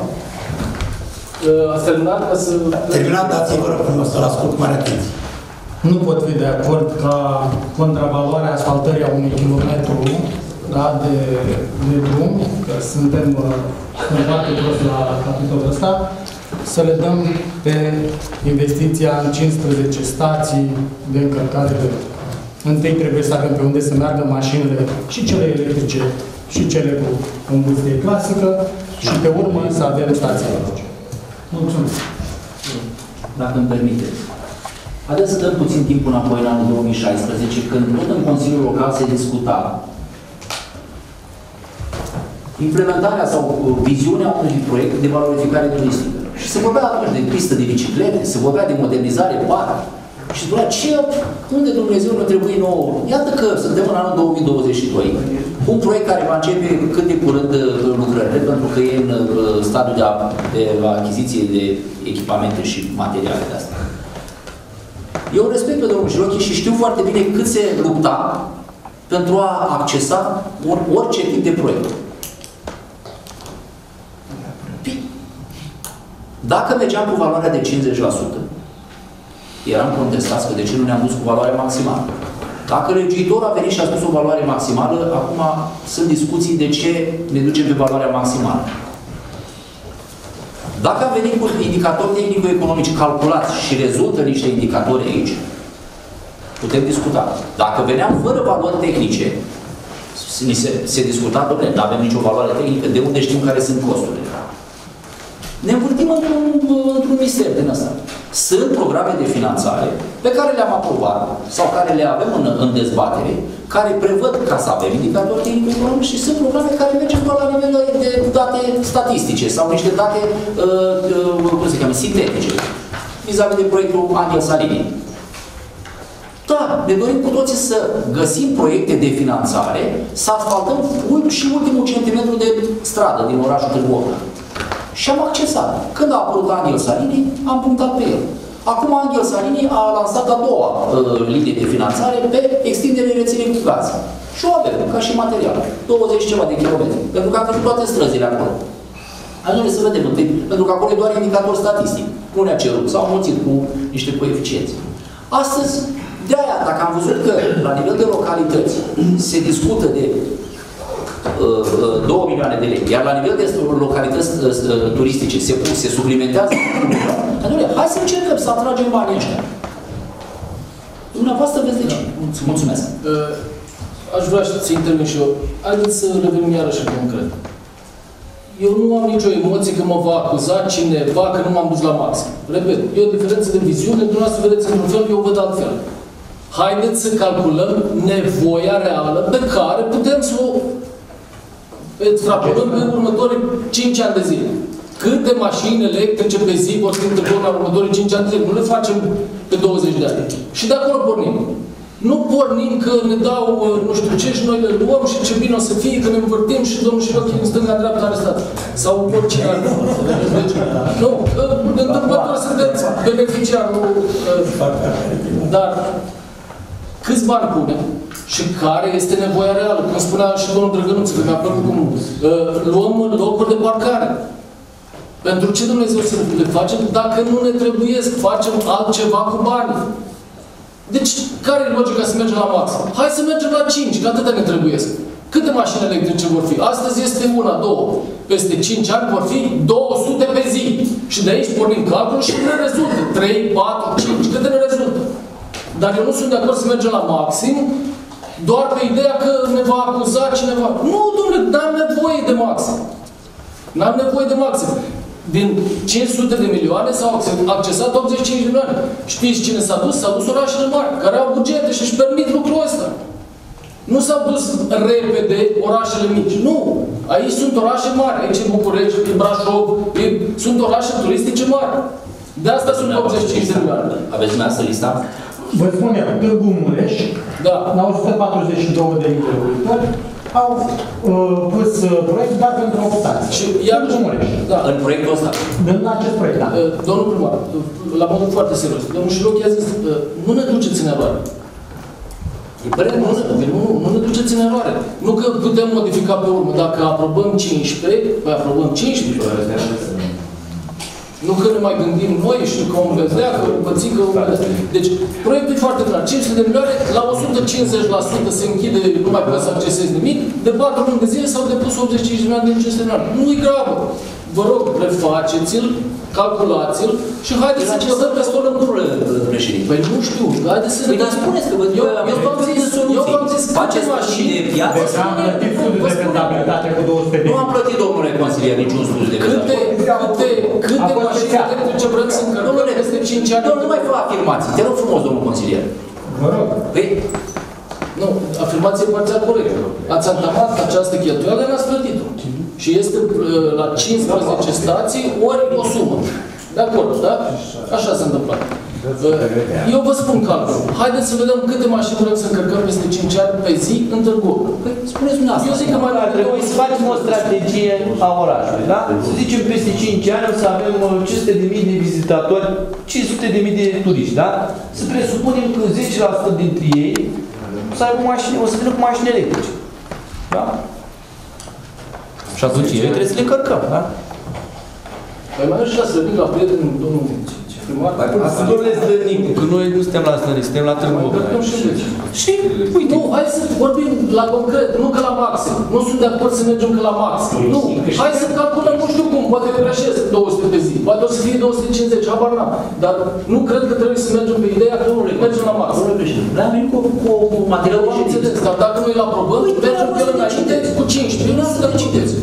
Ați terminat ca să... Terminat, dați-vă rog frumos să-l ascult cu mare atenție. Nu pot fi de acord ca contravaloarea asfaltării a unui kilometru, da, de, de drum, că suntem uh, foarte prost la capitolul ăsta, să le dăm pe investiția în cincisprezece stații de încărcare de drum. Întâi trebuie să avem pe unde să meargă mașinile, și cele electrice, și cele cu combustie clasică, și pe urmă să avem stații electrice. Mulțumesc. Dacă îmi permiteți. Haideți să dăm puțin timp înapoi în anul două mii șaisprezece, când tot în Consiliul Local se discuta implementarea sau viziunea unui proiect de valorificare turistică. Și se vorbea atunci de pistă de biciclete, se vorbea de modernizare parc. Și spunea, ce, unde Dumnezeu ne trebuie nouă? Iată că suntem în anul două mii douăzeci și doi. Un proiect care va începe cât de curând lucrările, pentru că e în stadiul de, de achiziție de echipamente și materiale de astea. Eu respect pe domnul Șirochi și știu foarte bine cât se lupta pentru a accesa or, orice tip de proiect. Dacă mergeam cu valoarea de cincizeci la sută, eram contestați că de ce nu ne-am dus cu valoarea maximală. Dacă legiuitorul a venit și a spus o valoare maximală, acum sunt discuții de ce ne ducem pe valoarea maximală. Dacă am venit cu indicatori tehnico-economici calculați și rezultă niște indicatori aici, putem discuta. Dacă veneam fără valori tehnice, se, se discuta, domnule, nu avem nicio valoare tehnică, de unde știm care sunt costurile? Ne învârtim într-un într-un mister din asta. Sunt programe de finanțare pe care le-am aprobat sau care le avem în, în dezbatere, care prevăd ca să avem indicatori tehnico-economici și sunt programe care merg doar la nivel de date statistice sau niște date uh, uh, cum se cheamă, sintetice vis-a-vis de proiectul Angel Salini. Da, ne dorim cu toții să găsim proiecte de finanțare, să asfaltăm și ultimul centimetru de stradă din orașul Târgu Ocna. Și am accesat. Când a apărut Angel Salini, am punctat pe el. Acum Angel Salini a lansat a doua uh, linie de finanțare pe extinderea rețelei cu gaz. Și o avem, ca și material. douăzeci ceva de kilometri. Pentru că am făcut toate străzile acolo. Ajungem să vedem întâi, pentru că acolo e doar indicator statistic. Nu ne-a cerut, s-au mulțit cu niște coeficienți. Astăzi, de aia, dacă am văzut că la nivel de localități se discută de două milioane de lei, iar la nivel de localități turistice se, se suplimentează, hai să încercăm să atragem banii ăștia. Dumneavoastră veți de ce. Mulțumesc. Aș vrea să intervin și eu. Haideți să revenim iarăși concret. eu nu am nicio emoție că mă va acuza cineva că nu m-am dus la maxim. Repet, e o diferență de viziune, dumneavoastră vedeți într-un fel, eu văd altfel. Haideți să calculăm nevoia reală pe care putem să o extrapolăm în următorii cinci ani de zile. Câte mașini electrice pe zi vor fi întâmplate în următorii cinci ani de zile? Nu le facem pe douăzeci de ani. Și de acolo pornim. Nu pornim că ne dau nu știu ce și noi le luăm și ce bine o să fie, că ne învârtim și domnul Șirochi în stânga-dreapta arestat. Sau oricine ar deci, nu, întâmplător sunteți beneficiarul. Dar câți bani punem și care este nevoia reală? Cum spunea și domnul Drăgănuț, că mi-a plăcut cum luăm locuri de parcare. Pentru ce Dumnezeu să le facem dacă nu ne trebuie să facem altceva cu banii? Deci, care e logica să mergem la maxim? Hai să mergem la cinci, că atâta ne trebuie. Câte mașini electrice vor fi? Astăzi este una, două. Peste cinci ani vor fi două sute pe zi. Și de aici pornim calculul și ne rezultă. trei, patru, cinci, câte ne rezultă? Dar eu nu sunt de acord să mergem la maxim doar pe ideea că ne va acuza cineva. Nu, domnule, n-am nevoie de maxim. N-am nevoie de maxim. Din cinci sute de milioane s-au accesat optzeci și cinci de milioane. Știți cine s-a dus? S-au dus orașele mari, care au bugete și își permit lucrul ăsta. Nu s-au dus repede orașele mici. Nu. Aici sunt orașe mari. Aici e București, e Brașov, e... sunt orașe turistice mari. De asta sunt optzeci și cinci de milioane. Aveți dumneavoastră lista? Vă spun eu, Târgu Mureș, da. La o sută patruzeci și două de mii de locuitori, au uh, pus uh, proiect doar pentru ocupație. Și iar Mureș. Da. În proiectul ăsta? În acest proiect, da. Uh, domnul primar, la modul foarte serios, domnul Șirochi a zis, uh, nu ne duceți în eroare. Nu, nu, nu ne duceți în eroare. Nu că putem modifica pe urmă. Dacă aprobăm cincisprezece, păi aprobăm cincisprezece. Nu că ne mai gândim noi și că o vedea, că pățică, o vedea. Deci, proiectul e foarte clar. cinci sute de milioane, la o sută cincizeci la sută se închide, nu mai poți să accesezi nimic. De patru luni de zile s-au depus optzeci și cinci de milioane din cinci sute de milioane. Nu-i gravă. Vă rog, refaceți-l, calculați-l și haideți să căutăm pe stolă în domnule președinte. Păi nu știu, haideți să... Păi dar spuneți că vă eu v-am zis, eu v-am zis câte mașini... Deci am plătit studiul de rentabilitate cu două sute de mii. Nu am plătit, domnule consilier, niciun studiu de rentabilitate. Câte, câte mașini electrice vrem să încărcăm peste cinci ani? Domnule, nu mai fă afirmații. Te rog frumos, domnul consilier. Vă rog. Păi, nu, afirmație parțial corectă. Ați antamat această cheltuială, n-ați plătit-o. Și este la cincisprezece stații, ori o sumă. De acord, da? Așa s-a întâmplat. Eu vă spun calcul. Haideți să vedem câte mașini vrem să încărcăm peste cinci ani pe zi în Târgu. Păi, spuneți dumneavoastră. Eu zic că mai ar trebui să facem o strategie a orașului, da? Să zicem, peste cinci ani o să avem cinci sute de mii de vizitatori, cinci sute de mii de turiști, da? Să presupunem că zece la sută dintre ei o să, aibă mașini, o să vină cu mașini electrice. Da? Și atunci ei trebuie să le încărcăm, da? Păi mai așa să vin la prietenul domnul primar. Asta domnule Zdărnicu, că noi nu suntem la Zdărnicu, suntem la Târgu. Și, uite, nu, hai să vorbim la concret, nu că la maxim. Nu sunt de acord să mergem că la maxim. Nu, hai să calculăm, nu știu cum, poate greșesc două sute pe zi, poate o să fie două sute cincizeci, habar n-am. Dar nu cred că trebuie să mergem pe ideea că mergem la maxim. Domnule președinte, vreau venit cu, cu materialul de ședință. Dar dacă noi îl aprobăm, mergem pe el înainte cu cincisprezece. Eu nu sunt de citeți.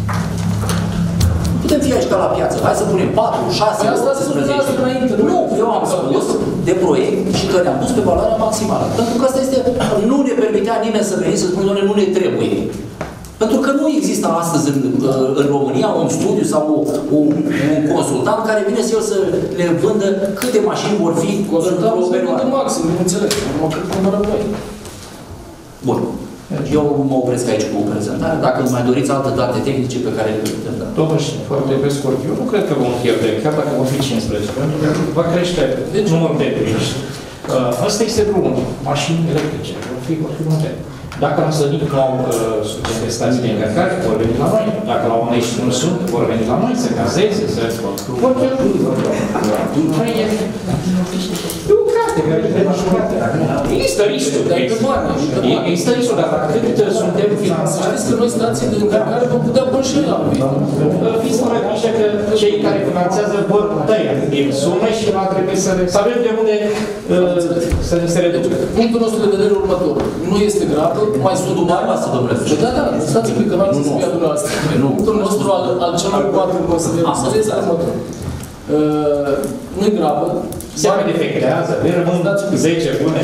Putem fi aici ca la piață. Hai să punem patru, șase, optsprezece. Nu, eu am spus de proiect și că ne-am pus pe valoarea maximală. Pentru că asta este, nu ne permitea nimeni să veni să spună, doamne, nu ne trebuie. Pentru că nu există astăzi în, în România un studiu sau un, un consultant care vine să el să le vândă câte mașini vor fi consultantul să vândă maxim, nu înțeleg. Mă cred că numărăm noi. Bun. Eu mă opresc aici cu prezentarea. Dacă mai doriți alte date tehnice pe care le putem da. Totuși, foarte pe scurt, eu nu cred că vom pierde, chiar dacă vor fi cincisprezece, pentru că va crește deci, numărul de turiști. Uh, asta este drumul. Mașini electrice, vor fi, vor fi multe. Dacă la Sănic nu au uh, suficiente stații de încărcare, vor veni la noi. Dacă la Onești nu sunt, vor veni la noi, să cazeze, să... Vor fi... Există riscul. Dar pe bani, pe bani. Există riscul, dar cât suntem Să știți că noi stații de încărcare vom putea conșela. Fiți mai așa că cei care finanțează vor tăia din sumă și va trebui să, să avem de unde să ne se reducă. Punctul nostru de vedere următor. Nu este gravă, mai sunt umani. Da, da, stați un pic, că nu am să spui dumneavoastră. Punctul nostru al, al celor patru considerări este următor. Uh, nu e gravă. Se mai defectează, ne rămân zece bune.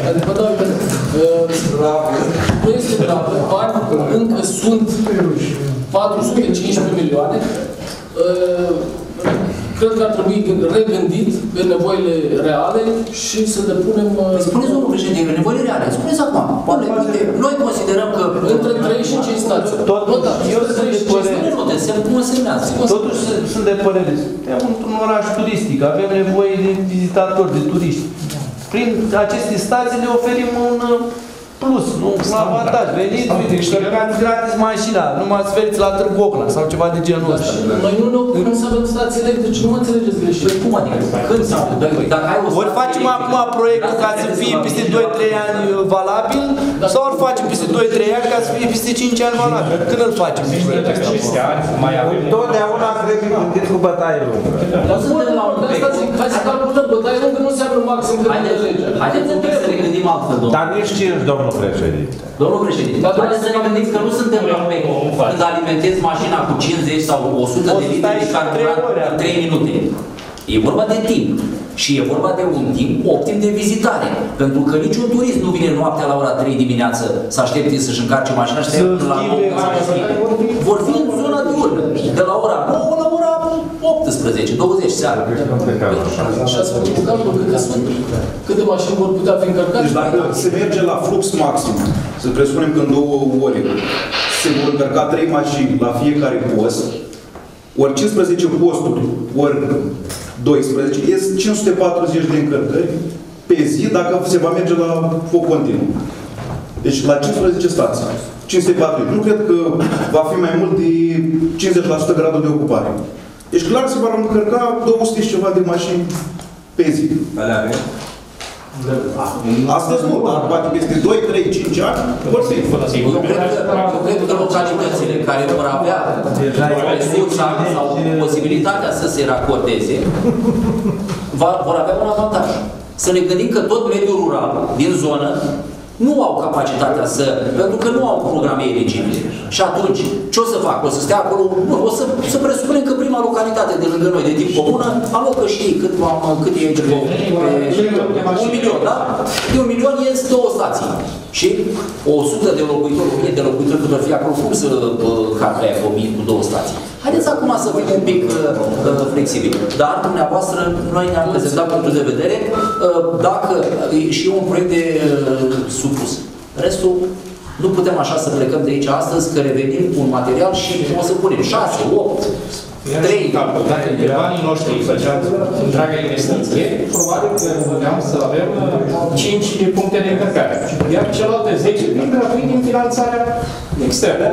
Nu este gravă, bani încă sunt patru sute cincisprezece milioane. Uh, Cred că ar trebui regândit pe nevoile reale și să depunem... Spuneți, domnul președinte, nevoile reale. Spuneți acum. Noi considerăm că... Între trei și cinci stații. Eu sunt de părere. Totuși sunt de părere. Suntem într-un oraș turistic. Avem nevoie de vizitatori, de turiști. Prin aceste stații le oferim un plus, un avantaj. Veniți, uite, încărcați gratis mașina, nu mă sferiți la Târgu Ocna sau ceva de genul ăsta. Noi nu ne opunem să avem stații electrice, nu mă înțelegeți greșit. Cum adică? Când s-au? Ori facem acum proiectul ca să fie peste doi trei ani valabil, sau ori facem peste doi trei ani ca să fie peste cinci ani valabil. Când îl facem proiectul ăsta? Totdeauna trebuie gândit cu bătaie lungă. Dar suntem la un dat, hai să calculăm, bătaie lungă nu înseamnă maxim cât de lege. Haideți un pic să ne gândim altfel, domnul. Dar nici cinci, domnul președinte. Domnul președinte, haideți să ne gândim că nu suntem la un când alimentezi mașina cu cincizeci sau o sută de litri de carburant în trei minute. E vorba de timp. Și e vorba de un timp optim de vizitare. Pentru că niciun turist nu vine noaptea la ora trei dimineață să aștepte să-și încarce mașina și să la nouă. Vor fi în zona diurnă. De la ora nouă la ora optsprezece, douăzeci seara. Și ați făcut calcul câte sunt, câte mașini vor putea fi încărcate? Deci dacă se merge la flux maxim, să presupunem că în două ore se vor încărca trei mașini la fiecare post, ori cincisprezece posturi, ori doisprezece, ies cinci sute patruzeci de încărcări pe zi dacă se va merge la foc continuu. Deci la cincisprezece stații. cinci sute patruzeci. Nu cred că va fi mai mult de cincizeci la sută gradul de ocupare. Deci clar se vor încărca două sute și ceva de mașini pe zi. Astăzi nu, dar poate peste doi, trei, cinci ani vor fi. Eu cred că localitățile care vor avea resursa sau posibilitatea să se racordeze vor avea un avantaj. Să ne gândim că tot mediul rural din zonă nu au capacitatea să, pentru că nu au programe eligibile. Și atunci, ce o să fac? O să stea acolo? Nu, o să, să presupunem că prima localitate de lângă noi, de tip comună, alocă și ei cât, cât e aici, pe, un milion, da? De un milion ies două stații. Și o sută de locuitori, o mie de locuitori cât or fi acolo, cum să carcă aia cu o mie cu două stații? Haideți acum să fim un pic uh, flexibili. Dar, dumneavoastră, noi ne-am prezentat punctul de vedere uh, dacă e și un proiect de uh, supus. Restul, nu putem așa să plecăm de aici astăzi, că revenim cu un material și o să punem șase, opt, trei. Dacă de banii noștri făceam întreaga investiție, probabil că puteam să avem cinci puncte de încărcare. Iar celelalte zece vin gratuit din finanțarea externă.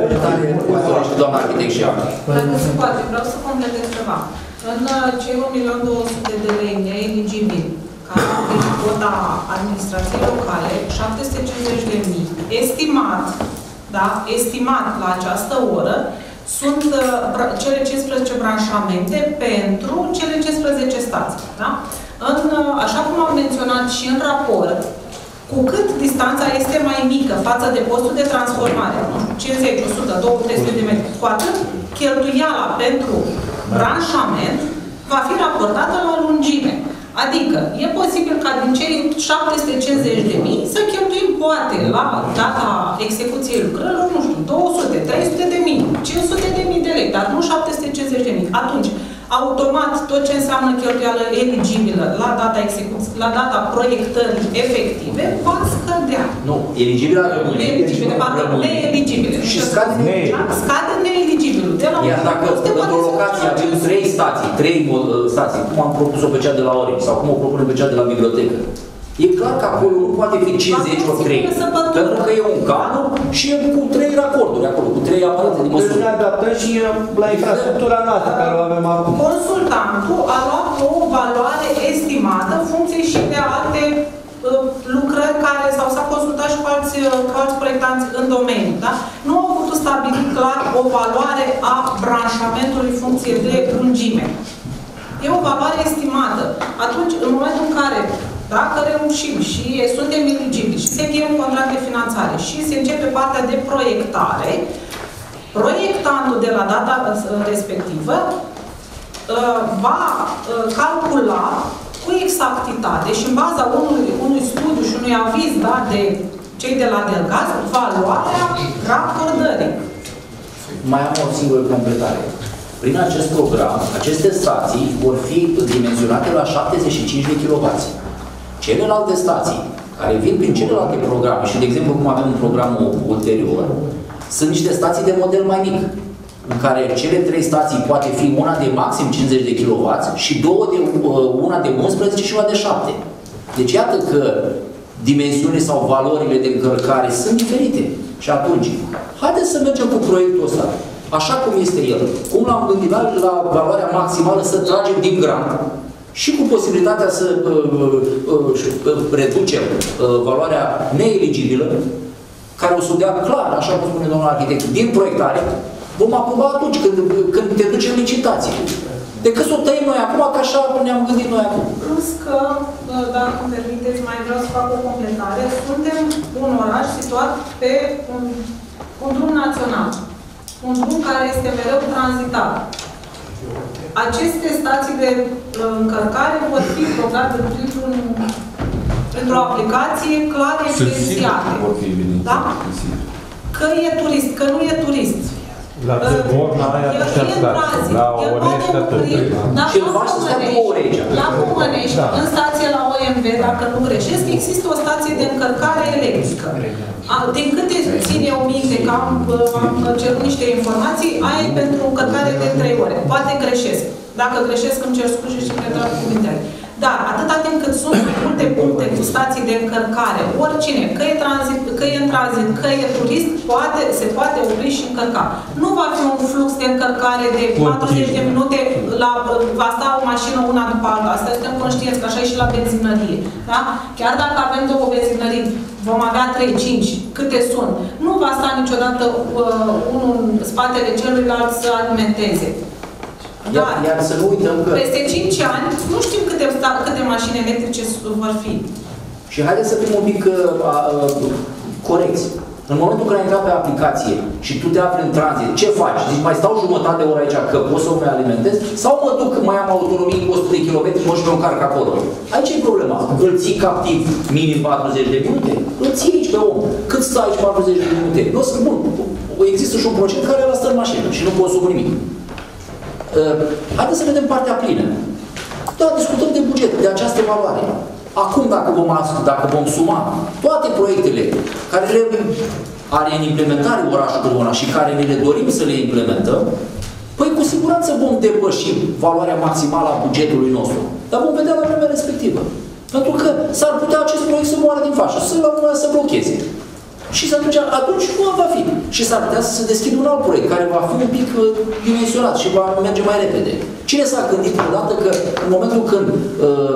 Doamna arhitect și ea. Dacă se poate, vreau să completez ceva. În cei un milion două sute de lei neeligibili, care este cota administrației locale, șapte sute cincizeci de mii, estimat, da, estimat la această oră, sunt uh, cele cincisprezece branșamente pentru cele cincisprezece stații. Da? În, uh, așa cum am menționat și în raport, cu cât distanța este mai mică față de postul de transformare, cincizeci, o sută, două sute de metri, cu atât cheltuiala pentru branșament va fi raportată la lungime. Adică, e posibil ca din cei șapte sute cincizeci de mii să cheltuim poate la data execuției lucrărilor, nu știu, două sute, trei sute de mii, cinci sute de mii de lei, dar nu șapte sute cincizeci de mii. Atunci, automat, tot ce înseamnă cheltuială eligibilă la data execuției, la data proiectării efective, va scădea. Nu, eligibilă rămâne. Neeligibile, pardon, neeligibile. Și scade neeligibilă. Scade neeligibilul. Iar dacă într-o locație avem trei stații, trei stații, cum am propus-o pe cea de la Orim sau cum o propunem pe cea de la bibliotecă, e clar că acolo nu poate fi cincizeci ori trei. Pentru că e un canul și e cu trei racorduri acolo, cu trei aparate de măsură. Deci ne adaptăm și la infrastructura noastră care o avem acum. Consultantul a luat o valoare estimată în funcție și de alte alți, cu alți proiectanți în domeniu. Da? Nu au putut stabili clar o valoare a branșamentului în funcție de lungime. E o valoare estimată. Atunci, în momentul în care, dacă reușim și suntem eligibili și se încheie un contract de finanțare și se începe partea de proiectare, proiectantul de la data respectivă va calcula cu exactitate și în baza unui, unui studiu și unui aviz da, de cei de la Delgaz, valoarea racordării. Mai am o singură completare. Prin acest program, aceste stații vor fi dimensionate la șaptezeci și cinci de kilowați. Celelalte stații, care vin prin celelalte programe, și de exemplu cum avem un program ulterior, sunt niște stații de model mai mic, în care cele trei stații poate fi una de maxim cincizeci de kilowați și două de, una de unsprezece și una de șapte. Deci iată că dimensiunile sau valorile de încărcare sunt diferite. Și atunci, haideți să mergem cu proiectul ăsta, așa cum este el. Cum l-am gândit la, la valoarea maximală să tragem din grant și cu posibilitatea să uh, uh, reducem uh, valoarea neeligibilă, care o să dea clar, așa cum spune domnul arhitect, din proiectare, vom aproba atunci când, când te duci în licitație. Decât să o tăiem noi acum, că așa ne-am gândit noi acum. Plus că, dacă îmi permiteți, mai vreau să fac o completare. Suntem un oraș situat pe un, un drum național. Un drum care este mereu tranzitat. Aceste stații de încărcare pot fi programe printr-un printr-o aplicație clar evidențiată. Da? Că e turist, că nu e turist. La Târborna aia atâția stații, la Onești atât. Și îl faci să stea două ore aici. La Comănești, în stație la O M V, dacă nu greșesc, există o stație de încărcare electrică. Din câte țin eu minte, că am, am cerut niște informații, aia e pentru încărcare de trei ore. Poate greșesc. Dacă greșesc, îmi cer scuze și îmi retrag cuvintele. Dar atâta timp cât sunt multe puncte cu stații de încărcare, oricine, că e, tranzit, că e în tranzit, că e turist, poate, se poate opri și încărca. Nu va fi un flux de încărcare de patruzeci de minute, la, va sta o mașină una după alta. Asta suntem conștienți, că așa e și la benzinărie. Da? Chiar dacă avem două benzinării, vom avea trei, cinci, câte sunt. Nu va sta niciodată uh, unul în spatele celuilalt să alimenteze. Iar, iar să nu uităm că... Peste cinci ani, nu știm câte, câte mașini electrice vor fi. Și haideți să fim un pic uh, uh, corecți. În momentul când ai intrat pe aplicație și tu te afli în tranzit, ce faci? Zici, mai stau jumătate de oră aici că pot să mă alimentez? Sau mă duc, mai am autonomie o sută de kilometri, mă și mă încarc acolo? Aici e problema. Îl ții captiv minim patruzeci de minute? Îl ții aici pe om. Cât stai aici patruzeci de minute? Nu sunt bun. Există și un procent care ăla stă în mașină și nu consumă nimic. Uh, haideți să vedem partea plină. Da, discutăm de buget, de această valoare. Acum, dacă vom, dacă vom suma toate proiectele care le are în implementare orașul Crăciuna și care ne le dorim să le implementăm, păi cu siguranță vom depăși valoarea maximală a bugetului nostru. Dar vom vedea la vremea respectivă. Pentru că s-ar putea acest proiect să moară din fașă, să, să blocheze. Și atunci, atunci nu va fi. Și s-ar putea să se deschidă un alt proiect care va fi un pic dimensionat și va merge mai repede. Cine s-a gândit odată că în momentul când uh,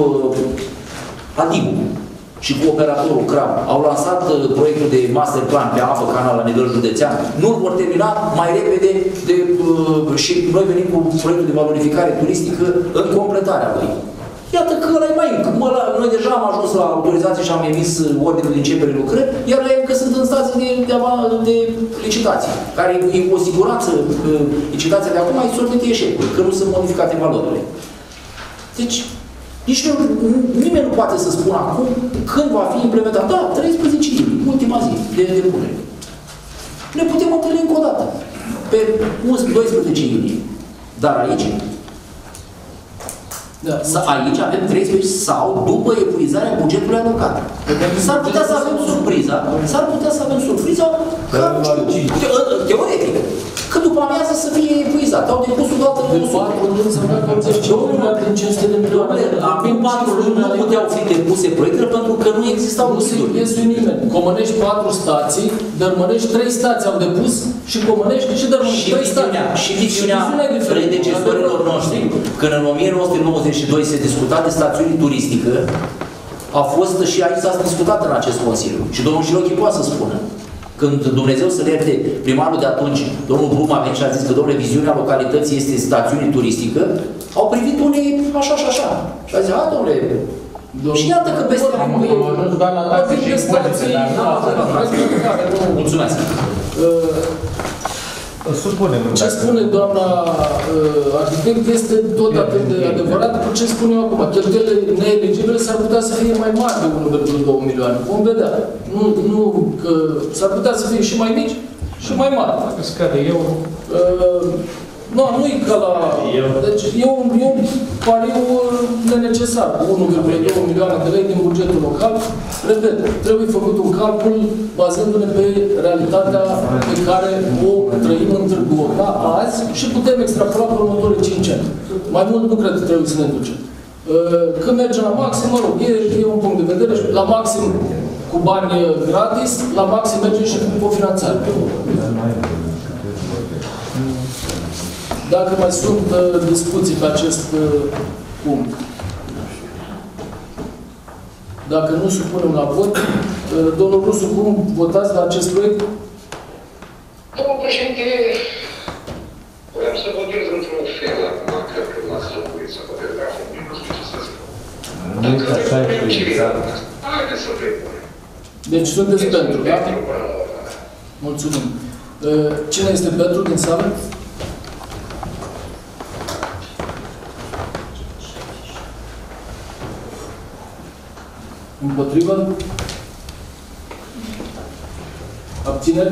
uh, Adibu și cu operatorul C R A M au lansat uh, proiectul de master plan pe apă canal la nivel județean, nu îl vor termina mai repede de, uh, și noi venim cu proiectul de valorificare turistică în completarea lui. Iată că ăla e mai încă. Noi deja am ajuns la autorizație și am emis ordinul de începere lucrări, iar la încă sunt în stații de, de, de licitație, care e o siguranță că licitația de acum e sortită eșecului, că nu sunt modificate valorile. Deci, nici nu, nimeni nu poate să spună acum când va fi implementat. Da, treisprezece iulie, ultima zi de depunere. Ne putem întâlni încă o dată, pe doisprezece iulie. Dar aici, Da. Aici avem treisprezece sau după epuizarea bugetului alocat. S-ar putea să avem surpriza, s-ar putea să avem surpriza că, știu, teoretic, că după amiază să fie epuizat. Au depus o dată de patru luni să meargă în cinci sute de milioane. Acum patru luni nu puteau fi depuse proiectele pentru că nu existau lucruri. Nu se nimeni. Comănești patru stații, Dărmănești trei stații au depus și Comănești și Dărmănești trei stații. Și viziunea predecesorilor noștri, când în o mie nouă sute nouăzeci și doi se discuta de stațiune turistică, a fost și aici s-a discutat în acest Consiliu. Și domnul Șirochi poate să spună. Când Dumnezeu să le ierte, primarul de atunci, domnul Brum a venit și a zis că, domnule, viziunea localității este stațiune turistică, au privit unii așa și așa. Și a zis, a, domnule, și iată că peste... Mulțumesc. Supunem. Ce spune doamna uh, arhitect este tot atât de adevărat cu ce spun eu acum. Cheltuielile neeligibile s-ar putea să fie mai mari de unu virgulă doi milioane. Vom vedea. Nu, nu că s-ar putea să fie și mai mici și mai mari. Scade eu. Uh, nu, nu e ca la... Deci e un, e un pariu nenecesar. unu virgulă doi milioane de lei din bugetul local. Repet, trebuie făcut un calcul bazându-ne pe realitatea pe care o trăim în Târgu Ocna azi și putem extrapola pe următorii cinci ani. Mai mult nu cred că trebuie să ne ducem. Când mergem la maxim, mă rog, e, e un punct de vedere, la maxim cu bani gratis, la maxim mergem și cu cofinanțare. Dacă mai sunt uh, discuții pe acest uh, punct. Dacă nu supunem la vot, uh, domnul Rusu, cum votați la acest proiect? Domnul președinte, vreau să votez într-un fel, acum cred că m-ați lămurit să votez de acum, nu știu ce să zic. Dacă vrem civil, haideți să vrem. Deci sunteți pentru, da? Mulțumim. Uh, cine este pentru din sală? Împotrivă? Abțineri?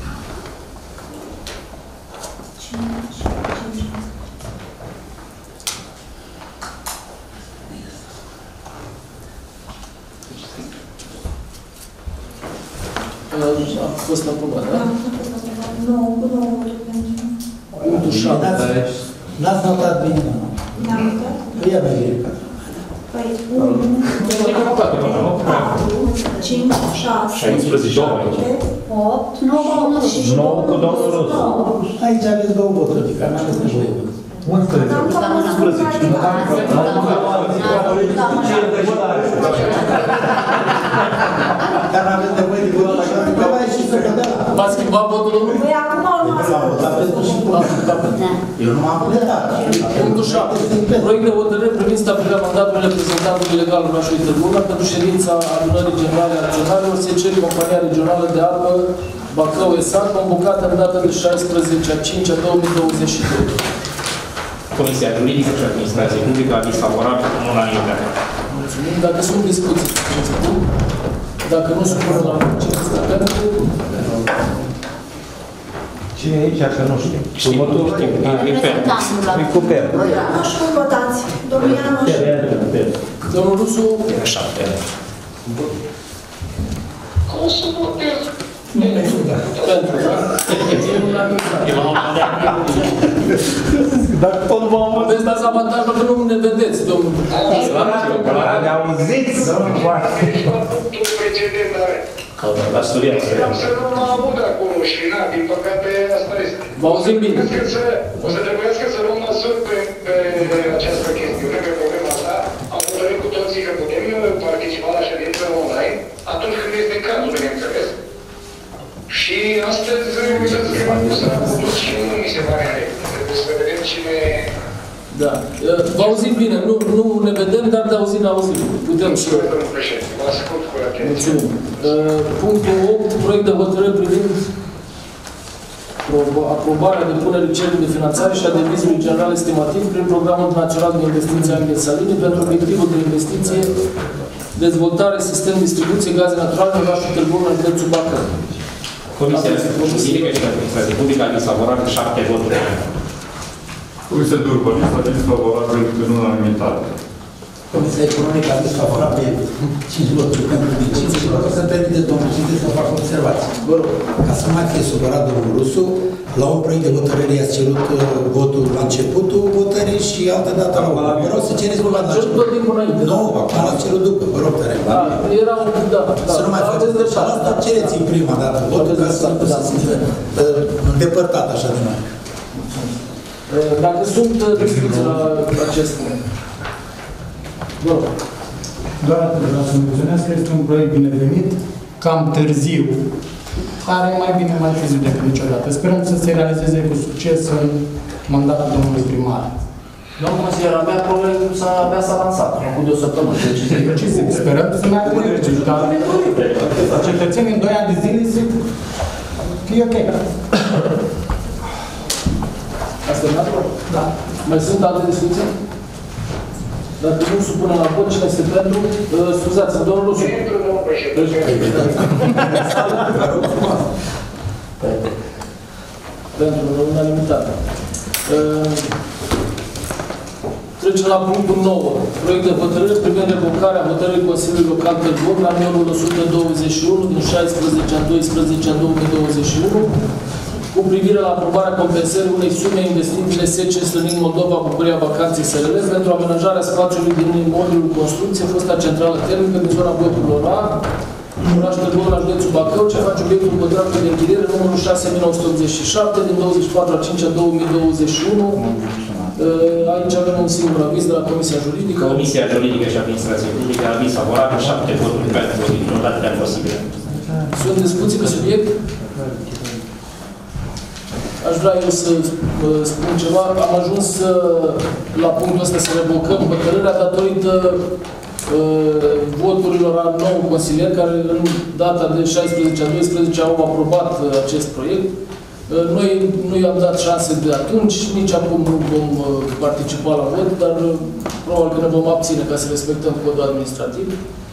A fost aprobat, da? Nu, cu două voturi pentru. Punctul șapte. N-ați notat bine, nu? N-am notat? Ia mai verificat. Păi, unu, doi, patru, cinci, șase, șapte, opt, nouă și nouă cu domnul Rusu. Aici aveți două voturi, că n-aveți nevoie. unsprezece. Dar n-aveți nevoie de votul și nu mai și să vă dea. V-ați schimbat votul, domnul? Păi acum urmează. Eu nu m-am plecat. Punctul șapte. Proiect de hotărâre privind stabilirea mandatului reprezentantului legal în orașului Târgu Ocna pentru ședința adunării generale a regionalelor S C Compania Regională de Apă Bacău S A, convocată în data de șaisprezece a cincea două mii douăzeci și doi. Comisia Juridică și Administrație Publică a disfavorabil în unanimitate. Mulțumim. Dacă sunt discuții, dacă nu sunt până la cine este pentru... Cine e aici, că nu știu. Următorul e cu Per. Așa cum votați? Domnul Ianoș? Domnul Rusu? șapte. Cum să votez? Pentru, da? Dar tot v-am văzut. Aveți dați avantajul că nu ne vedeți, domnul. Ne auziți, domnul Coache. Punctul precedent, dar... La studiat. Vreau să nu mă aud acolo și, na, din păcate, asta este. Vă auzim bine. O să trebuiască să luăm măsuri pe, pe această chestiune, pe problema asta. Am hotărât cu toții că putem participa la ședință online atunci când este cazul, bineînțeles. Și astăzi, uitați că m-am pus la voturi și nu mi se pare în regulă. Trebuie să vedem cine... Da. Vă auzim bine. Nu, nu ne vedem, dar de auzit ne auzim. Putem să... Domnul președinte, vă ascult cu atenție. Mulțumim. Punctul opt. Proiect de hotărâre privind aprobarea depunerii cererii de finanțare și a devizului general estimativ prin Programul Național de Investiții Angel Salini pentru obiectivul de investiție dezvoltare sistem distribuție gaze naturale în orașul Târgu Ocna, județul Bacău. Comisia Juridică și Administrație Publică a disfavorabil șapte voturi. Comisia de Urbanism a disfavorabil în unanimitate. Comisia Economică a disfavorabil cinci voturi pentru decizie și vă să permite domnul Cinti să facă observații. Vă rog, ca să mai fie supărat domnul Rusu, la un proiect de hotărâre i-ați cerut votul la începutul hotărârii și altă dată la urmă. Vă rog să cereți votul la început. Nu, acum l-ați cerut după, vă rog tare. Era un... Da, da. Să nu mai faceți de asta, cereți în prima dată votul ca să se fie îndepărtat așa de noi. Dacă sunt discuții la acest punct. Vă rog. Doar atât vreau să menționez că este un proiect binevenit, cam târziu, dar mai bine mai târziu decât niciodată. Sperăm să se realizeze cu succes în mandatul domnului primar. Domnul consilier, abia proiectul s-a abia s-a lansat, acum de o săptămână. Deci sperăm să meargă repede, dar cetățenii în doi ani de zile zic că e ok. Asta e natură? Da. Mai sunt alte discuții? Dacă nu supunem la vot, cine este pentru? Uh, scuzați-mă, domnul Rusu. Pentru, domnul președinte. Pentru unanimitate. Uh, Trecem la punctul nouă. Proiect de hotărâre privind revocarea hotărârii Consiliului Local Târgu la numărul o sută douăzeci și unu din șaisprezece a doisprezece a două mii douăzeci și unu cu privire la aprobarea compensării unei sume investițiile S C Slănic Moldova Bucuria Vacanței S R L pentru amenajarea spațiului din imobilul construcție, fosta centrală termică din zona Bătului A, oraș Târgu, la județul Bacău, ce face obiectul contractului de închiriere numărul șase mii nouă sute optzeci și șapte din douăzeci și patru a cincea a două mii douăzeci și unu. Aici avem un singur aviz de la Comisia Juridică. Comisia Juridică și Administrație Publică, aviz favorabil, șapte voturi pentru unanimitate posibilă. Sunt discuții pe subiect? Aș vrea eu să spun ceva. Am ajuns la punctul ăsta să revocăm hotărârea datorită voturilor a nouă consilieri care în data de șaisprezece a doisprezece au aprobat acest proiect. Noi nu i-am dat șanse de atunci, nici acum nu vom participa la vot, dar probabil că ne vom abține ca să respectăm codul administrativ.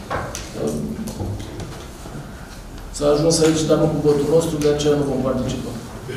S-a ajuns aici, dar nu cu votul nostru, de aceea nu vom participa.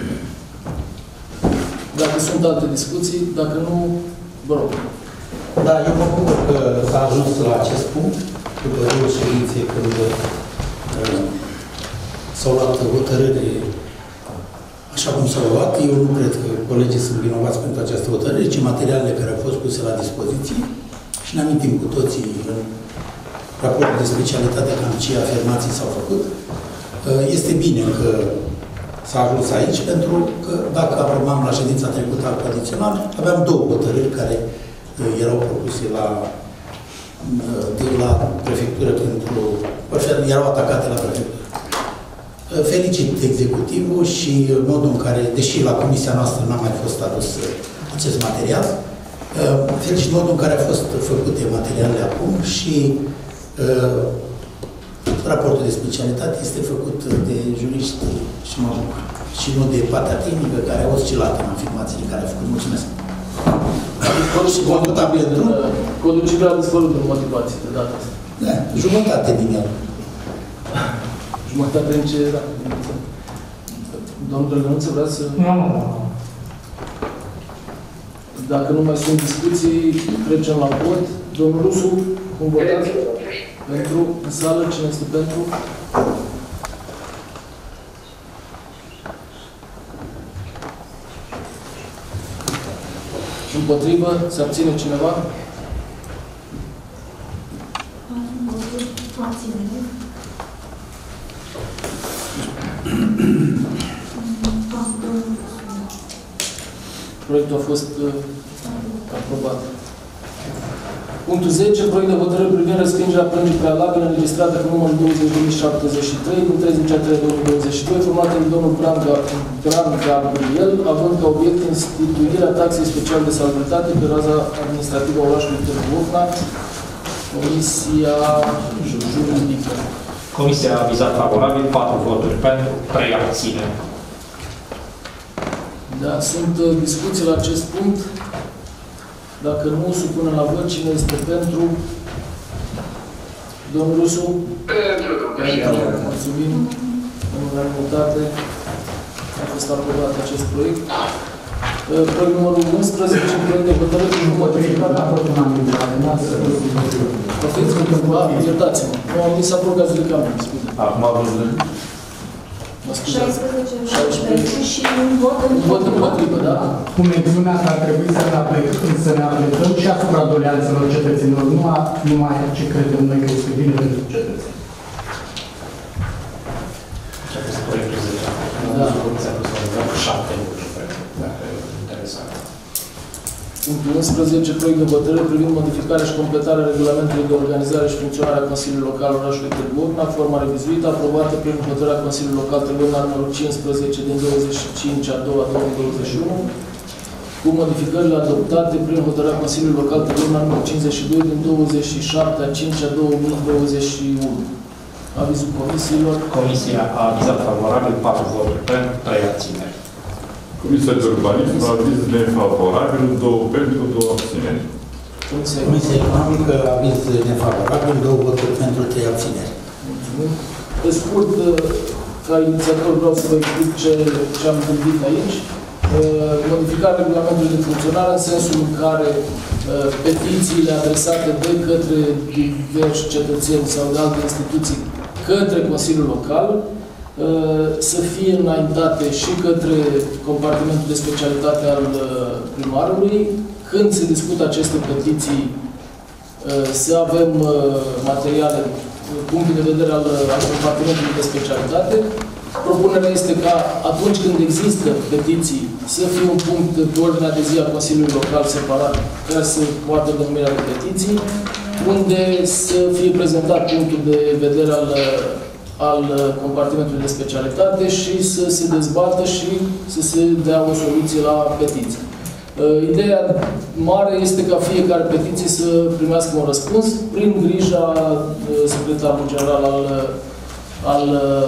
Dacă sunt alte discuții, dacă nu, vă rog. Da, eu mă bucur că s-a ajuns la acest punct, după două ședințe, când uh, s-au luat hotărâri așa cum s-au luat. Eu nu cred că colegii sunt vinovați pentru această hotărâre, ci materialele care au fost puse la dispoziție. Și ne amintim cu toții în raportul de specialitate cam ce afirmații s-au făcut. Uh, este bine că s-a ajuns aici, pentru că dacă aprobam la ședința trecută adițională, aveam două hotărâri care uh, erau propuse la, uh, de la prefectură pentru... erau atacate la prefectură. Uh, felicit executivul și modul în care, deși la comisia noastră n-a mai fost adus uh, acest material, uh, felicit modul în care au fost făcute materialele acum și uh, raportul de specialitate este făcut de juriști și, mă, și nu de partea tehnică care a oscilat în afirmațiile care au făcut. Mulțumesc. Și contabil într-un... Codul civil a dispărut din motivație de data asta. Da, jumătate din el. Jumătate în ce era? Domnul Drăgănuță, vrea să... Nu, nu, nu. Dacă nu mai sunt discuții, trecem la vot. Domnul Rusu, cum votați? Pentru, în sală, cine este pentru? Împotrivă? Se abține cineva? Proiectul a fost uh, aprobat. Punctul zece. Proiect de hotărâre privind respingerea plângerii prealabile înregistrată cu numărul douăzeci mii șaptezeci și trei din treizeci a treia două mii douăzeci și doi, formată de domnul Bran Gabriel, având ca obiect instituirea taxei speciale de salubritate pe raza administrativă a orașului Târgu Ocna. Comisia Juridică. Comisia a avizat favorabil, patru voturi pentru, trei abțineri. Da, sunt uh, discuții la acest punct. Dacă nu, supunem la vot. Cine este pentru? Domnul Rusu? Pentru. Mulțumim. În unanimitate a fost aprobat acest proiect. Proiect numărul unsprezece, proiect de hotărâre cu modificare. Iertați-mă. Nu am zis aprobați de cameră. Acum am văzut. șaisprezece, șaisprezece și un vot împotrivă, da? Cu mențiunea că ar trebui să ne aplicăm, să ne aplicăm și asupra doleanțelor cetățenilor, nu numai ce credem noi că este bine pentru cetățeni. Acest proiect zece. Da. S-a pus la șapte lucruri, dacă e interesant. Punctul unsprezece. Proiect de hotărâre privind modificarea și completarea regulamentului de organizare și funcționare a Consiliului Local orașului Târgu Mureș, forma revizuită, aprobată prin hotărârea Consiliului Local Târgu Mureș numărul cincisprezece din douăzeci și cinci a doua două mii douăzeci și unu, cu modificările adoptate prin hotărârea Consiliului Local Târgu Mureș numărul cincizeci și doi din douăzeci și șapte a cincea două mii douăzeci și unu. Avizul comisiilor. Comisia a avizat favorabil patru voturi pentru, trei abțineri. Comisia de Urbanism a aviz nefavorabil, două pentru, două abțineri. Comisia Economică a aviz nefavorabil, două voturi pentru, trei abțineri. Mulțumim. Pe scurt, ca inițiator vreau să vă explic ce, ce am gândit aici. Modificarea regulamentului de funcționare în sensul în care petițiile adresate de către diversi cetățeni sau de alte instituții către Consiliul Local să fie înaintate și către compartimentul de specialitate al primarului. Când se discută aceste petiții, să avem materiale, punctul de vedere al, al compartimentului de specialitate. Propunerea este ca atunci când există petiții să fie un punct pe ordinea de zi a Consiliului Local separat, care să poată denumirea de petiții, unde să fie prezentat punctul de vedere al, al compartimentului de specialitate și să se dezbată și să se dea o soluție la petiții. Ideea mare este ca fiecare petiție să primească un răspuns prin grija secretarului general al, al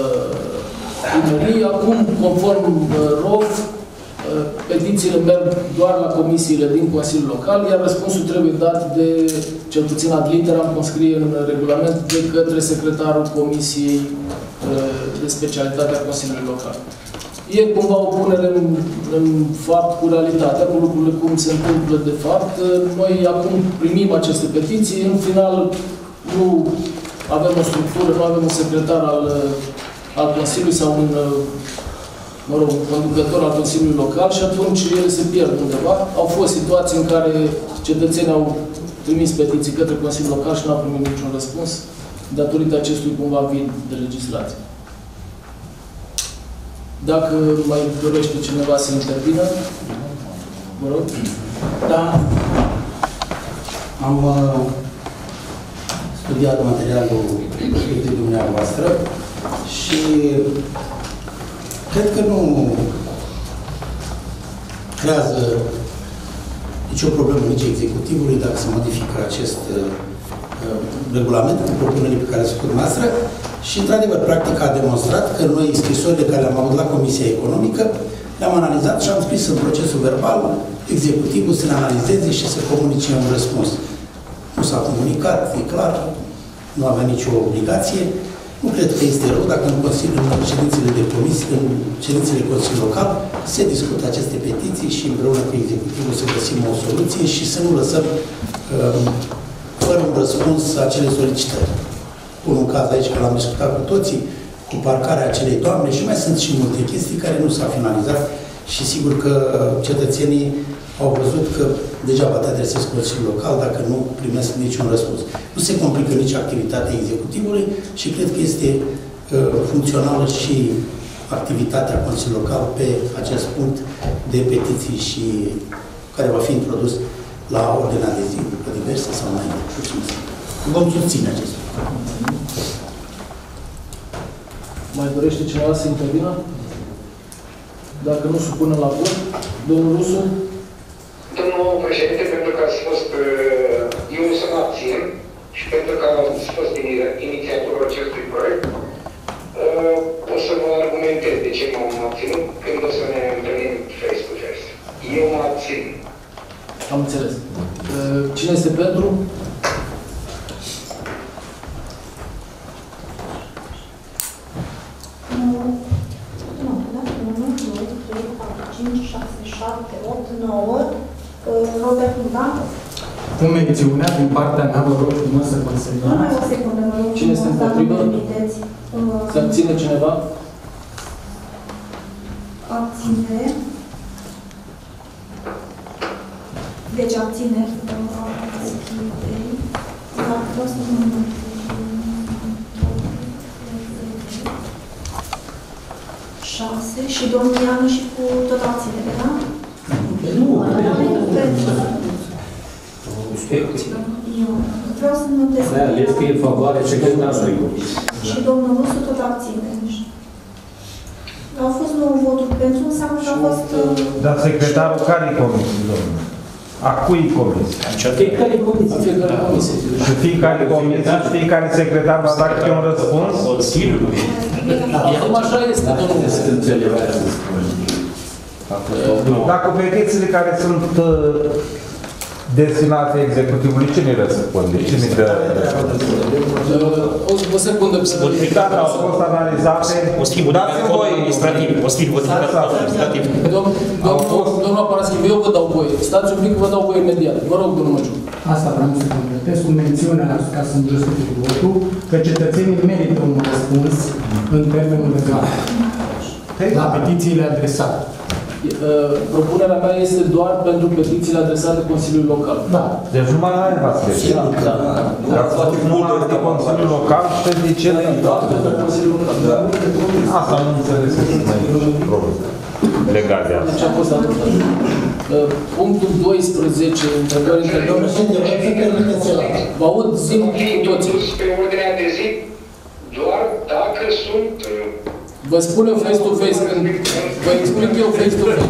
primăriei. Acum, conform R O F, petițiile merg doar la comisiile din Consiliul Local, iar răspunsul trebuie dat de, cel puțin ad literam, cum scrie în regulament, de către secretarul Comisiei de Specialitate a Consiliului Local. E cumva o punere în, în fapt cu realitatea, cu lucrurile cum se întâmplă de fapt. Noi acum primim aceste petiții, în final nu avem o structură, nu avem un secretar al, al Consiliului sau un, mă rog, un conducător al Consiliului Local și atunci ele se pierd undeva. Au fost situații în care cetățenii au trimis petiții către Consiliul Local și nu au primit niciun răspuns datorită acestui cumva vid de legislație. Dacă mai dorește cineva să intervină, vă rog. Da. Am uh, studiat materialul de dumneavoastră și cred că nu creează nicio problemă nici executivului dacă se modifică acest uh, regulament cu propunerile pe care le-ați făcut dumneavoastră. Și, într-adevăr, practica a demonstrat că noi scrisorile care le-am avut la Comisia Economică le-am analizat și am scris în procesul verbal executivul să le analizeze și să comunice un răspuns. Nu s-a comunicat, e clar, nu avea nicio obligație. Nu cred că este rău dacă în, Consiliul, în ședințele de comisie, în ședințele Consiliului Local, se discută aceste petiții și împreună cu executivul să găsim o soluție și să nu lăsăm um, fără un răspuns acele solicitări. Pun un caz aici, că l-am discutat cu toții, cu parcarea acelei doamne și mai sunt și multe chestii care nu s-au finalizat și sigur că cetățenii au văzut că degeaba te adresezi Consiliul Local dacă nu primesc niciun răspuns. Nu se complică nici activitatea executivului și cred că este uh, funcțională și activitatea Consiliului Local pe acest punct de petiții și care va fi introdus la ordinea de zi, după diverse sau mai mulțumesc. Vom susține acest lucru. Mai dorește cineva să intervină? Dacă nu, supunem la vot. Domnul Rusu? Domnul președinte, pentru că ați fost, eu să mă abțin și pentru că ați fost inițiatorul acestui proiect, o să vă argumentez de ce m-am abținut când o să ne întâlnim face to face. Eu mă abțin. Am înțeles. Cine este pentru? Robert, da? Cu mențiunea din partea mea, vă rog frumos să consemnați. Nu mai o secundă, vă rog. Cine este împotrivă? Se abține cineva? Abține. Deci abține. șase și domnul Ianu și cu tot abținere, da? Nu, nu. Eu vreau să notez. Da, ales că e în favoare secretarului. Și domnul Rusu tot abține. Au fost nouă voturi pentru, înseamnă că a fost... Dar secretarul care e comisie, domnule? A cui comisie? Fiecare comisie. Fiecare comisie. Și fiecare comisie și fiecare secretar va da câte un răspuns? Consiliului. Acum așa este, domnule. Se înțelege să spun. Dacă petițiile care sunt destinate executivului, cine răspunde? Cine dă? O secundă. Dacă au fost analizate, dați-mi voi. Administrativ. O să fie modificat administrativ. Domnul Paraschiv, eu vă dau voie. Stați un pic, vă dau voie imediat. Vă rog, domnul Măciu. Asta vreau să completez cu mențiunea, ca să-mi justific votul, că cetățenii merită un răspuns în termenul legal la petițiile adresate. Propunerea mea este doar pentru petițiile adresate Consiliului Local. Da. Deci numai la aia v-ați spus. Da, da. Ați spus numai de Consiliul Local și de ce? Consiliul Local. Asta nu înțeles că sunt mai probleme. Legat de asta. Deci a fost adoptat. Punctul doisprezece, întrebări întrebări. Vă aud, zi cu toții. Pe ordinea de zi, doar dacă sunt... Vă spun eu face-to-face, când vă explic eu face-to-face.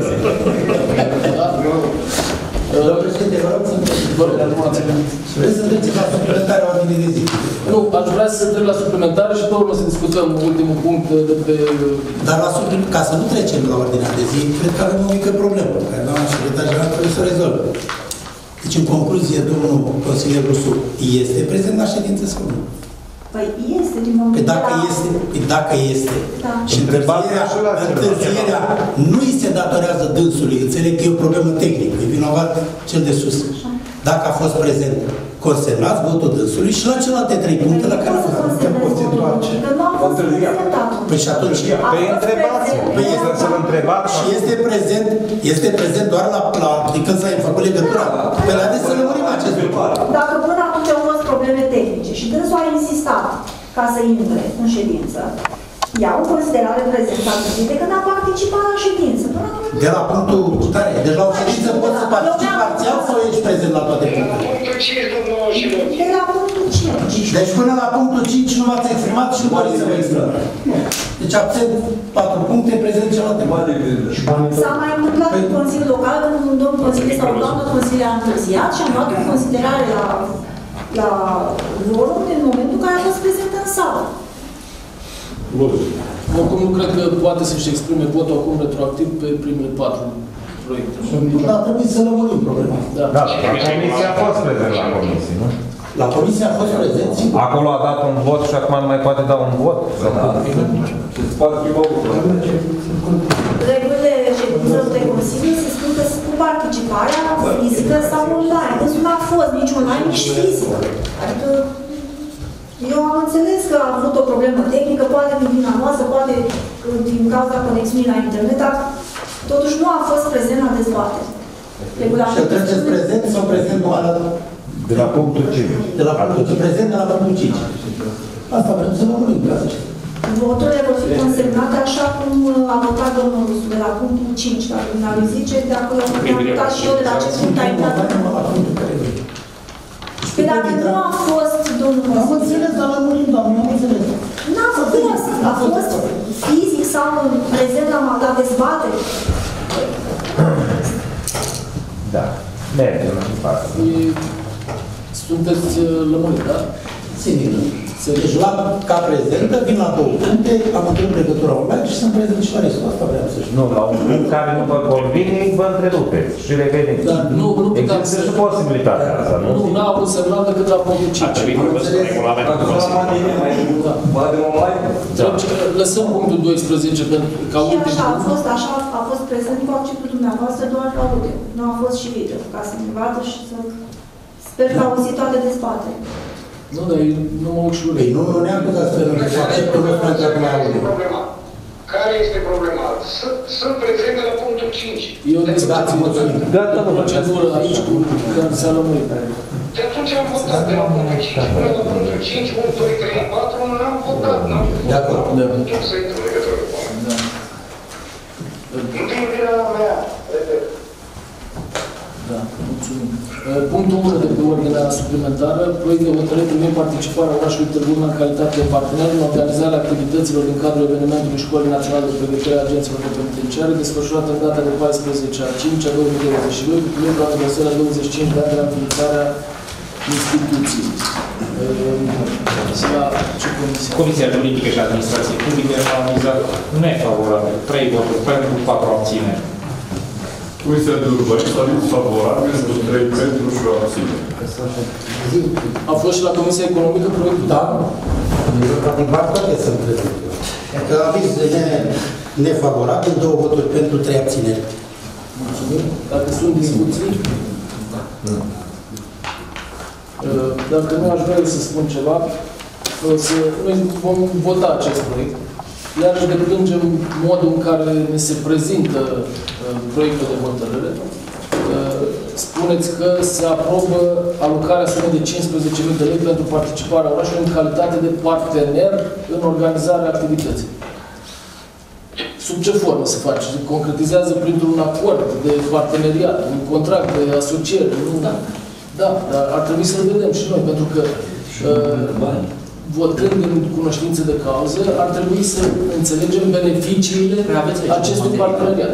Domnul președinte, vă rog să Vă rog, urmați-vă. vreți să treceți la suplimentarea ordinii de zi. Nu, aș vrea să trec la suplimentare și pe urmă să discutăm ultimul punct de pe... Dar la suplim... ca să nu trecem la ordinea de zi, cred că avem o mică problemă, care doamna secretar general trebuie să o rezolve. Deci, în concluzie, domnul consilier Rusu este prezent la ședință sau nu? Păi este, din momentul Păi dacă este, păi dacă este, Da. și întârzierea, întârzierea nu îi se datorează dânsului, înțeleg că e o problemă tehnică, e vinovat cel de sus. Dacă a fost prezent, consemnați votul dânsului și la celelalte trei puncte la care nu poți să întoarce. Că nu am fost prezentat. Păi și atunci, Păi întrebați, păi este să-l întrebați. și este prezent, este prezent doar la, la de când s-a făcut legătura. Păi la să lămurim acest lucru. Dacă până atunci au fost probleme tehnice și dânsul a insistat ca să intre în ședință, iau în considerare prezența de când a participat la ședință. De la punctul tare, deci la o ședință poți să participi parțial sau ești prezent la toate punctele? De la punctul cinci. Deci până la punctul cinci nu v-ați exprimat și nu doriți să vă exprimați. Deci absent patru puncte, prezent celelalte. S-a mai întâmplat în Consiliul Local când un domn consilier sau o doamnă consilier a întârziat și am luat în considerare la, la vorum în momentul în care a fost prezent în sală. Oricum nu cred că poate să-și exprime votul acum retroactiv pe primele patru proiecte. Da, trebuie să lămurim problema. Da. Da, la comisie a fost prezent la comisie, nu? La comisie a fost prezent, sigur. Acolo a dat un vot și acum nu mai poate da un vot? Regulile ședințelor de Consiliu se spun că cu participarea fizică sau online. Deci nu a fost nici online, nici fizică. Adică eu am înțeles că a avut o problemă tehnică, poate din vina noastră, poate din cauza conexiunii la internet, dar totuși nu a fost prezent la dezbatere. Și treceți prezent sau prezent doar la... De la punctul cinci. De la punctul prezent, de la punctul cinci. Asta vrem să lămurim pe asta. Voturile vor fi consemnate așa cum a votat domnul Rusu, de la punctul cinci, dar dumneavoastră zice, de acolo am votat și eu de la ce punct a intrat. Păi dacă nu a fost domnul consilier... Am înțeles, dar lămurim, doamne, am înțeles. N-a fost, a fost fizic sau prezent la, la dezbatere. Da, mergem în față. Sunteți lămuriți, da? Sigur. Deci, la, ca prezentă, vin la două puncte, am întâlnit legătura online și sunt prezent și la restul. Asta vreau să știu. Nu, la un punct care nu vă convine, vă întrerupeți și reveniți. Dar nu, nu puteam există și posibilitatea asta, nu? Nu, n-a avut semnat decât la punctul cinci. Deci, lăsăm punctul doisprezece pentru ca Și ultim. așa a fost, așa a fost prezent cu acceptul dumneavoastră doar la audio. Nu a fost și video, ca să ne vadă și să... Sper că auzit toate dezbatere. Nu, dar nu mă ușură. Păi nu, nu ne acuzați pe rând, să acceptul nostru pentru acum audio. Care este problema? Sunt prezent la punctul cinci. Eu ne gata, mă, procedură aici cu care s-a lămurit. De atunci am votat de la punctul cinci până la punctul cinci, unu, doi, trei, patru, nu am votat. De acord. Nu trebuie să intru în legătură cu oameni. Nu din vina mea, repet. Da, mulțumim. Punctul unu de pe suplimentară, proiect de hotărâre privind participarea orașului Târgu Mureș în calitate de partener în organizarea activităților din cadrul evenimentului Școlii Naționale de Pregătire a Agenților de Penitenciare, desfășurată în data de paisprezece a cincea două mii douăzeci și doi, cu prilejul aniversării a douăzeci și cinci de ani de la înființarea instituției. Comisia Juridică și Administrație Publică a analizat nefavorabil, trei voturi pentru, patru abțineri. Comisia de Urbanism a avut favorabil, trei pentru și o abținere. A fost și la Comisia Economică proiectul? Da. Practic, toate sunt prezente. Că aviz nefavorabil, două voturi pentru, trei abțineri. Mulțumim. Dacă sunt discuții? Dacă nu, aș vrea să spun ceva. Să, noi vom vota acest proiect. Iarăși deplângem modul în care ne se prezintă uh, proiectul de hotărâre. Uh, spuneți că se aprobă alocarea sumei de cincisprezece mii de lei pentru participarea orașului în calitate de partener în organizarea activității. Sub ce formă se face? Se concretizează printr-un acord de parteneriat, un contract de asociere? Nu? Da. Da, dar ar trebui să-l vedem și noi, pentru că uh, votând în cunoștință de cauză, ar trebui să înțelegem beneficiile acestui parteneriat.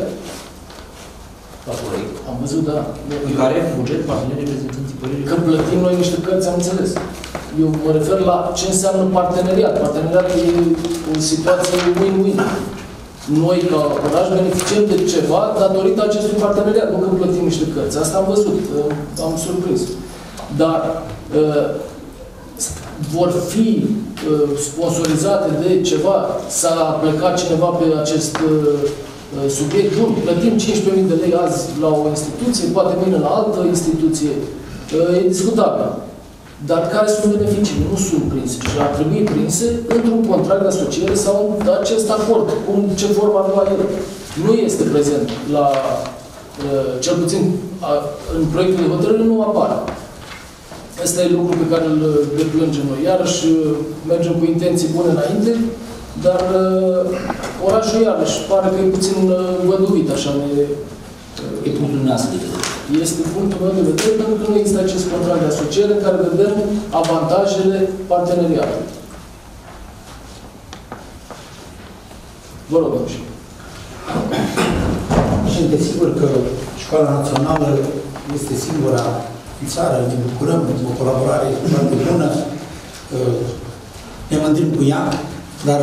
Am văzut, da. În care buget, partenerii reprezentanții părerii? Că plătim noi niște cărți, am înțeles. Eu mă refer la ce înseamnă parteneriat. Parteneriatul e o situație win-win. Noi, ca oraș, beneficiem de ceva datorită acestui parteneriat, nu că plătim niște cărți. Asta am văzut, am surprins. Dar uh, vor fi uh, sponsorizate de ceva, s-a plecat cineva pe acest uh, subiect. Bun, plătim cincisprezece mii de lei azi la o instituție, poate mâine la altă instituție. Uh, e discutabil. Dar care sunt beneficiile? Nu sunt prinse. Și ar trebui prinse într-un contract de asociere sau în acest acord, cum ce formă ar lua el. Nu este prezent la, cel puțin în proiectul de hotărâre, nu apare. Ăsta e lucru pe care îl deplângem noi. Iarăși mergem cu intenții bune înainte, dar orașul iarăși pare că e puțin văduvit, așa ne... E punctul nostru de vedere. Este punctul meu de vedere, pentru că nu există acest contract de asociere în care vedem avantajele parteneriatului. Vă rog, domnule. Și desigur că Școala Națională este singura în țară, ne bucurăm, o colaborare foarte bună, ne mândrim cu ea, dar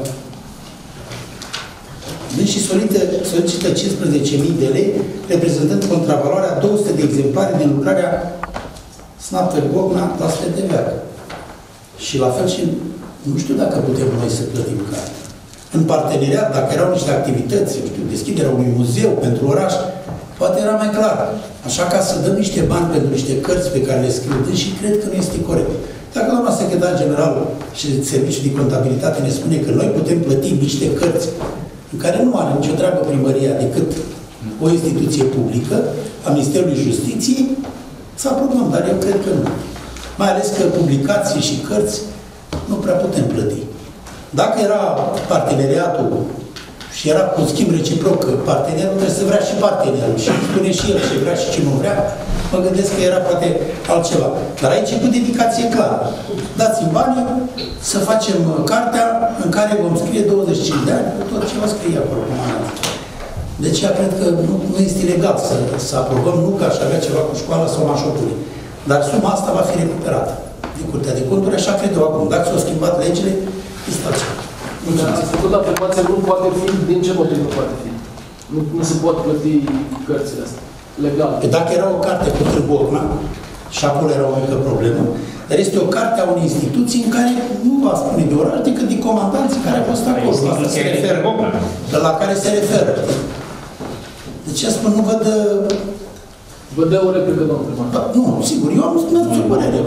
deci și solicită cincisprezece mii de lei, reprezentând contravaloarea două sute de exemplare din lucrarea Snapper-Gogna, Tasle de Veac. Și la fel și, nu știu dacă putem noi să plătim carte. În parteneriat, dacă erau niște activități, nu știu, deschiderea unui muzeu pentru oraș, poate era mai clar. Așa ca să dăm niște bani pentru niște cărți pe care le scriu, și cred că nu este corect. Dacă doamna secretar general și serviciul de contabilitate ne spune că noi putem plăti niște cărți în care nu are nicio treabă primăria decât o instituție publică, a Ministerului Justiției, să aprobăm, dar eu cred că nu. Mai ales că publicații și cărți nu prea putem plăti. Dacă era parteneriatul și era cu schimb reciproc, că partenerul trebuie să vrea și partenerul și spune și el ce vrea și ce nu vrea, mă gândesc că era poate altceva. Dar aici e cu dedicație clară. Dați-mi banii să facem cartea în care vom scrie douăzeci și cinci de ani, tot ce va scrie acolo. Deci eu cred că nu, nu este legal să, să aprobăm, nu că aș avea ceva cu școala sau mașopului. Dar suma asta va fi recuperată de Curtea de Conturi, așa cred eu acum. Dacă s-au schimbat legile, este altceva. Ați făcut afirmația, nu poate fi, din ce motiv nu poate fi? Nu, nu se pot plăti cărțile astea, legal. Dacă era o carte cu Târgocna, și acolo era o mică problemă, dar este o carte a unei instituții în care nu va spune de oraș decât de comandanții care au fost acolo. Asta se referă, la care se referă. Deci eu spun, nu văd... Vă dă o replică, domnul primar. Da, nu, sigur, eu am spus o părere.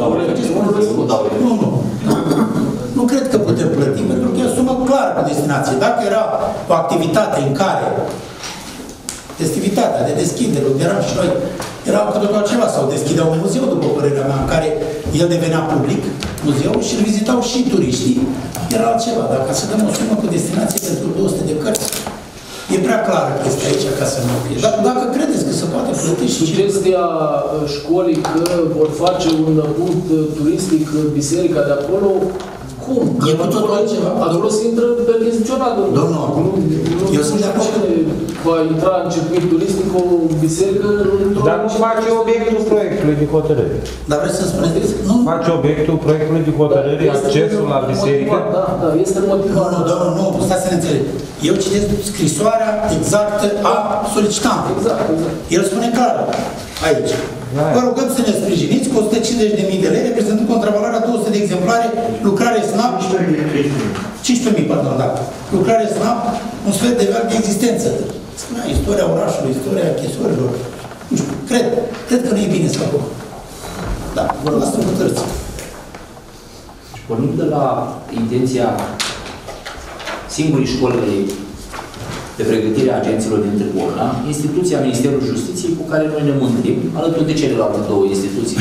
Nu, nu. Nu cred că putem plăti, pentru că e o sumă clară pe destinație. Dacă era o activitate în care festivitatea de deschidere, unde eram și noi, era cu totul altceva, sau deschidea un muzeu, după părerea mea, în care el devenea public, muzeul, și îl vizitau și turiștii, era altceva. Dacă să dăm o sumă cu destinație pentru două sute de cărți, E prea clară chestia aici ca să nu fie. Dar dacă credeți că se poate plăti și... Sugestia școlii că vor face un punct turistic biserica de acolo, cum? E cu totul altceva. Acolo se intră percheziționat. Domnul, eu sunt de acord. Va intra în circuit turistic o biserică într-o... Dar nu face obiectul proiectului de hotărâre. Dar vreți să spuneți? Nu. Face obiectul proiectului de hotărâre, Da, accesul la biserică? Da, da, este motivat. Nu, nu, domnul, nu, stați să ne înțeleg. Eu citesc scrisoarea exactă a solicitantului. Exact, exact. El spune clar aici. Vă rugăm să ne sprijiniți cu o sută cincizeci de mii de lei, reprezentând contravaloarea două sute de exemplare, lucrare SNAP, cincisprezece mii, pardon, da. Lucrare SNAP, un sfert de veac de existență. Spunea istoria orașului, istoria închisorilor. Nu știu, cred, cred că nu e bine să facă. Da, vă rog, asta hotărâți. Pornind de la intenția singurii școli de pregătire a agenților din Târgu Mureș, instituția Ministerului Justiției cu care noi ne mândrim, alături de celelalte două instituții.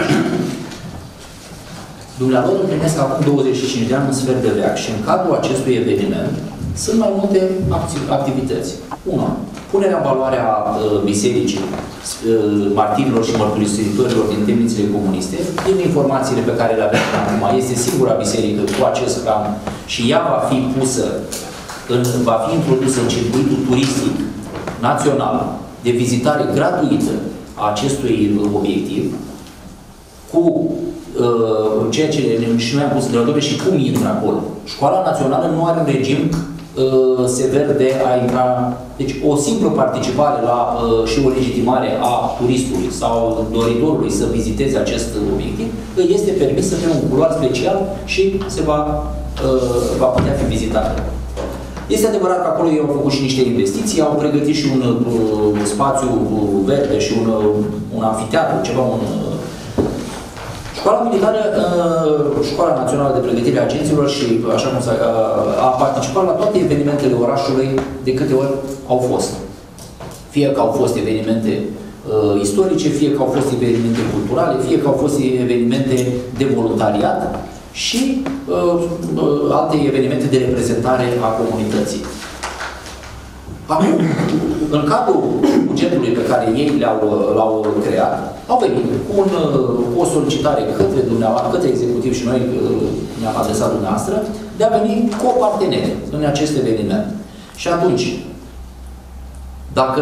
Dumnealor împlinesc acum douăzeci și cinci de ani în sfert de veac și în cadrul acestui eveniment sunt mai multe activități. Una, punerea în valoare a uh, bisericii, uh, martirilor și mărturisitorilor din temnițele comuniste, din informațiile pe care le avem acum, este singura biserică cu acest hram și ea va fi pusă, în, va fi introdusă în circuitul turistic național de vizitare gratuită a acestui obiectiv, cu uh, ceea ce și noi am pus întrebări și cum intră acolo. Școala Națională nu are un regim uh, sever de a intra. Deci o simplă participare la uh, și o legitimare a turistului sau doritorului să viziteze acest obiectiv îi este permis să fie un culoar special și se va, uh, va putea fi vizitată. Este adevărat că acolo ei au făcut și niște investiții, au pregătit și un uh, spațiu verde și un, uh, un anfiteatru, ceva, un... Uh, Școala militară, uh, Școala Națională de Pregătire a Agenților și, așa cum s-a, uh, a participat la toate evenimentele orașului de câte ori au fost. Fie că au fost evenimente uh, istorice, fie că au fost evenimente culturale, fie că au fost evenimente de voluntariat și uh, uh, alte evenimente de reprezentare a comunității. Acum, în cadrul bugetului pe care ei l-au creat, au venit cu, un, cu o solicitare către dumneavoastră, către executiv și noi ne-am adresat dumneavoastră, de a veni cu o partener în acest eveniment. Și atunci, dacă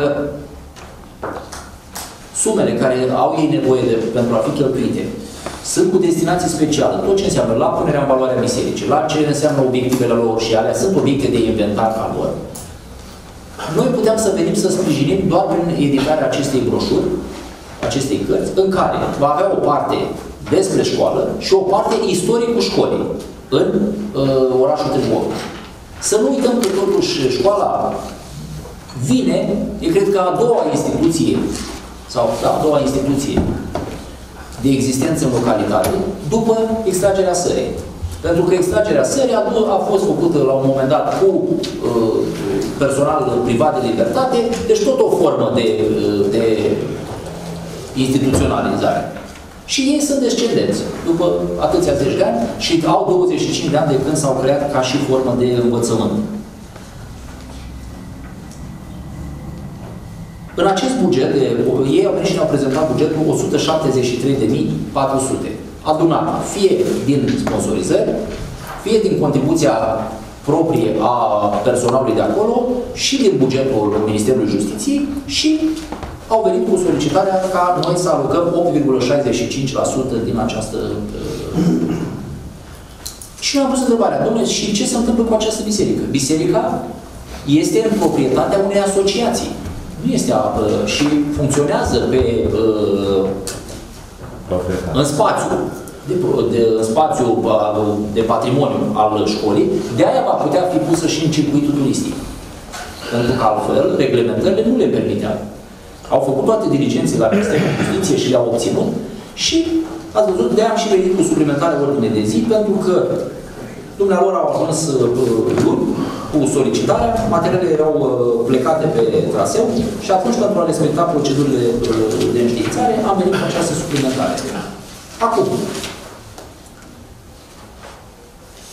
sumele care au ei nevoie de, pentru a fi cheltuite sunt cu destinații speciale, tot ce înseamnă la punerea în valoare a bisericii, la ce înseamnă obiectivele lor și alea sunt obiecte de inventar ca lor, noi putem să venim să sprijinim doar prin editarea acestei broșuri, acestei cărți, în care va avea o parte despre școală și o parte istoricul școlii în uh, orașul Târgu Mureș. Să nu uităm că totuși școala vine, e cred că a doua instituție, sau da, a doua instituție de existență în localitate, după extragerea sării. Pentru că extragerea sării a, a fost făcută la un moment dat cu uh, personal privat de libertate, deci tot o formă de, de instituționalizare. Și ei sunt descendenți, după atâția zeci de ani, și au douăzeci și cinci de ani de când s-au creat ca și formă de învățământ. În acest buget, ei au venit și ne-au prezentat bugetul o sută șaptezeci și trei de mii patru sute. Adunat fie din sponsorizări, fie din contribuția proprie a personalului de acolo și din bugetul Ministerului Justiției și au venit cu solicitarea ca noi să alocăm opt virgulă șaizeci și cinci la sută din această... Uh... Și noi am pus întrebarea, domnule, și ce se întâmplă cu această biserică? Biserica este în proprietatea unei asociații. Nu este uh, și funcționează pe uh, în spațiu de, de, în spațiu de patrimoniu al școlii, de aia va putea fi pusă și în circuitul turistic. Pentru că altfel, reglementările nu le permiteau. Au făcut toate diligențele la Ministerul Justiției și le-au obținut și, ați văzut, de-aia am și venit cu suplimentare ordine de zi, pentru că dumnealor au ajuns luni cu solicitarea, materialele erau plecate pe traseu și atunci, pentru a respecta procedurile de înștiințare, am venit cu această suplimentare. Acum,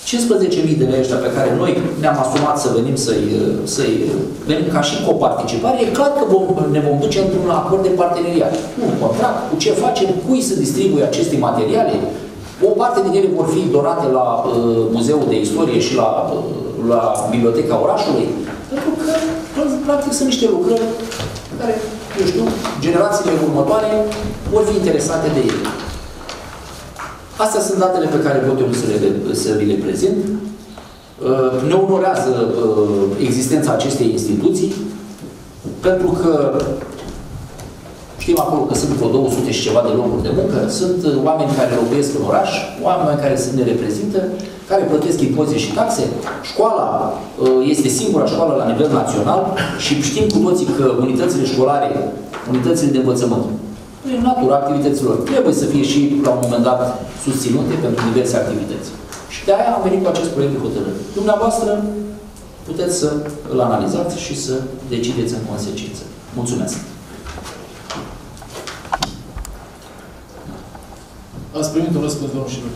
cincisprezece mii de lei ăștia pe care noi ne-am asumat să venim să-i, să-i venim ca și coparticipare, e clar că vom, ne vom duce într-un acord de parteneriat. Un contract, cu ce facem, cui să distribuie aceste materiale. O parte din ele vor fi donate la uh, Muzeul de Istorie și la, uh, la Biblioteca Orașului, pentru că, practic, sunt niște lucrări care, eu știu, generațiile următoare vor fi interesate de ele. Astea sunt datele pe care pot eu să, le, să vi le prezint. Ne onorează existența acestei instituții, pentru că știm acolo că sunt vreo două sute și ceva de locuri de muncă, sunt oameni care locuiesc în oraș, oameni care ne reprezintă, care plătesc impozite și taxe. Școala este singura școală la nivel național și știm cu toții că unitățile școlare, unitățile de învățământ, prin natura activităților, trebuie să fie și, la un moment dat, susținute pentru diverse activități. Și de aia am venit cu acest proiect de hotărâre. Dumneavoastră puteți să îl analizați și să decideți în consecință. Mulțumesc! Ați primit un răspuns, domnul Șiru.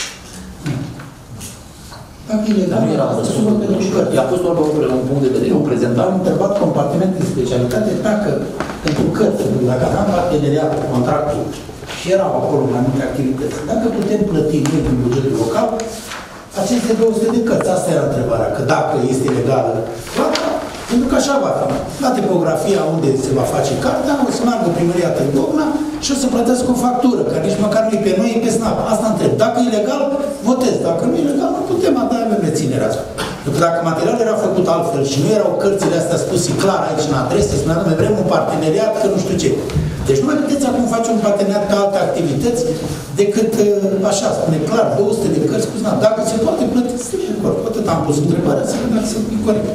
Dacă e legal, nu era răspuns. I-a pus doar un punct de vedere, o prezentare. Am întrebat compartimente de specialitate dacă pentru cărți, dacă aveam parteneriat cu contractul și erau acolo mai multe activități, dacă putem plăti noi din bugetul local aceste două sute de cărți. Asta era întrebarea, că dacă este legală plata, pentru că așa va fi. La tipografia unde se va face cartea, o să meargă primăria Târgovna și o să plătesc o factură, că nici măcar nu e pe noi, e pe SNAP. Asta întreb. Dacă e legal, votez. Dacă nu e legal, nu putem, da, avem reținerea asta. Pentru că dacă materialul era făcut altfel și nu erau cărțile astea spuse clar aici în adrese, spunea, noi vrem un parteneriat, că nu știu ce. Deci nu mai puteți acum face un parteneriat pe alte activități decât așa, spune clar, două sute de cărți, spus, dacă se poate plăti, să fie corect. Atât am pus întrebarea, să vedem să fie corect.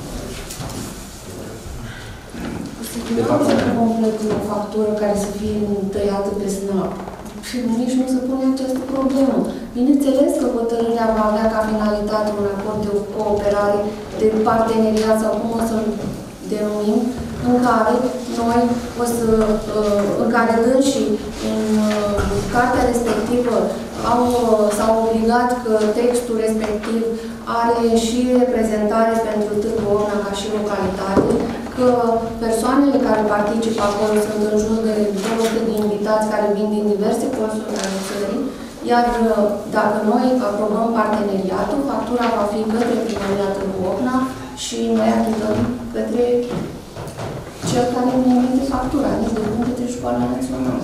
Nu vom plăti o factură care să fie tăiată pe SNAP. Și nici nu se pune această problemă. Bineînțeles că hotărârea va avea ca finalitate un acord de cooperare, de parteneriat sau cum o să-l denumim, în care noi o să, în care dânsii în cartea respectivă au, s-au obligat că textul respectiv are și reprezentare pentru Târgu Orna ca și localitate, că persoanele care participă acolo sunt în jur de două sute de invitați care vin din diverse colțuri ale țării, iar dacă noi aprobăm parteneriatul, factura va fi către primăria Târgu Orna și noi achităm către cel care ne emite factura, nici de punct de școala națională.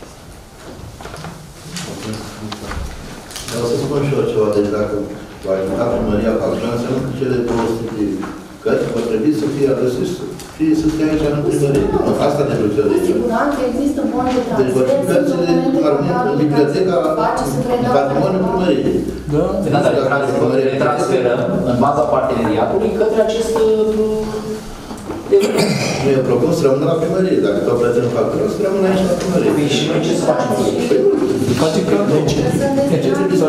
Vreau să spun și eu ceva, deci dacă va ajuta primăria calculă, înseamnă că cele două sute de cărți vor trebui să fie aduse, fie să stea aici în primărie. Asta ne vreau să zic. Cu siguranță există bani de transfer, deci vor fi cărțile în biblioteca, în patrimoniul primăriei. Da, le transferăm în baza parteneriatului către acest nu e propus să rămână la primărie. Dacă tot plătim în factură, să rămână aici la primărie. Păi și noi ce să facem? Face că de ce? De ce trebuie să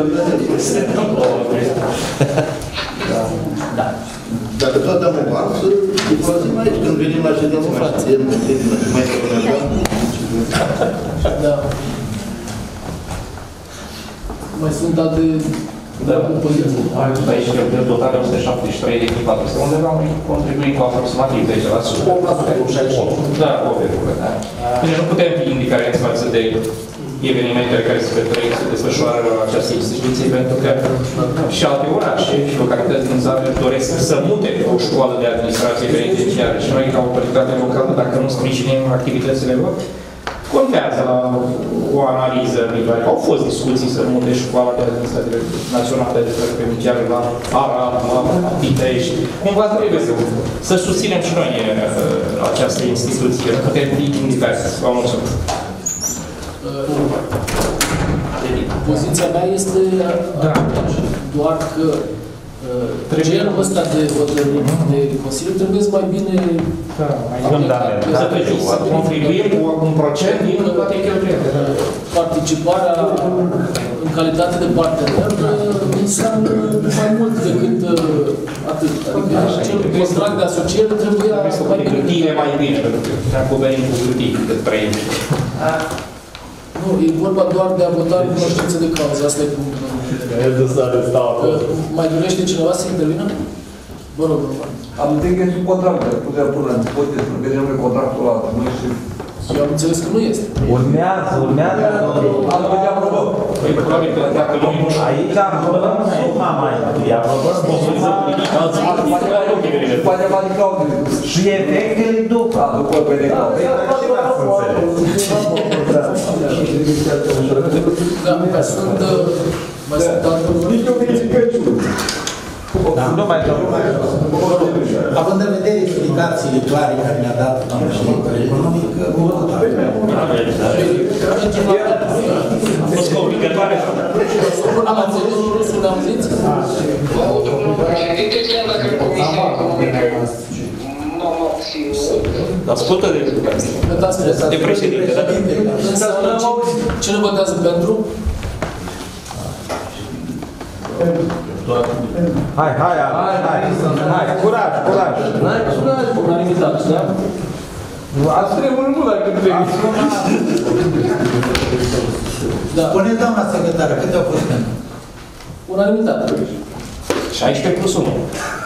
Da. Dacă tot dăm o bani, să îi folosim aici. Când venim la ședință, mai ședință, mai ședință, Da. Mai sunt alte poziții. Aici, de dotare o sută șaptezeci și trei de patru sute, undeva am contribuit cu aproximativ zece la sută. Da, o virgulă, da. Deci nu putem fi indiferenți față de evenimentele care se petrec, se desfășoară la această instituție, pentru că și alte orașe și localități din țară doresc să mute o școală de administrație penitenciară și noi, ca autoritate locală, dacă nu sprijinim activitățile lor, contează la o analiză viitoare. Au fost discuții să mute școala de administrație națională de penitenciară la Arad, la Pitești. Cumva trebuie să, să susținem și noi această instituție, că putem fi indiferenți. Vă mulțumesc. Poziția mea este da. doar că genul ăsta de hotărâri de Consiliu trebuie să mai bine să contribuim cu un procent din toate cheltuielile. Participarea în calitate de partener înseamnă mai mult decât atât. Adică cel contract de asociere trebuie mai bine. mai bine, pentru că ne-am convenit cu hârtii de trei. Nu, e vorba doar de a vota în cunoștință de cauză. Asta e punctul. Mai dorește cineva să intervină? Vă rog, Roman. Am înțeles că e sub contract, dar putea pune în pot să vedem noi contractul ăla. Eu am înțeles că nu este. Urmează, urmează. Am vedea aprobăm. Păi, probabil că dacă noi nu știu. Aici aprobăm suma mai întâi, aprobăm suma. Poate va de clauze. Și efectele după. Da, după pe de clauze. Da, mai sunt... Mai sunt alte... Nici nu vine Crăciun. Da. Nu mai dau. Având în vedere explicațiile clare care mi-a dat doamna președintele economic, vă vota. Am înțeles, Rusul, le-am zis? Domnul președinte, chiar dacă Comisia Economică nu am obținut... Ascultă de de președinte, da? Cine votează pentru? Hai, hai, hai, hai, hai, curaj, curaj. N-ai curaj, unanimitate, da? Ați trebuie mult dacă trebuie. Da. Spuneți, doamna secretară, câte au fost pentru? Unanimitate. șaisprezece plus unu.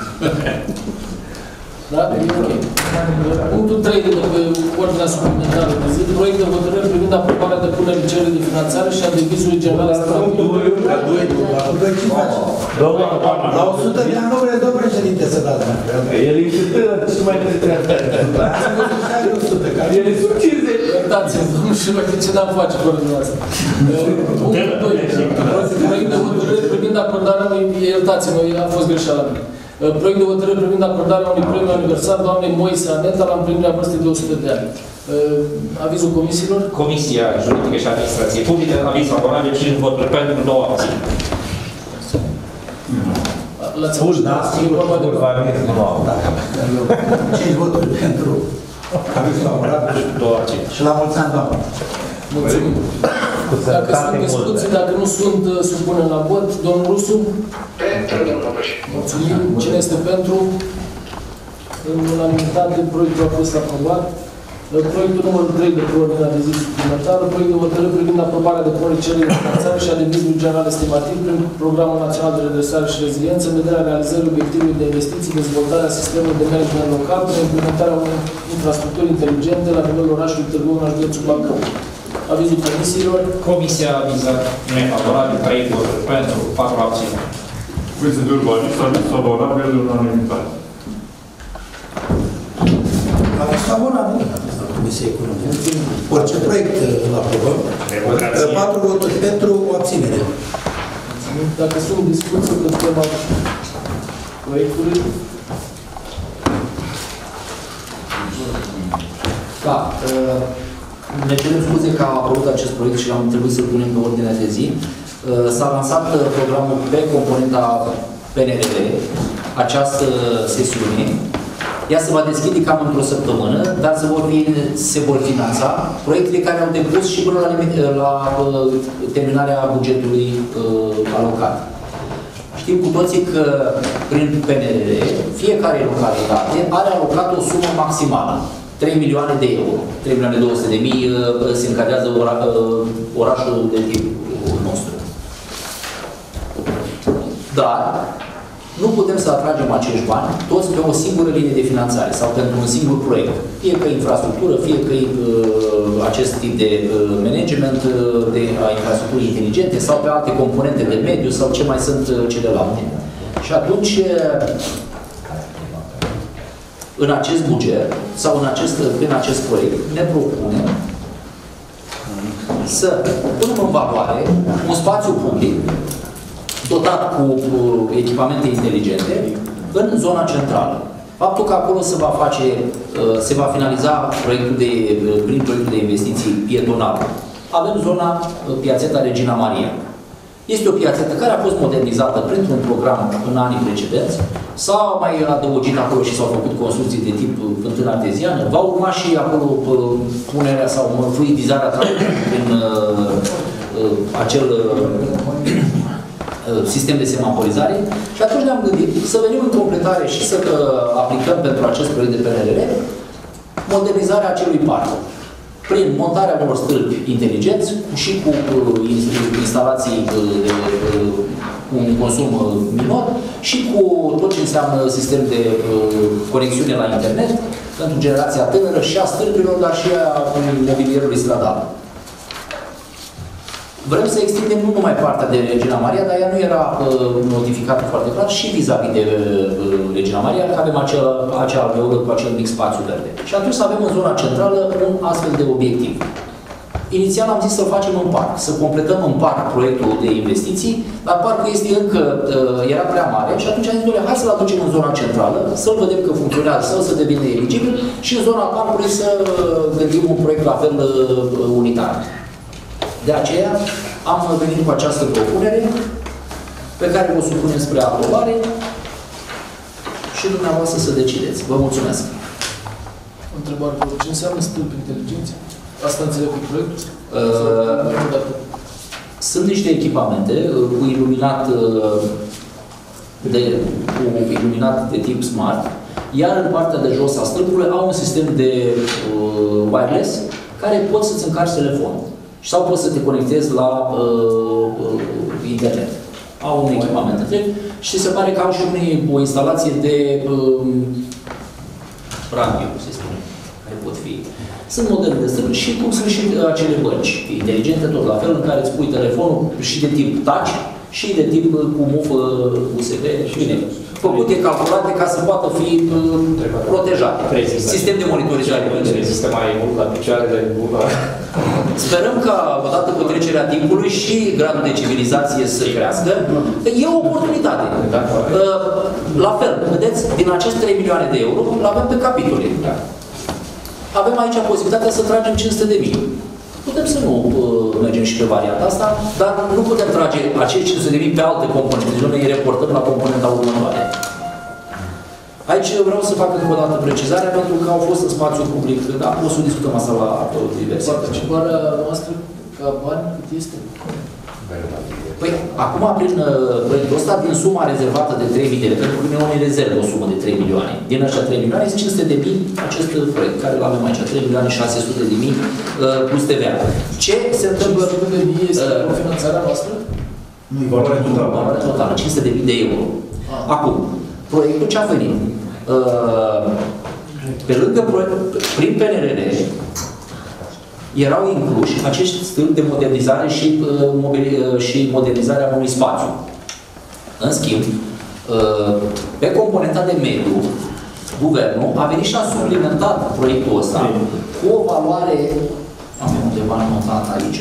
Da? Ok. Punctul trei de pe ordinea suplimentară de zi, proiect de hotărâre privind aprobarea depunerii cererii de finanțare și a devizului general stabil. La doi, ce faci? La o sută de ani nu vreți, domnul președinte, să dați. El e câtă, ce mai trebuie? El e sub cincizeci. Iertați-mi, domnul și de ce n-am face cu ordinea asta. Punctul doi. Proiect de hotărâre privind acordarea unui... Iertați-mă, a fost greșeala mea. Proiect de hotărâre privind acordarea unui premiu aniversar doamnei Moise Aneta la împlinirea vârstei de o sută de ani. Avizul comisiilor? Comisia Juridică și Administrație Publică, aviz favorabil, cinci voturi pentru, două abțineri. L-ați auzit, da? E vorba de cinci voturi pentru aviz favorabil și două abțineri. Și la mulți ani, doamnă. Mulțumim. Dacă sunt discuții, dacă nu sunt, supunem la vot. Domnul Rusu? Pentru, domnul președinte. Mulțumim. Cine este pentru? În unanimitate, proiectul a fost aprobat. Proiectul numărul trei de pe ordinea de zi suplimentară, proiect de hotărâre privind aprobarea depunerii cererii de finanțare și a devizului general estimativ prin Programul Național de Redresare și Reziliență în vederea realizării obiectivului de investiții, dezvoltarea sistemului de management local prin implementarea unei infrastructuri inteligente la nivelul orașului Târgu Mureș, județul Bacău. Avizul comisiilor. Comisia avizat nefavorabil, trei voturi pentru, patru abțineri. Comisia de urbanism, aviz favorabil în unanimitate. Aviz favorabil la Comisia Economică. Orice proiect îl aprobăm. Patru voturi pentru, o abținere. Dacă sunt discuții pe tema proiectului. Da. Ne cerem scuze că a apărut acest proiect și am trebuit să-l punem pe ordinea de zi. S-a lansat programul pe componenta P N R D această sesiune. Ea se va deschide cam într-o săptămână, dar se vor, fi, se vor finanța proiectele care au depus și până la, la terminarea bugetului uh, alocat. Știm cu toții că prin P N R D fiecare localitate are alocat o sumă maximală. trei milioane de euro, trei milioane două sute de mii se încadrează ora, orașul de tip nostru. Dar nu putem să atragem acești bani toți pe o singură linie de finanțare sau pentru un singur proiect. Fie că infrastructură, fie că uh, acest tip de uh, management uh, de a infrastructurii inteligente sau pe alte componente de mediu sau ce mai sunt uh, celelalte. Și atunci uh, în acest buget sau în acest, prin acest proiect ne propunem să punem în valoare un spațiu public dotat cu, cu echipamente inteligente în zona centrală. Faptul că acolo se va face, se va finaliza proiectul de, prin proiectul de investiții pietonal. Avem zona Piațeta Regina Maria. Este o piațetă care a fost modernizată printr-un program în anii precedenți. S-au mai adăugit acolo și s-au făcut construcții de tip fântână arteziană. Va urma și acolo punerea sau fluidizarea traficului prin uh, uh, acel uh, sistem de semaforizare. Și atunci ne-am gândit să venim în completare și să uh, aplicăm pentru acest proiect de P N R R modernizarea acelui parc. prin montarea unor stâlpi inteligenți și cu instalații de un consum minor și cu tot ce înseamnă sistem de conexiune la internet pentru generația tânără și a stâlpilor, dar și a mobilierului stradal. Vrem să extindem nu numai partea de Regina Maria, dar ea nu era uh, notificată foarte clar și vis-a-vis -vis de uh, Regina Maria, că avem acel, acea alveolă cu acel mic spațiu verde. Și atunci să avem în zona centrală un astfel de obiectiv. Inițial am zis să facem în parc, să completăm în parc proiectul de investiții, dar parcul este încă, uh, era prea mare și atunci am zis, hai să-l aducem în zona centrală, să-l vedem că funcționează, să, să devină eligibil și în zona campului să gândim un proiect la fel uh, unitar. De aceea am venit cu această propunere pe care o supunem spre aprobare și dumneavoastră să decideți. Vă mulțumesc. O întrebare. Ce înseamnă stâlpi inteligenți? Asta înțeleg cu proiectul? Uh, sunt niște echipamente cu iluminat de, cu iluminat de tip smart, iar în partea de jos a stâlpului au un sistem de uh, wireless care pot să-ți încarci telefonul. Sau poți să te conectezi la uh, uh, internet. Au un echipament întreg și se pare că au și o instalație de uh, radio, se spune, care pot fi. Sunt modele de stâlpi și cum sunt și acele bănci inteligente, tot la fel, în care îți pui telefonul și de tip touch și de tip cu mufă U S B și bine, făcute, calculate ca să poată fi uh, protejate. Sistem de monitorizare. Rezistă mai mult la picioare, de mult la... Sperăm că, odată cu trecerea timpului și gradul de civilizație să crească, e o oportunitate. La fel, vedeți, din aceste trei milioane de euro, îl avem pe capitole. Avem aici posibilitatea să tragem cinci sute de mii. Putem să nu uh, mergem și pe varianta asta, dar nu putem trage acești cinci sute de mii pe alte componente. Deci noi îi reportăm la componenta următoare. Aici vreau să fac încă o dată precizarea, pentru că au fost în spațiu public, dar o să discutăm asta la diverse. Participarea noastră ca bani, cât este? Păi, acum, prin uh, proiectul ăsta, din suma rezervată de trei mii de lei, pentru că noi ne rezervă o sumă de trei milioane. Din ăștia trei milioane, este cinci sute de mii acest proiect, care îl avem aici, trei milioane șase sute de mii uh, plus T V A. Ce se întâmplă? cinci sute de mii este uh, finanțarea noastră? Nu, e valoare totală. Valoare totală, cinci sute de mii de euro. Ah. Acum, proiectul ce a venit? Uh, pe lângă proiect, prin P N R R, erau incluși acești stâlpi de modernizare și, uh, și modernizarea unui spațiu. În schimb, uh, pe componenta de mediu, guvernul a venit și a suplimentat proiectul ăsta cu o valoare, am undeva notat aici,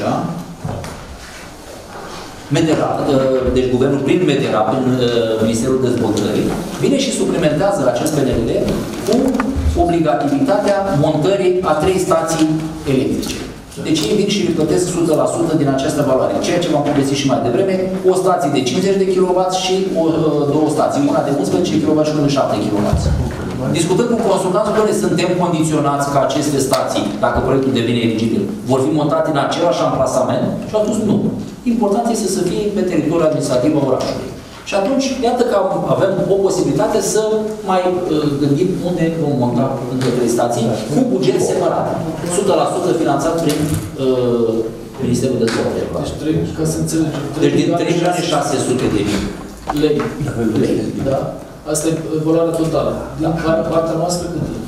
Medera, deci guvernul prin Medera, prin Ministerul Dezvoltării, vine și suplimentează acest P N R R cu obligativitatea montării a trei stații electrice. Deci ei vin și îi plătesc o sută la sută din această valoare. Ceea ce v-am povestit și mai devreme, o stație de cincizeci de kilowați și o, două stații, una de unsprezece kilowați și una de șapte kilowați. Discutând cu consultanții, doar suntem condiționați ca aceste stații, dacă proiectul devine eligibil, vor fi montate în același amplasament și au spus nu. Important este să fie pe teritoriul administrativ al orașului. Și atunci, iată că avem o posibilitate să mai uh, gândim unde vom monta între trei stații, cu buget separat. o sută la sută finanțat prin uh, Ministerul Dezvoltării. Deci, trei, ca să înțelegem, deci din trei milioane șase sute de mii lei. lei. Da? Asta e valoarea totală. Din care partea noastră cât e?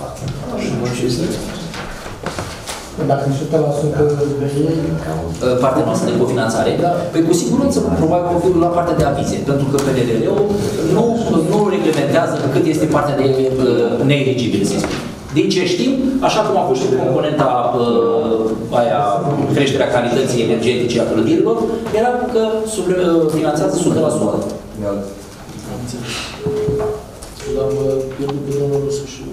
Dacă o sută la sută de ei... Partea noastră de cofinanțare, da. Păi cu siguranță, probabil că la partea de avizie, pentru că P N R R-ul nu, nu reglementează cât este partea de uh, neeligibil, să spun. Din ce știm, așa cum a fost și componenta uh, aia, creșterea calității energetice a clădirilor, era că sub, uh, finanțează o sută la sută. Am înțeles. L-am pierdut pe domnul Rusu și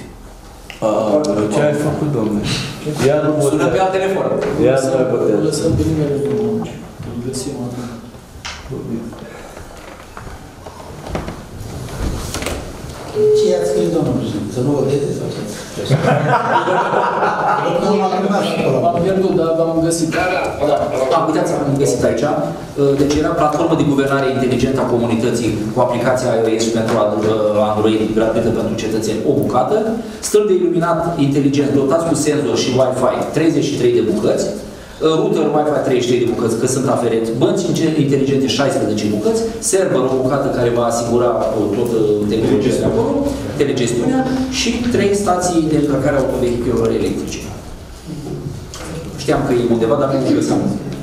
ce ai făcut, domnule? Sună pe alt telefon. Ia să nu lăsăm pe nimeni în urmă. Îl găsim acum. Ce i-ați scris, domnul președinte? Să nu voteze sau ce? M-am pierdut, dar v-am găsit. Da, da. Am uitați, am găsit aici. Deci era platformă de guvernare inteligentă a comunității cu aplicația iOS și pentru Android gratuită pentru cetățeni, o bucată. Stâlpi de iluminat inteligent dotați cu senzor și Wi-Fi, treizeci și trei de bucăți. Router Wi-Fi treizeci și trei de bucăți, că sunt aferent. Bănci inteligente șaisprezece bucăți. Server, o bucată care va asigura tot tehnologia de acolo, telegestiunea și trei stații de încărcare a autovehiculelor electrice. Știam că e undeva, dar nu găseam.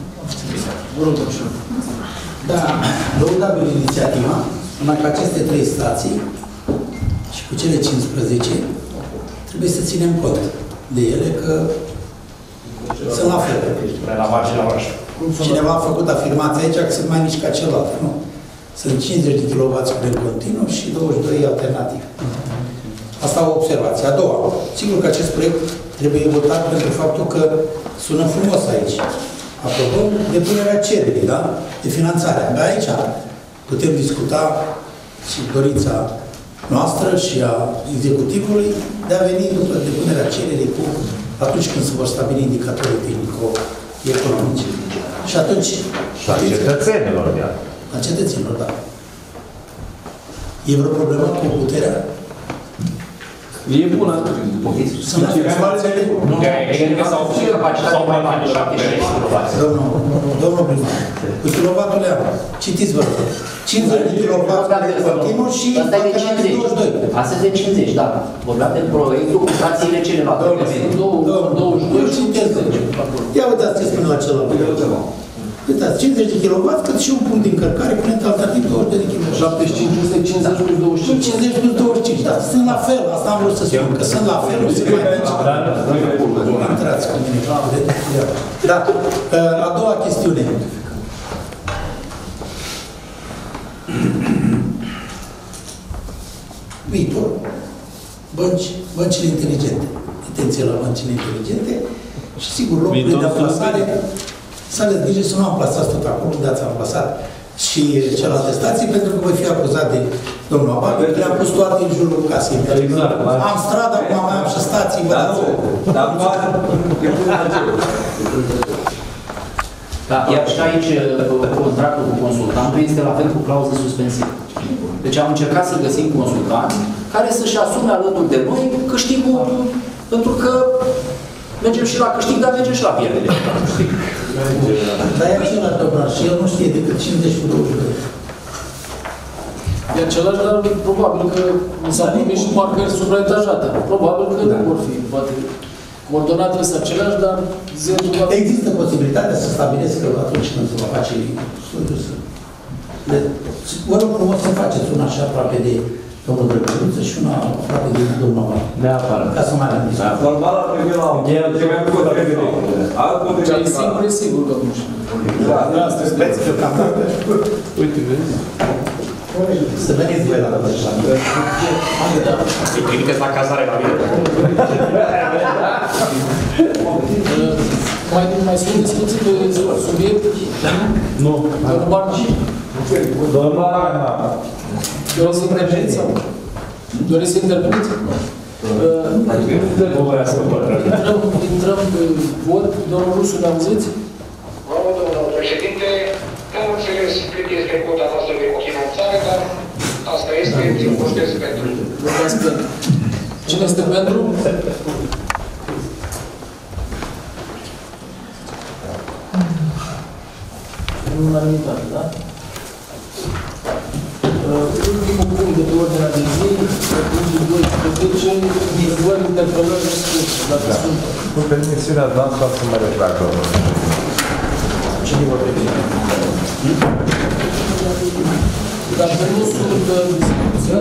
Da, lăudabil inițiativa, numai că aceste trei stații și cu cele cincisprezece trebuie să ținem cont de ele, că sunt la fel. Cineva a făcut afirmația aici că sunt mai mici ca celălalt, nu? Sunt cincizeci de kilowați curent continuu și douăzeci și doi alternativ. Asta o observație. A doua, sigur că acest proiect trebuie votat pentru faptul că sună frumos aici. Apropo, depunerea cererii, da? De finanțare. Abia aici putem discuta și dorința noastră și a executivului de a veni după depunerea cererii cu atunci când se vor stabili indicatorii tehnico-economici. Și atunci... Și a cetățenilor, de a cetățenilor, da. E vreo problemă cu puterea? E bună. Sunt persoanele... Nu, e sau capacitate sau mai mare, șaptezeci și șase kilowați. Domnul, domnul primar, cu kilovatul le am. Citiți, vă rog. cincizeci de kilowați de continuu și douăzeci și doi. Asta e de cincizeci, da. Vorbeam de proiectul cu stațiile celelalte. douăzeci și doi și cincizeci. Ia uitați ce spune la celălalt. Uitați, cincizeci de kilowați, cât și un punct de încărcare, curent alternativ douăzeci de kilowați. șaptezeci și cinci, cincizeci plus douăzeci și cinci. cincizeci plus douăzeci și cinci, da. Sunt la fel, asta am vrut să spun, că sunt la fel, nu se mai mici. Nu intrați cu mine. Da. A doua chestiune. Viitor. Bănci, băncile inteligente. Atenție la băncile inteligente și sigur locurile de amplasare. Să ales grijă să nu amplasați tot acolo unde ați amplasat și celelalte stații, pentru că voi fi acuzat de domnul Ababil, că le-am pus toate în jurul casei. Exact. Am stradă, acum mai am și stații, vă dați. Dar Da, iar și aici contractul cu consultantul este la fel cu clauză suspensivă. Deci am încercat să găsim consultanți care să-și asume alături de noi câștigul, pentru că mergem și la câștig, dar mergem și la pierdere. Dar e același, domnul, și el nu știe decât cincizeci cu douăzeci și doi. E același, dar probabil că s-a primit și marcări supraetajate. Probabil că nu vor fi, poate, coordonatele sunt aceleași, dar zero... Există posibilitatea să stabilesc că atunci când se va face studiul să... Vă rog frumos să faceți una așa aproape de domnul Drăgăluță și una aproape de domnul Amal. Neapărat. Ca să mai am discutat. Normal ar trebui la un ghel, ce mai făcut trebuie. Ce ai singur e sigur că nu știu. Da, asta este deocamdată. Uite, vezi? Să veniți voi la așa. Îi trimiteți la cazare la mine. Mai, mai sunt discuții pe subiect? Nu. Domnul Barna? Domnul Barna. Doriți să interveniți? Doriți să interveniți? Intrăm pe vot. Domnul Rusu, ne auziți? Bravo, domnul președinte. Nu am înțeles cât este cota noastră de cofinanțare, dar asta este, țin votez pentru. Votați pentru. Cine este pentru? În unanimitate, da? Ultimul punct de pe ordinea de zi, punctul doisprezece, întrebări, interpelări și scrisuri, dacă sunt. Cu permisiunea noastră să mă retrag, domnul. Cine vorbește? Dacă nu sunt discuții,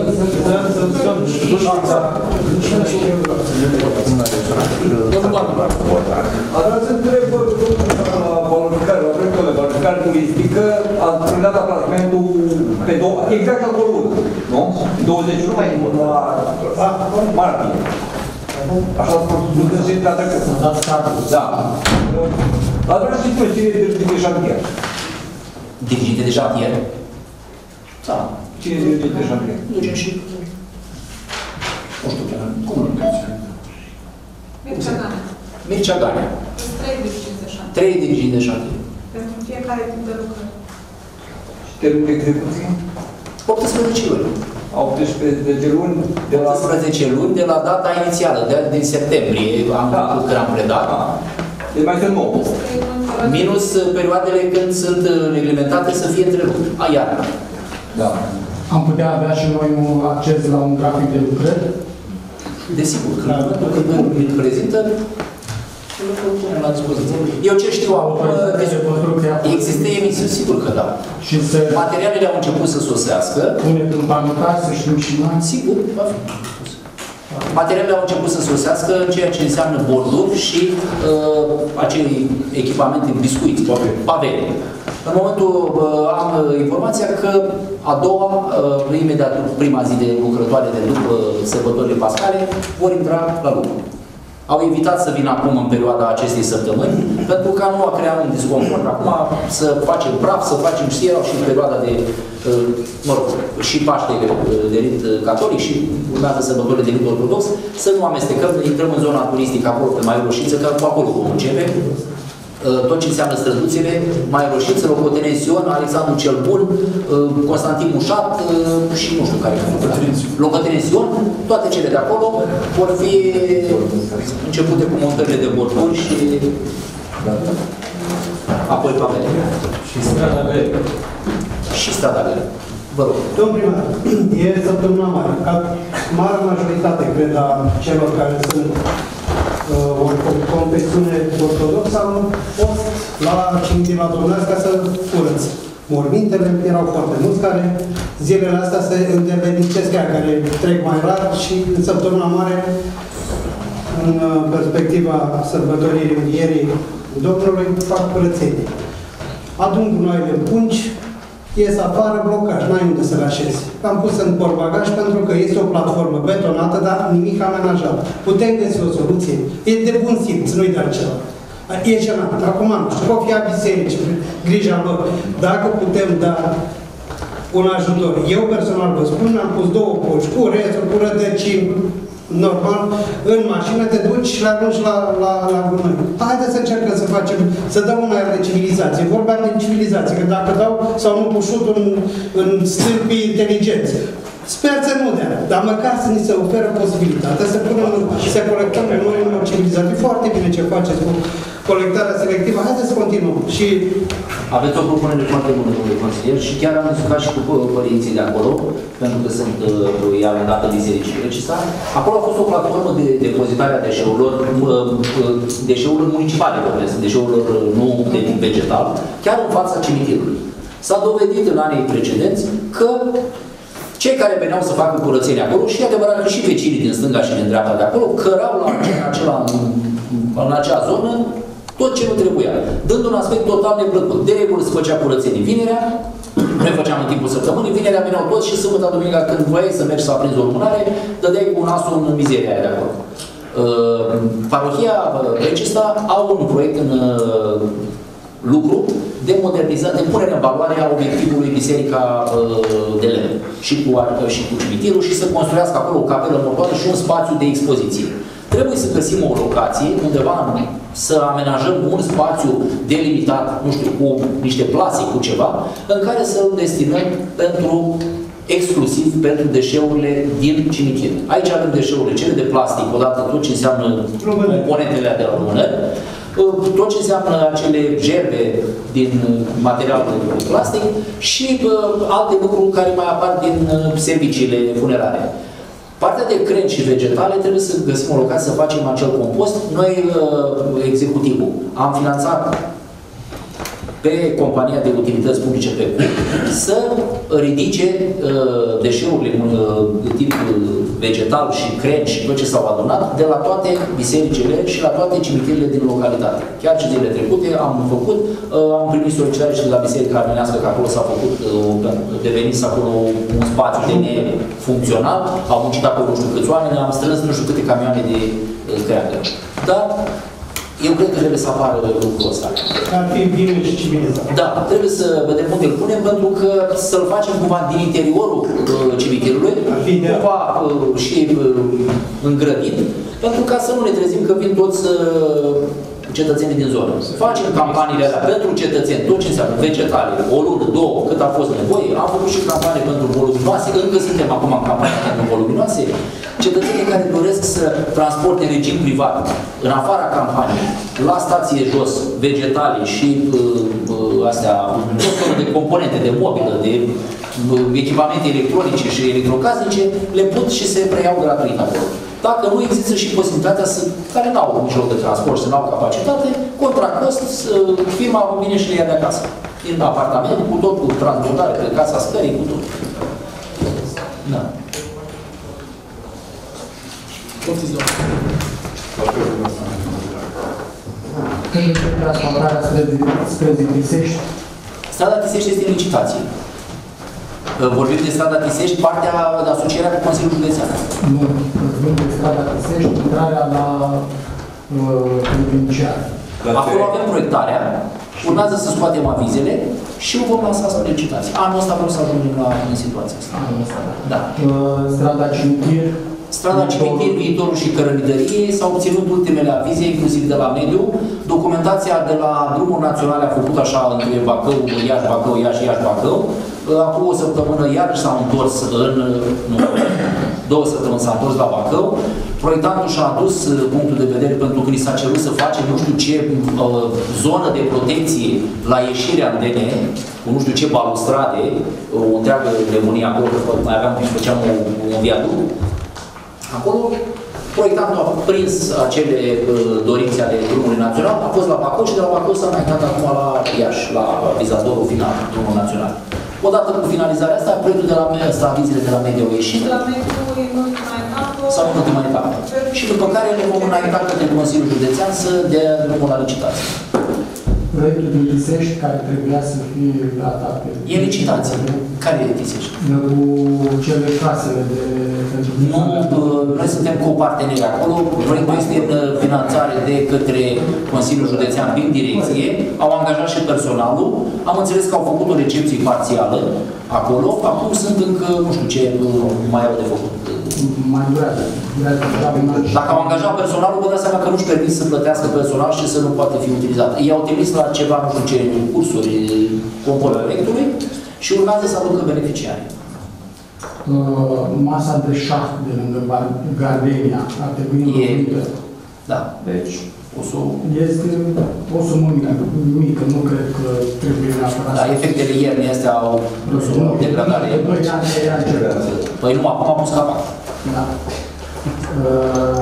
domnul Barna. Aș vrea să întreb la valorificare, la proiectul de valorificare turistică, ați primit aplasamentul pe două, exact acolo, nu? douăzeci și unu mai la martie. Așa a spus, nu se la trecut. Da. Aș vrea să știți cine e dirigit de șantier. Dirigite de șantier? Da. Cine e dirigit de șantier? Ducem și... Nu știu, Mircea Ganea. trei dirigini de șantier. trei dirigini de șantier. Pentru fiecare tip de lucrări. Și termenul de execuție? optsprezece luni. optsprezece luni de la... optsprezece luni de la data inițială, de, din septembrie, am da. când am predat. Da. Deci mai sunt nouă. Minus perioadele când sunt reglementate să fie întrerupt. A, iarna. Da. Am putea avea și noi un acces la un grafic de lucrări? Desigur, când îl da. prezintă, îl punem la dispoziție. Eu ce știu acum, există emisiuni, sigur că da. Și se... Materialele au început să sosească. Puneți un panotar, să știm și noi? Sigur, va fi. Materialele au început să sosească în ceea ce înseamnă borduri și uh, acei echipamente biscuiți, pavele. În momentul uh, am informația că a doua, uh, imediat prima zi de lucrătoare de după sărbătorile pascale, vor intra la lucru. Au evitat să vină acum în perioada acestei săptămâni, pentru ca nu a crea un disconfort. Acum să facem praf, să facem, știi, erau și în perioada de, mă rog, și Paște de rit catolic și urmează sărbătorile de rit ortodox, să nu amestecăm, intrăm în zona turistică acolo pe Maiul Roșiță, că acolo vom începe. Tot ce înseamnă străduțele, Maiul Roșiță, Locotenent Sion, Alexandru cel Bun, Constantin Mușat și nu știu care Locotenent Sion, toate cele de acolo vor fi începute cu montările de borduri și apoi pavele. Și strada Verde. Și strada Verde. Vă rog. Domnul primar, e săptămâna mare. Ca mare majoritate, cred, a celor care sunt o confesiune ortodoxă am fost la cimitir la Dumnezeu ca să curăț mormintele. Erau foarte mulți care zilele astea se îndevenicesc, care trec mai rar și în săptămâna mare, în perspectiva sărbătoririi Învierii Domnului, fac curățenie. Adun gunoaiele în pungi, ies afară, blocaj, n-ai unde să le așezi. Am pus în portbagaj pentru că este o platformă betonată, dar nimic amenajat. Putem găsi o soluție. E de bun simț, nu-i de altceva. E jenant. Acum, nu știu, o fi a biserici, grija lor. Dacă putem da un ajutor. Eu personal vă spun, am pus două poși, cu rețuri, cu rădăcini, normal, în mașină te duci și le arunci la, la, la gunoi. Haideți să încercăm să facem, să dăm un aer de civilizație. Vorbeam de civilizație, că dacă dau sau nu cu șutul în, în stâlpii inteligențe. Sper să nu dea, dar măcar să ni se oferă posibilitatea să punem și să colectăm noi în civilizație. Foarte bine ce faceți cu colectarea selectivă. Haideți să continuăm. Și aveți o propunere foarte bună, domnule consilier, și chiar am discutat și cu părinții de acolo, pentru că sunt uh, i-am dat în bisericii Recisa. Acolo a fost o platformă de depozitare a deșeurilor, uh, deșeurilor municipale, deșeurilor nu de tip vegetal, chiar în fața cimitirului. S-a dovedit în anii precedenți că cei care veneau să facă curățenie acolo, și adevărat că și vecinii din stânga și din dreapta de acolo, cărau la acela, în, în acea zonă tot ce nu trebuia, dând un aspect total neplăcut. De regulă se făcea curățenie vinerea, noi făceam în timpul săptămânii, vinerea veneau toți și sâmbătă, duminica, când voiai să mergi să aprinzi o lumânare, dădeai cu nasul în mizeria aia de acolo. Uh, parohia Recista au un proiect în uh, lucru de modernizare, de punere în valoare a obiectivului Biserica uh, de Lemn și cu, și cu cimitirul și să construiască acolo o capelă mortoară și un spațiu de expoziție. Trebuie să găsim o locație undeva, să amenajăm un spațiu delimitat, nu știu, cu niște plase, cu ceva, în care să îl destinăm pentru, exclusiv pentru deșeurile din cimitir. Aici avem deșeurile cele de plastic, odată tot ce înseamnă componentele de la lumânări, tot ce înseamnă acele gerbe din material de plastic și uh, alte lucruri care mai apar din uh, serviciile funerare. Partea de crengi și vegetale trebuie să găsim o locație să facem acel compost. Noi, uh, executivul, am finanțat pe compania de utilități publice pe C U să ridice uh, deșeurile uh, de tip vegetal și crengi și tot ce s-au adunat de la toate bisericile și la toate cimitirile din localitate. Chiar ce zilele trecute am făcut, uh, am primit solicitare și de la Biserica Armenească că acolo s-a făcut, uh, devenit acolo un spațiu de nefuncțional, au muncit acolo nu știu câți oameni, am strâns nu știu câte camioane de uh, creangă. Dar eu cred că trebuie să apară lucrul ăsta. Ar fi bine și civilizat. Da, trebuie să vedem unde îl punem, pentru că să-l facem cumva din interiorul uh, cimitirului, cumva uh, și uh, îngrădit, Pentru ca să nu ne trezim că vin toți uh, cetățenii din zonă. Facem campaniile alea pentru cetățeni, tot ce înseamnă vegetale, o lună, două, cât a fost nevoie. Am făcut și campanie pentru voluminoase, încă suntem acum în campanie pentru voluminoase. Cetățenii care doresc să transporte în regim privat, în afara campaniei, la stație jos, vegetale și uh, uh, astea, tot felul de componente, de mobilă, de uh, echipamente electronice și electrocasnice, le pot și se preiau gratuit acolo. Dacă nu, există și posibilitatea să, care nu au mijloc de transport și nu au capacitate, contra cost, firma vine și le ia de acasă. În apartament, cu tot, cu transportare, pe casa scării, cu tot. Da. Poftiți, domnule. Când începe transportarea spre Tisești? Strada Tisești este în licitație. Vorbim de strada Tisești, partea de asocierea cu Consiliul Județean. Nu, vorbim de strada Tisești, intrarea la provincial. Uh, Acolo avem proiectarea, urmează să scoatem avizele și o vom lansa spre licitație. Anul ăsta vreau să ajungem la în situația asta. Anul ăsta, da. Da. Uh, strada Cimitir. Strada Cimitir, Viitorul și Cărămidărie s-au obținut ultimele avize, inclusiv de la mediu. Documentația de la drumuri naționale a făcut așa între Bacău, Iași, Bacău, Iași, Iași, Bacău. Acum o săptămână iarăși s-au întors în... Nu, două săptămâni s-a întors la Bacău. Proiectantul și-a adus punctul de vedere pentru că ni s-a cerut să facem nu știu ce uh, zonă de protecție la ieșirea în D N, cu nu știu ce balustrade, o întreagă nebunie acolo, că mai aveam și făceam un, un viaduct. Acolo, proiectantul a prins acele uh, dorințe ale drumului național, a fost la Bacău și de la Bacău s-a înaintat acum la Iași, la vizatorul final, drumul național. Odată cu finalizarea asta, proiectul de la ăsta, avizele de la mediu au ieșit. La mediu în ultima etapă. Sau în ultima etapă. Și după care le vom înainta către Consiliul Județean să dea drumul la licitație. Proiectul din Tisești, care trebuia să fie gata pe... E licitație. Care e Tisești? Cu cele casele de... Nu, noi suntem coparteneri acolo. Proiectul este în finanțare de către Consiliul Județean prin direcție. Au angajat și personalul. Am înțeles că au făcut o recepție parțială acolo. Acum sunt încă, nu știu ce, mai au de făcut. Mai durează. Dacă au angajat personalul, vă dați seama că nu-și permis să plătească personal și să nu poate fi utilizat. Ei au trimis la ceva, nu știu ce, cursuri conform proiectului și urmează să aducă beneficiari. Uh, masa de șaht de lângă Gardenia ar trebui înlocuită. Da. Deci, o să... Este o sumă mică, mică, nu cred că trebuie neapărat. Da, efectele iernii astea au dus o degradare. Păi nu, acum am pus capac. Da. Uh,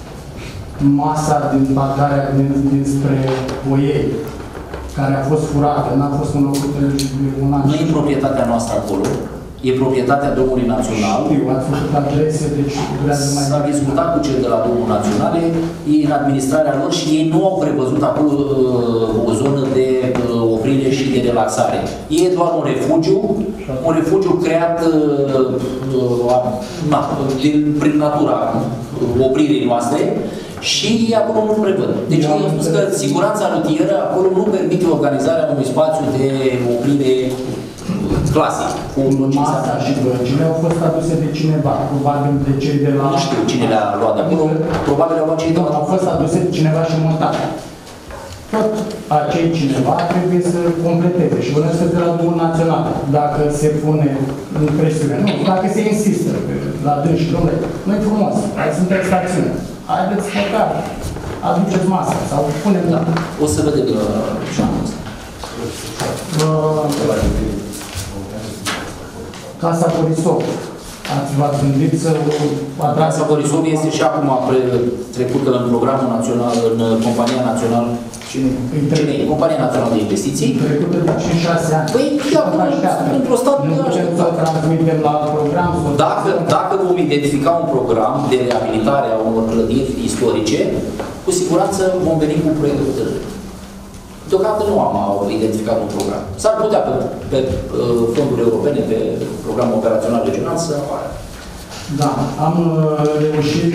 masa din parcarea din, dinspre Boiei, care a fost furată, n-a fost înlocuită de un an. Nu e proprietatea noastră acolo. E proprietatea Drumului Național. Știu, ați făcut adrese, deci durează mai... S-a discutat cu cei de la Drumul Naționale, ei în administrarea lor și ei nu au prevăzut acolo uh, o zonă de uh, oprire și de relaxare. E doar un refugiu, un refugiu creat uh, uh, na, din, prin natura uh, opririi noastre și acolo nu prevăd. Deci ei au spus că siguranța rutieră acolo nu permite organizarea unui spațiu de oprire clasic. Masa și băncile au fost aduse de cineva, probabil de cei de la... Nu știu cine le-a luat de acolo, probabil au luat cei de la... Au fost aduse de cineva și montate. Tot acei cineva trebuie să completeze și bănesc de la Drumul Național, dacă se pune în presiune. Nu, dacă se insistă la dâns și domnule, nu-i frumos, hai să sunteți stațiune. Haideți măcar, aduceți masa sau punem... Da, o să vedem și anul ăsta. Casa Borisov. Ați v-ați gândit să o Casa Borisov este și acum trecută în programul național, în Compania Națională. Cine? Cine e? Compania Națională de Investiții. Trecută de cinci șase ani. Păi, acum, într-o stat... Nu putem să o transmitem la program? Dacă, dacă vom identifica un program de reabilitare a unor clădiri istorice, cu siguranță vom veni cu proiectul de Deocamdată nu am identificat un program. S-ar putea pe, pe fonduri europene, pe programul operațional regional să apară. Da, am reușit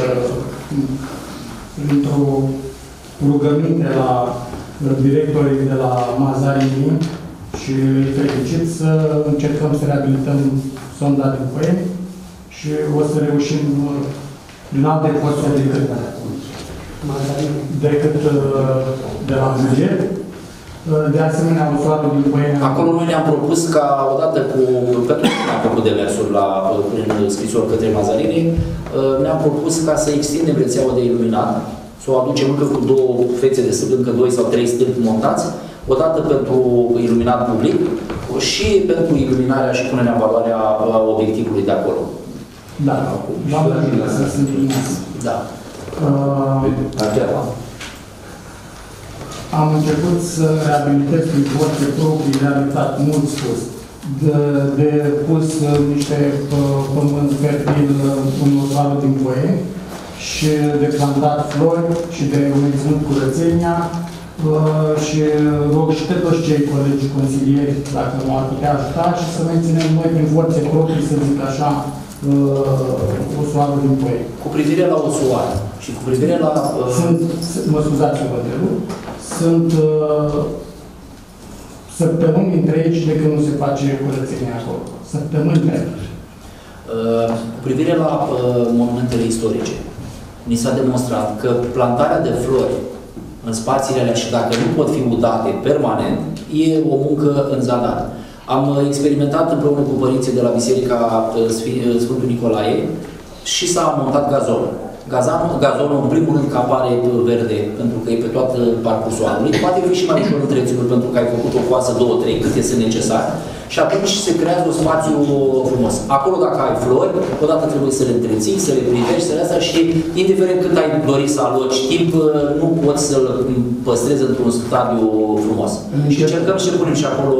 într-o rugăminte la directorii de la Mazarini și îi felicit să încercăm să reabilităm sonda din Poieni și o să reușim din alte posturi decât, decât de la buget. De asemenea, usuarul din Păiene... Acolo noi ne-am propus ca, odată cu, pentru că am făcut demersuri la, prin scrisori către Mazarini, ne-am propus ca să extindem rețeaua de iluminat, să o aducem încă cu două fețe de stâlpi, încă doi sau trei stâlpi montați, odată pentru iluminat public și pentru iluminarea și punerea în valoare a obiectivului de acolo. Da, doamna Jilă, să sunt iluminați. Da. Uh, Am început să reabilitez prin forțe proprii, realizat, mult spus, de, de pus niște pământ fertil în urmarul din Voie și de plantat flori și de menținut curățenia și rog și pe toți cei colegi consilieri, dacă nu ar putea ajuta, și să menținem noi prin forțe proprii, să zic așa, usuarul din Voie. Cu privire la usuar și cu privire la... Uh... Sunt, mă scuzați-vă, sunt uh, săptămâni întregi de când nu se face curățenia acolo. Săptămâni întregi. Uh, cu privire la uh, monumentele istorice, ni s-a demonstrat că plantarea de flori în spațiile alea și dacă nu pot fi udate permanent, e o muncă în zadar. Am experimentat împreună cu părinții de la Biserica Sfântul Nicolae și s-a montat gazon. Gazonul, gazonul, în primul rând, că apare verde, pentru că e pe toată parcursul anului. Poate fi și mai ușor întreținut, pentru că ai făcut o coasă, două, trei, cât este necesar. Și atunci se creează un spațiu frumos. Acolo, dacă ai flori, odată trebuie să le întreții, să le privești, să le astea și, indiferent cât ai dorit să aloci timp, nu poți să-l păstrezi într-un stadiu frumos. Și încercăm să punem și acolo.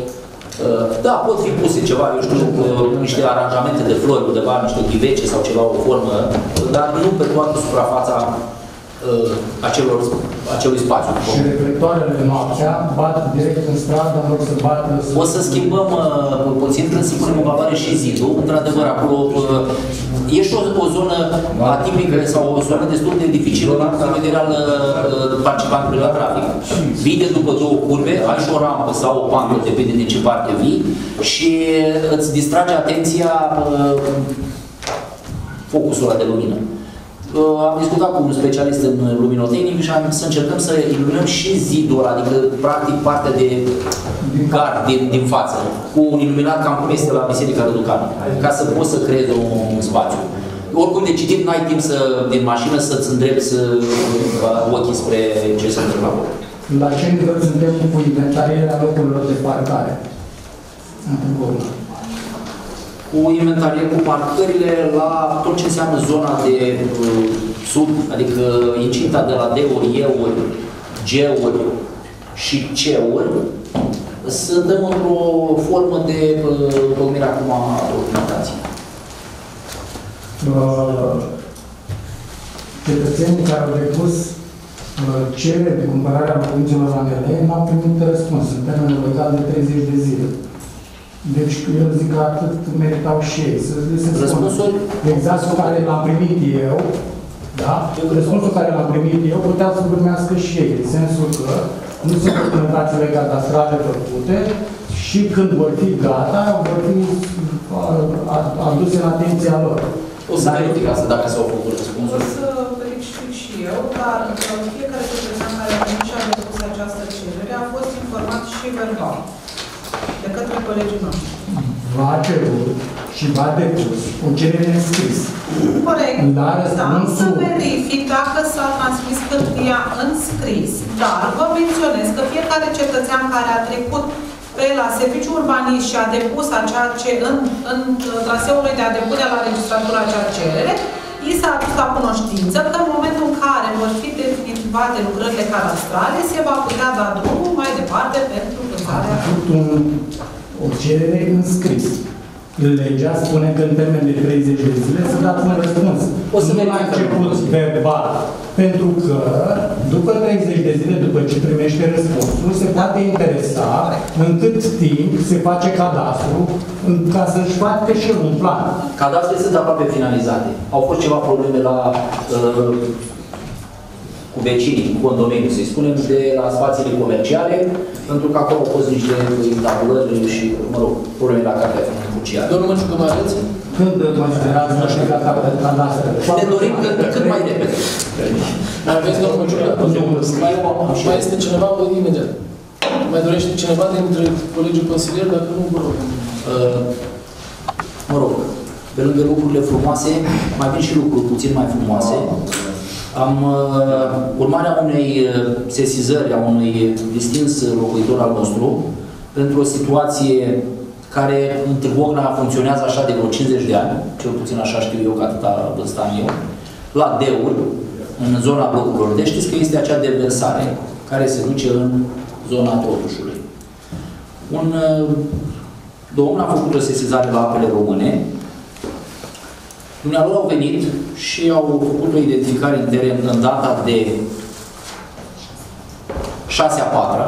Da, pot fi puse ceva, eu știu, niște aranjamente de flori, undeva, niște ghivece sau ceva, o formă, dar nu pe toată suprafața uh, acelor, acelui spațiu. Și reflectoarele noaptea bat direct în stradă, în loc să bată... O să schimbăm uh, puțin, când să punem în valoare și zidul. Într-adevăr, acolo uh, e și o, o zonă atipică sau o zonă destul de dificilă din punct de vedere al uh, participantului la trafic. Vii de după două curve, ai și o rampă sau o pantă, depinde din ce parte vii, și îți distrage atenția uh, focusul ăla de lumină. Am discutat cu un specialist în luminotehnic și am să încercăm să iluminăm și zidul ăla, adică practic partea de gard din, din față, cu un iluminat cam cum este la Biserica Răducanu, ca să poți să creezi un, un spațiu. Oricum de citit n-ai timp să, din mașină să-ți îndrepți ochii spre ce se întâmplă acolo. La ce nivel suntem cu inventarierea locurilor de parcare? Cu inventarier, cu parcările la tot ce înseamnă zona de uh, sud, adică incinta de la D-uri, E-uri, G-uri și C-uri, să dăm într-o formă de tocmire uh, acum a documentației. Uh, cetățenii care au depus uh, cerere de cumpărare a locuințelor la N L n-au primit răspuns în termenul legal de treizeci de zile. Deci, eu zic că atât meritau și ei. Să răspunsul? Exact cu care l-am primit eu, da? Răspunsul care l-am primit eu putea să urmească și ei, în sensul că nu sunt documentațiile cadastrale făcute și când vor fi gata, vor fi aduse în atenția lor. O să verific asta dacă s-au făcut răspunsuri. O să verific și eu, dar fiecare cetățean care a venit și a depus această cerere a fost informat și verbal de către colegii noștri. Va cerut și va depus o cerere în scris. Corect. La răspunsul... Să verific dacă s-a transmis hârtia în scris, dar vă menționez că fiecare cetățean care a trecut pe la serviciul urbanist și a depus acea ce în, în traseul de a depune la registratura acea cerere, i s-a adus la cunoștință că în momentul în care vor fi definitivate lucrările cadastrale, se va putea da drumul mai departe pentru vânzarea. A făcut un, o cerere în scris. Legea spune că în termen de treizeci de zile să dați un răspuns. O să nu la început verbal. Pentru că după treizeci de zile, după ce primește răspunsul, se poate interesa în cât timp se face cadastru ca să-și facă și un plan. Cadastrele sunt aproape finalizate. Au fost ceva probleme la uh, cu vecinii, cu condomeniul, să-i spunem, de la spațiile comerciale, pentru că acolo au fost niște tabulări și, mă rog, probleme la cartea financiară. Domnul Măciucă, mai aveți? Când considerați că și gata cadastrele? Ne dorim cât mai repede. Mai aveți, domnul Ciucă? Mai, mai este cineva, vă imediat. Mai dorește cineva dintre colegii consilieri, dacă nu, vă rog. Uh, mă rog, pe lângă lucrurile frumoase, mai vin și lucruri puțin mai frumoase. Am uh, urmarea unei sesizări a unui distins locuitor al nostru pentru o situație care în Târgu Ocna funcționează așa de vreo cincizeci de ani, cel puțin așa știu eu, că atâta vârstă am eu, la Deul, în zona blocurilor. Deci știți că este acea deversare care se duce în zona Totușului. Un uh, domn a făcut o sesizare la Apele Române. Dumnealor au venit și au făcut o identificare în teren în data de șase a patra,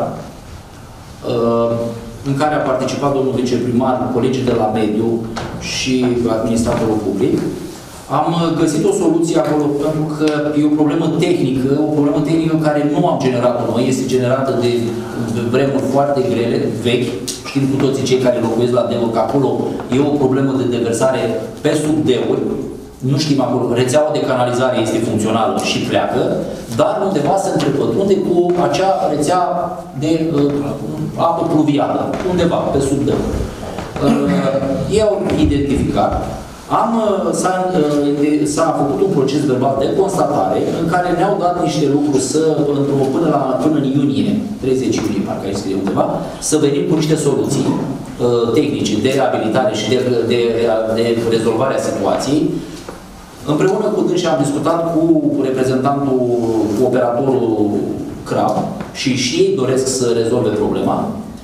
în care a participat domnul viceprimar, colegii de la mediu și administratorul public. Am găsit o soluție acolo pentru că e o problemă tehnică, o problemă tehnică care nu am generat-o noi, este generată de vremuri foarte grele, vechi. Știm cu toții cei care locuiesc la Deuri că acolo e o problemă de deversare pe sub Deuri. Nu știm acolo, rețeaua de canalizare este funcțională și pleacă, dar undeva se întrepătrunde cu acea rețea de uh, apă pluvială, undeva pe sub Deuri. Uh, ei au identificat. Am, s-a făcut un proces verbal de constatare în care ne-au dat niște lucruri să, până, la, până în iunie, treizeci iunie, parcă aici scrie undeva, să venim cu niște soluții uh, tehnice de reabilitare și de, de, de rezolvare a situației. Împreună cu dânsi am discutat cu reprezentantul, cu operatorul C R A B și și ei doresc să rezolve problema.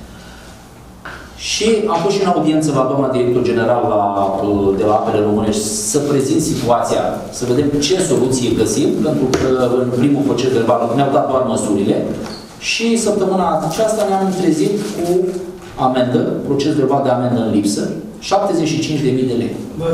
Și am fost și în audiență la doamna director general la, de la Apele Românești să prezint situația, să vedem ce soluție găsim, pentru că în primul proces verbal ne-au dat doar măsurile și săptămâna aceasta ne-am trezit cu amendă, proces verbal de amendă în lipsă, șaptezeci și cinci de mii de lei.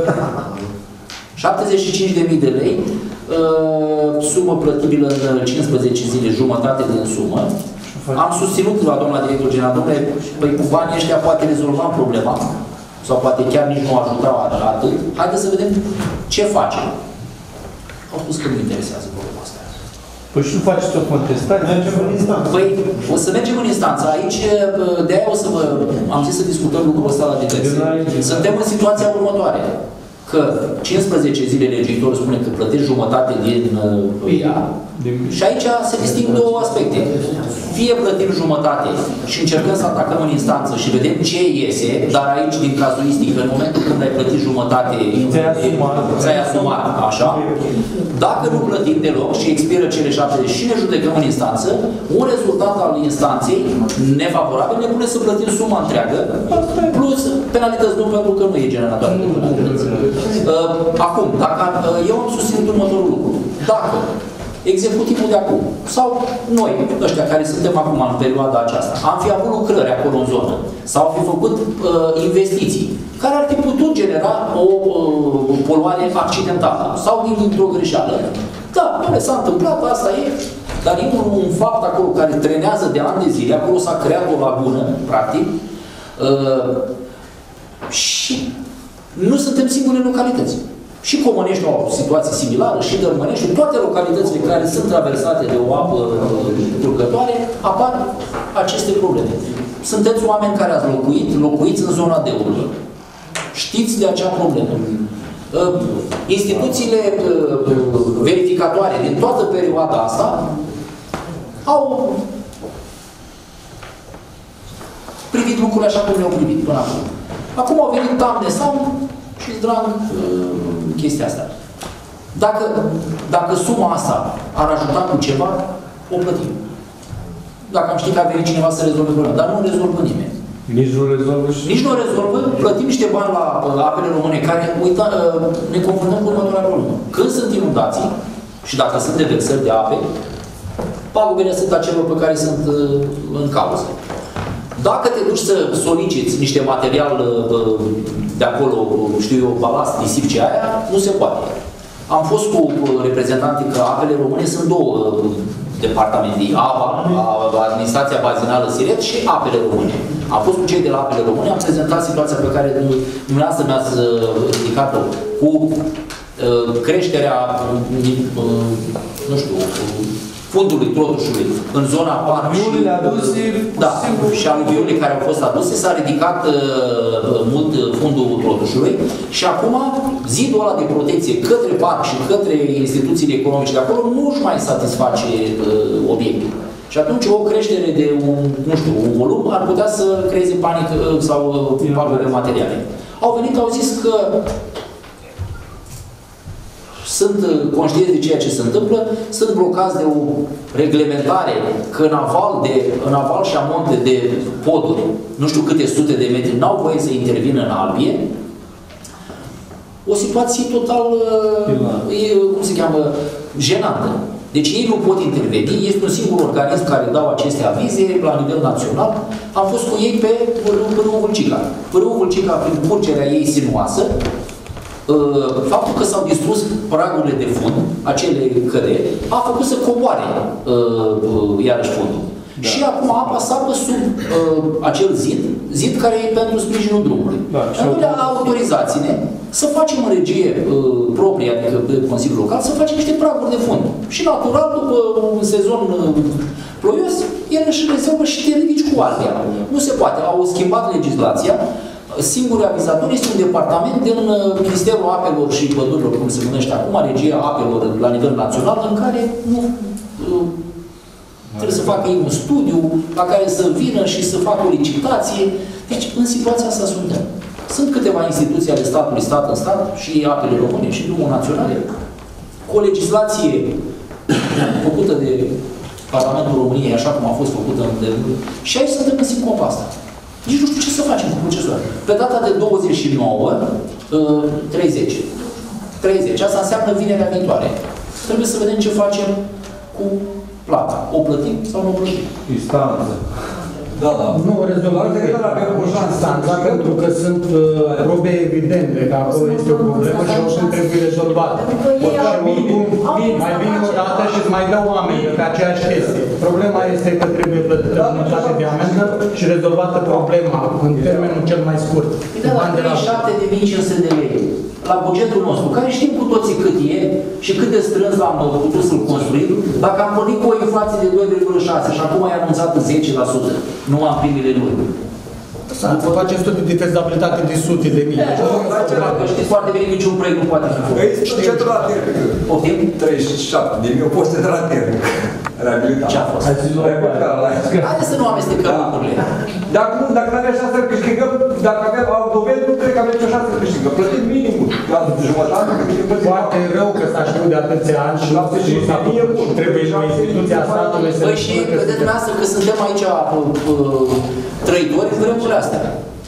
șaptezeci și cinci de mii de lei, uh, sumă plătibilă în cincisprezece zile, jumătate din sumă. Am susținut la doamna director general, domnule, păi cu banii ăștia poate rezolva problema, sau poate chiar nici nu ajuta atât. Haideți să vedem ce facem. Au spus că nu interesează problema asta. Păi și nu faceți o contestare? Mergem în instanță. Păi, o să mergem în instanță. Aici, de-aia o să vă... Am zis să discutăm lucrul ăsta la diverse. Suntem în situația următoare. Că cincisprezece zile legiuitorul spune că plătești jumătate din uh, ea. Și aici se disting două aspecte. Fie plătim jumătate și încercăm să atacăm în instanță și vedem ce iese, dar aici, din cazuistică, în momentul când ai plătit jumătate, ți-ai asumat, așa. Dacă nu plătim deloc și expiră cele șaptezeci și ne judecăm în instanță, un rezultat al instanței nefavorabil ne pune să plătim suma întreagă, plus penalități nu, pentru că nu e generatoare de penalități. Acum, dacă eu am susținut următorul lucru. Dacă executivul de acum, sau noi, ăștia care suntem acum în perioada aceasta, am fi avut lucrări acolo în zonă, sau fi făcut uh, investiții, care ar fi putut genera o uh, poluare accidentală, sau dintr-o greșeală. Da, nu s-a întâmplat, asta e, dar e un, un fapt acolo care trenează de ani de zile, acolo s-a creat o lagună, practic, uh, și nu suntem singure localități. Și Comănești au o situație similară, și Dărmănești, toate localitățile care sunt traversate de o apă curgătoare, apar aceste probleme. Sunteți oameni care ați locuit, locuiți în zona Deului. Știți de acea problemă. Instituțiile verificatoare din toată perioada asta au privit lucrurile așa cum le-au privit până acum. Acum au venit tamne sau și drag chestia asta. Dacă, dacă suma asta ar ajuta cu ceva, o plătim. Dacă am ști că a venit cineva să rezolve problema, dar nu rezolvă nimeni. Nici nu rezolvă și... Nici nu rezolvă, plătim niște bani la Apele Române, care, uita, ne confruntăm cu următoarea problemă. Când sunt inundații, și dacă sunt deversări de ape, pagubele sunt acelor pe care sunt în cauză. Dacă te duci să soliciți niște material de acolo, știu eu, balast, nisip ce aia, nu se poate. Am fost cu reprezentanții că Apele Române sunt două departamente, A P A, Administrația Bazinală Siret și Apele Române. Am fost cu cei de la Apele Române, am prezentat situația pe care dumneavoastră mi-ați ridicat-o cu uh, creșterea, uh, nu știu, fundului Trotușului în zona parcului. Da, și aluviunile care au fost aduse, s-a ridicat uh, mult fundul Trotușului și acum zidul ăla de protecție către parc și către instituțiile economice de acolo nu își mai satisface uh, obiectul. Și atunci o creștere de un, nu știu, un volum ar putea să creeze panică sau valuri materiale. Au venit, au zis că sunt conștienți de ceea ce se întâmplă, sunt blocați de o reglementare că în aval, de, în aval și amonte de poduri, nu știu câte sute de metri, n-au voie să intervină în albie. O situație total, e, cum se cheamă, jenantă. Deci ei nu pot interveni, este un singur organism care dau aceste avize la nivel național. Am fost cu ei pe Pârâul Vâlcica. Pârâul Vâlcica, prin curgerea ei sinuoasă, faptul că s-au distrus pragurile de fund, acele căderi, a făcut să coboare iarăși fundul. Da. Și acum apa sapă sub uh, acel zid, zid care e pentru sprijinul drumului. Da, nu le-a autorizați-ne să facem în regie uh, proprie, adică de Consiliul Local, să facem niște praguri de fund. Și natural, după un sezon uh, ploios, el își rezolvă și te ridici cu albia. Nu se poate. Au schimbat legislația. Singurul avizator este un departament din uh, Ministerul Apelor și Pădurilor, cum se numește acum, regia apelor la nivel național, în care nu... Uh, Trebuie să facă ei un studiu la care să vină și să facă o licitație. Deci, în situația asta suntem. Sunt câteva instituții ale statului, stat în stat, și Apele Române, și Drumul Naționale, cu o legislație făcută de Parlamentul României, așa cum a fost făcută în derulul. Și aici suntem în sincopa asta. Nici nu știu ce să facem cu procesul. Pe data de douăzeci și nouă, treizeci. treizeci. Asta înseamnă vinerea viitoare. Trebuie să vedem ce facem cu plata. O plătim sau nu o plătim? Instanță. Da, da. Nu, rezolvare instanța, pentru că sunt uh, probe evidente că acolo este o problemă și oricum trebuie rezolvată. Măcar oricum, mai vine o dată și îți mai dau oameni pe aceeași chestie. Problema este că trebuie plătită jumătate de amendă și rezolvată problema în termenul cel mai scurt. Da, la treizeci și șapte de mii cinci sute de lei. La bugetul nostru, care știm cu toții cât e și cât de strâns l-am putut să-l construim, dacă am pornit cu o inflație de doi virgulă șase și acum ai anunțat zece la sută, nu am primile luni. Să faceți tot de fezabilitate de sute de mii. Știți foarte bine, niciun proiect nu poate fi făcut. Păi, centrala termică. Poftim? treizeci și șapte de mii, o fost centrala termică. Reabilitat. Ce a fost? Haideți să nu amestecăm lucrurile. Dacă nu, dacă nu avea șansa să câștigăm, dacă avem dovedi, nu cred că avem nicio șansă să câștigăm. Plătim minimul. Jumătate, foarte rău că s-a știut de atâția ani și nu s-a făcut și trebuie și instituția statului să... Păi și vedeți dumneavoastră că suntem aici trăitori în vremurile astea.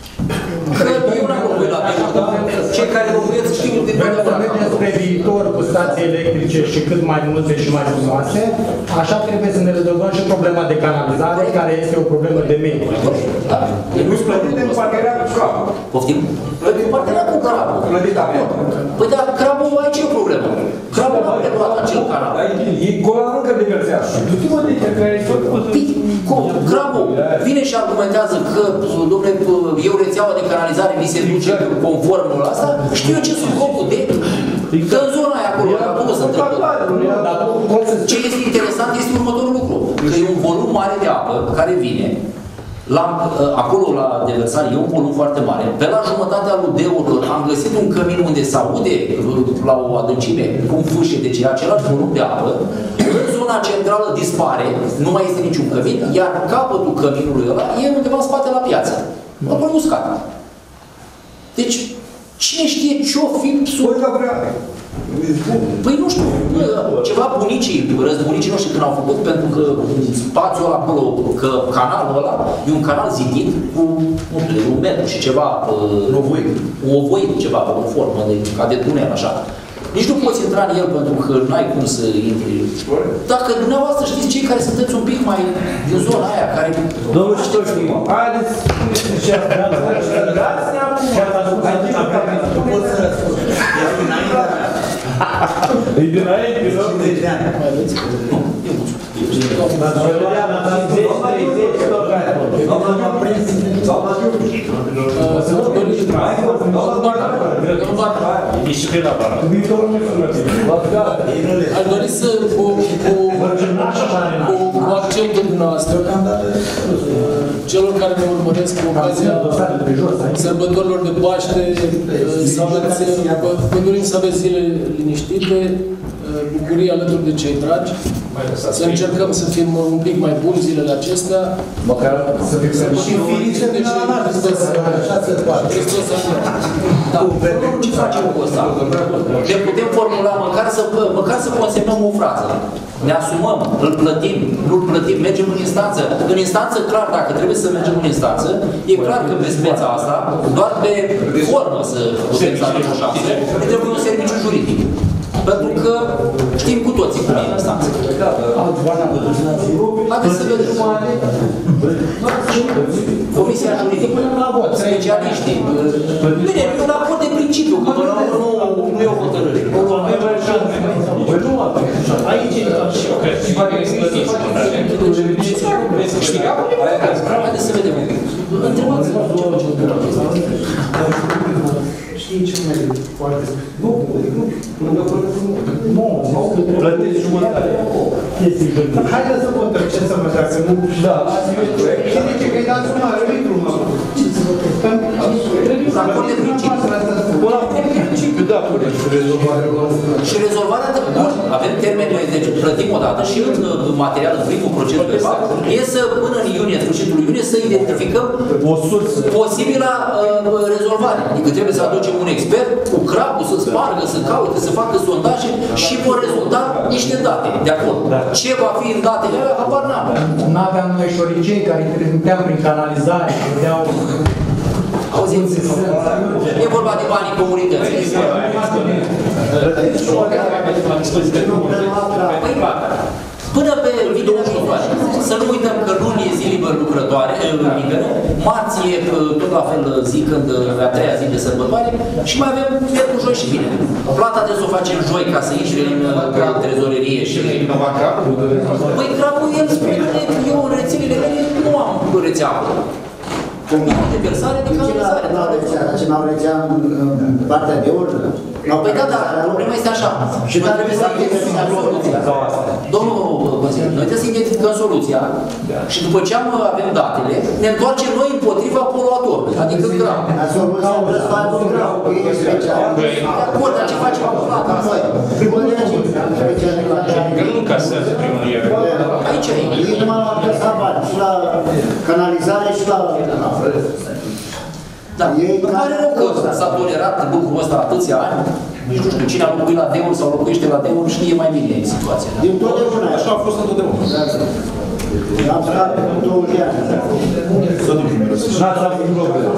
Că eu n-am locuit la Beiuș, cei care locuiesc știu de totdeauna. Vrem spre viitor cu stații electrice și cât mai multe și mai frumoase, așa trebuie să ne rezolvăm și problema de canalizare, care este o problemă de mediu. Nu-ți plătit de parteneria cu crabul. Poftim? Plătit parteneria cu crabul. Plătit avea. Păi dar crabul ai ce problemă? Crabul nu a preluat acel canal. E gola încă de versează. Crabul vine și argumentează că, dom'le, eu rețeaua de canalizare mi se duce conform la asta, știu eu ce sunt locul de... Că în zona aia acolo, acolo se întâmplă. Ce este interesant este următorul lucru. Că e un volum mare de apă care vine, la, acolo la deversare e un volum foarte mare. Pe la jumătatea lui Deurilor am găsit un cămin unde se aude la o adâncime cum fâșe, deci e același volum de apă. În zona centrală dispare, nu mai este niciun cămin, iar capătul căminului ăla e undeva în spate la piață. Acolo nu scade. Deci, cine știe ce-o fi sub... Păi nu știu, ceva bunicii, răzbunicii noștri când au făcut, pentru că spațiul ăla acolo, că canalul ăla e un canal zidit cu, nu știu, un metru și ceva... Ovoid. Ovoid, ceva, pe o formă, de, ca de tunel, așa. Nici nu poți intra în el pentru că n-ai cum să intri. Dacă dumneavoastră știți cei care sunteți un pic mai din zona aia, care... Domnul Ștoșniu, haideți, spuneți ce dați-ne acum. Tu poți să răspunzi. E dinainte, e optzeci de ani. Nu, e mulțumit. Dar nu, am prins Disciplina bară. Aș dori să, cu, cu, cu, cu accentul dumneavoastră, celor care ne urmăresc cu ocazia sărbătorilor de Paște, să aveți, vă dorim să aveți zile liniștite, bucurii alături de cei dragi, să încercăm să fim un pic mai buni zilele acestea. Măcar să fixăm și ființe de la Hristos. Hristos Da, ce facem cu ăsta? Ne putem formula măcar să, măcar să consemnăm o frază. Ne asumăm, îl plătim, nu-l plătim, mergem în instanță. În instanță, clar, dacă trebuie să mergem în instanță, e clar că pe speța asta, doar pe formă să putem să avem o șansă, ne trebuie un serviciu juridic. Pentru că știm cu toții cum e în instanță. Haideți să vedem Comisia Juridică, specialiștii. Bine, e un acord de principiu, că până la urmă nu e o hotărâre. Aici e și poate că haideți să vedem. Întrebați-vă știi ce mai foarte... Nu, nu, nu, plătiți jumătate. Haideți să votăm ce să mă dacă nu... Da. Cine zice că-i dați un arbitru, mă? Acord de principiu. Un acord de principiu, da, pune. Și rezolvarea de bun. Avem termenul, deci plătim o dată și în material, în primul proces verbal, e să, până în iunie, sfârșitul iunie, să identificăm o sursă posibila uh, rezolvare. Adică trebuie să aducem un expert cu crapul, să spargă, să caute, să facă sondaje și vor rezulta niște date. De acord. Da. Ce va fi în datele alea, apar n-am. Nu aveam noi șoricei care trimiteam prin canalizare, vedeau... Auziți? E vorba de banii comunității. Până pe vinerea viitoare. Să nu uităm că luni e zi liber lucrătoare, liberă, marți e tot la fel zi când a treia zi de sărbătoare și mai avem miercuri, joi și vineri. Plata trebuie să o facem joi ca să intre în trezorerie și... Păi crapul el spune că eu în rețelele mele nu am rețea. De versare, de canalizare. Ce n-au rețea în partea de ură? Păi da, dar problema este așa. Și noi trebuie să identificăm soluția. Domnul consilier, noi trebuie să identificăm soluția și după ce avem datele, ne întoarcem noi împotriva poluatorului, adică gram. Soluția trebuie să facă un gram, că e special. De acord, dar ce facem cu plata asta? Că nu încasează primăria. Aici e. Ei numai la căsa bani, și la canalizare și la... Da, îmi pare rău că s-a tolerat lucrul ăsta atâția ani. Nici nu știu cine a locuit la Deul sau locuiește la Deul, știe mai bine situația. Din totdeauna. Așa a fost întotdeauna. Am stat douăzeci de ani. N-ați avut probleme.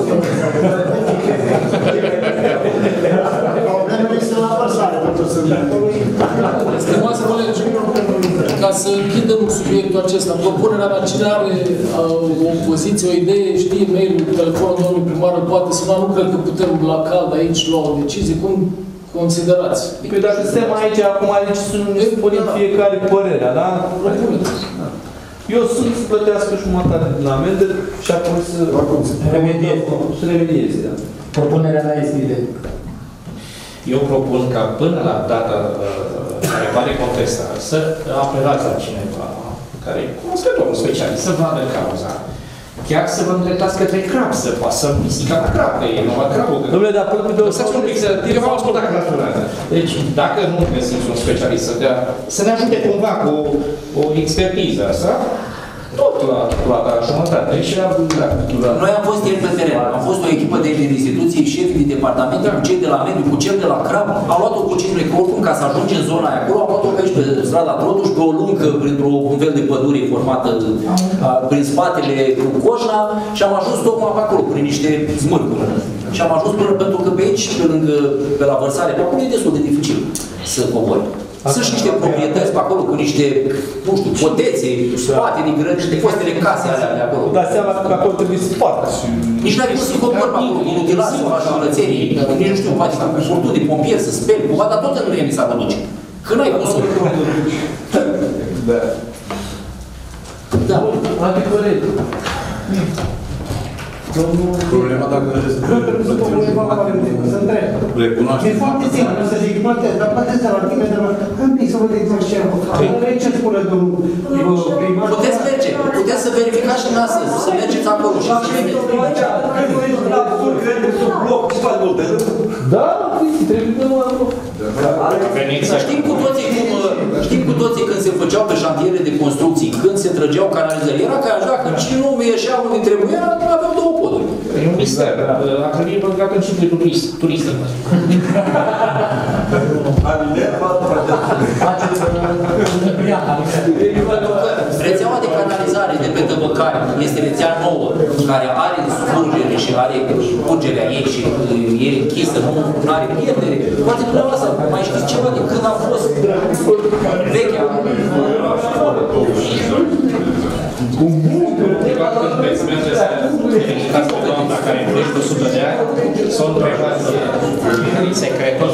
Problemele sunt la vărsare, pentru să... Stimați colegi, ca să închidem subiectul acesta, propunerea mea, cine are uh, o poziție, o idee, știe e-mail-ul, telefonul domnului primar, poate suna, nu cred că putem la cald aici lua o decizie, cum considerați? Păi dacă suntem aici, acum aici să ne spunem fiecare părerea, da? Eu sunt să plătească jumătate din amendă și apoi să remedieze. Să remedieze, da. Propunerea mea este idee. Eu propun ca până la data care pare contestat să apelați la cineva care e cunoscător, un specialist, să vadă cauza. Chiar să vă îndreptați către crap, să poată să pisica la crap, că e numai crapul. Dom'le, dar până de o să un pic, să v-am ascultat că naturală. Deci, dacă nu găsiți un specialist să, dea, să ne ajute cumva cu o expertiză asta, tot la plata jumătate. Și la, la, Noi am fost ieri pe teren. Am fost o echipă de instituții, șefii de departamente, cu cei de la mediu, cu cel de la crap. Am luat-o cu cinci că oricum, ca să ajunge în zona aia acolo, am luat-o pe aici, pe strada Trotuș, pe o lungă, printr-un fel de pădure formată prin spatele Coșna și am ajuns tocmai pe acolo, prin niște smârcuri. Și am ajuns până, pentru că pe aici, pe lângă, pe la vărsare, pe acolo e destul de dificil să cobori. Sunt și niște proprietăți pe acolo cu niște, nu știu, potețe, spate de grădi, de fostele case alea de acolo. Dați seama că acolo trebuie spart. Nici n-ai cum să cobori pe acolo, cu utilaj, să faci curățenii, nici nu știu, poate cu furtuni de pompier, să speli, cumva, dar tot în remi s-a duce. Că n-ai cum să... Da. Da. Alte păreri. Problema dacă recunoaște. E foarte simplu să zic, plătesc, dar plătesc de la tine, de la... Am pic să vă exact ce am făcut. Ce spune domnul primar? Puteți merge, puteți să verificați și în astăzi, să mergeți acolo și să vedeți. Da, trebuie să mă... Știm cu toții cum, știm cu toții când se făceau pe șantiere de construcții, când se trăgeau canalizări, era ca așa, când și nu ieșea unde trebuia, aveau două poduri. E un mister, la clădire pentru că și pentru turist, turistă. Rețeaua de canalizare de pe Tăbăcari este rețea nouă, care are scurgere și are curgerea ei și e închisă, nu are pierdere. Poate dumneavoastră mai știți ceva de când a fost vechea. Un bun când veți merge să verificați pe doamna care împlinește o sută de ani, să o întrebați secretul.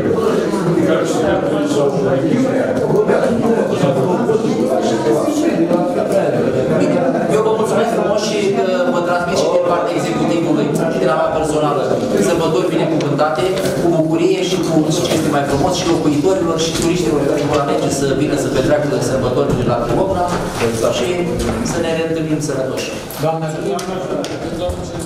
Eu vă mulțumesc frumos și vă transmit și din partea executivului și din a mea personală sărbători binecuvântate, cu bucurie și cu ce este mai frumos și locuitorilor și turiștilor care vor alege să vină să petreacă sărbătorile la Târgovna și să ne reîntâlnim sănătoși. Doamne,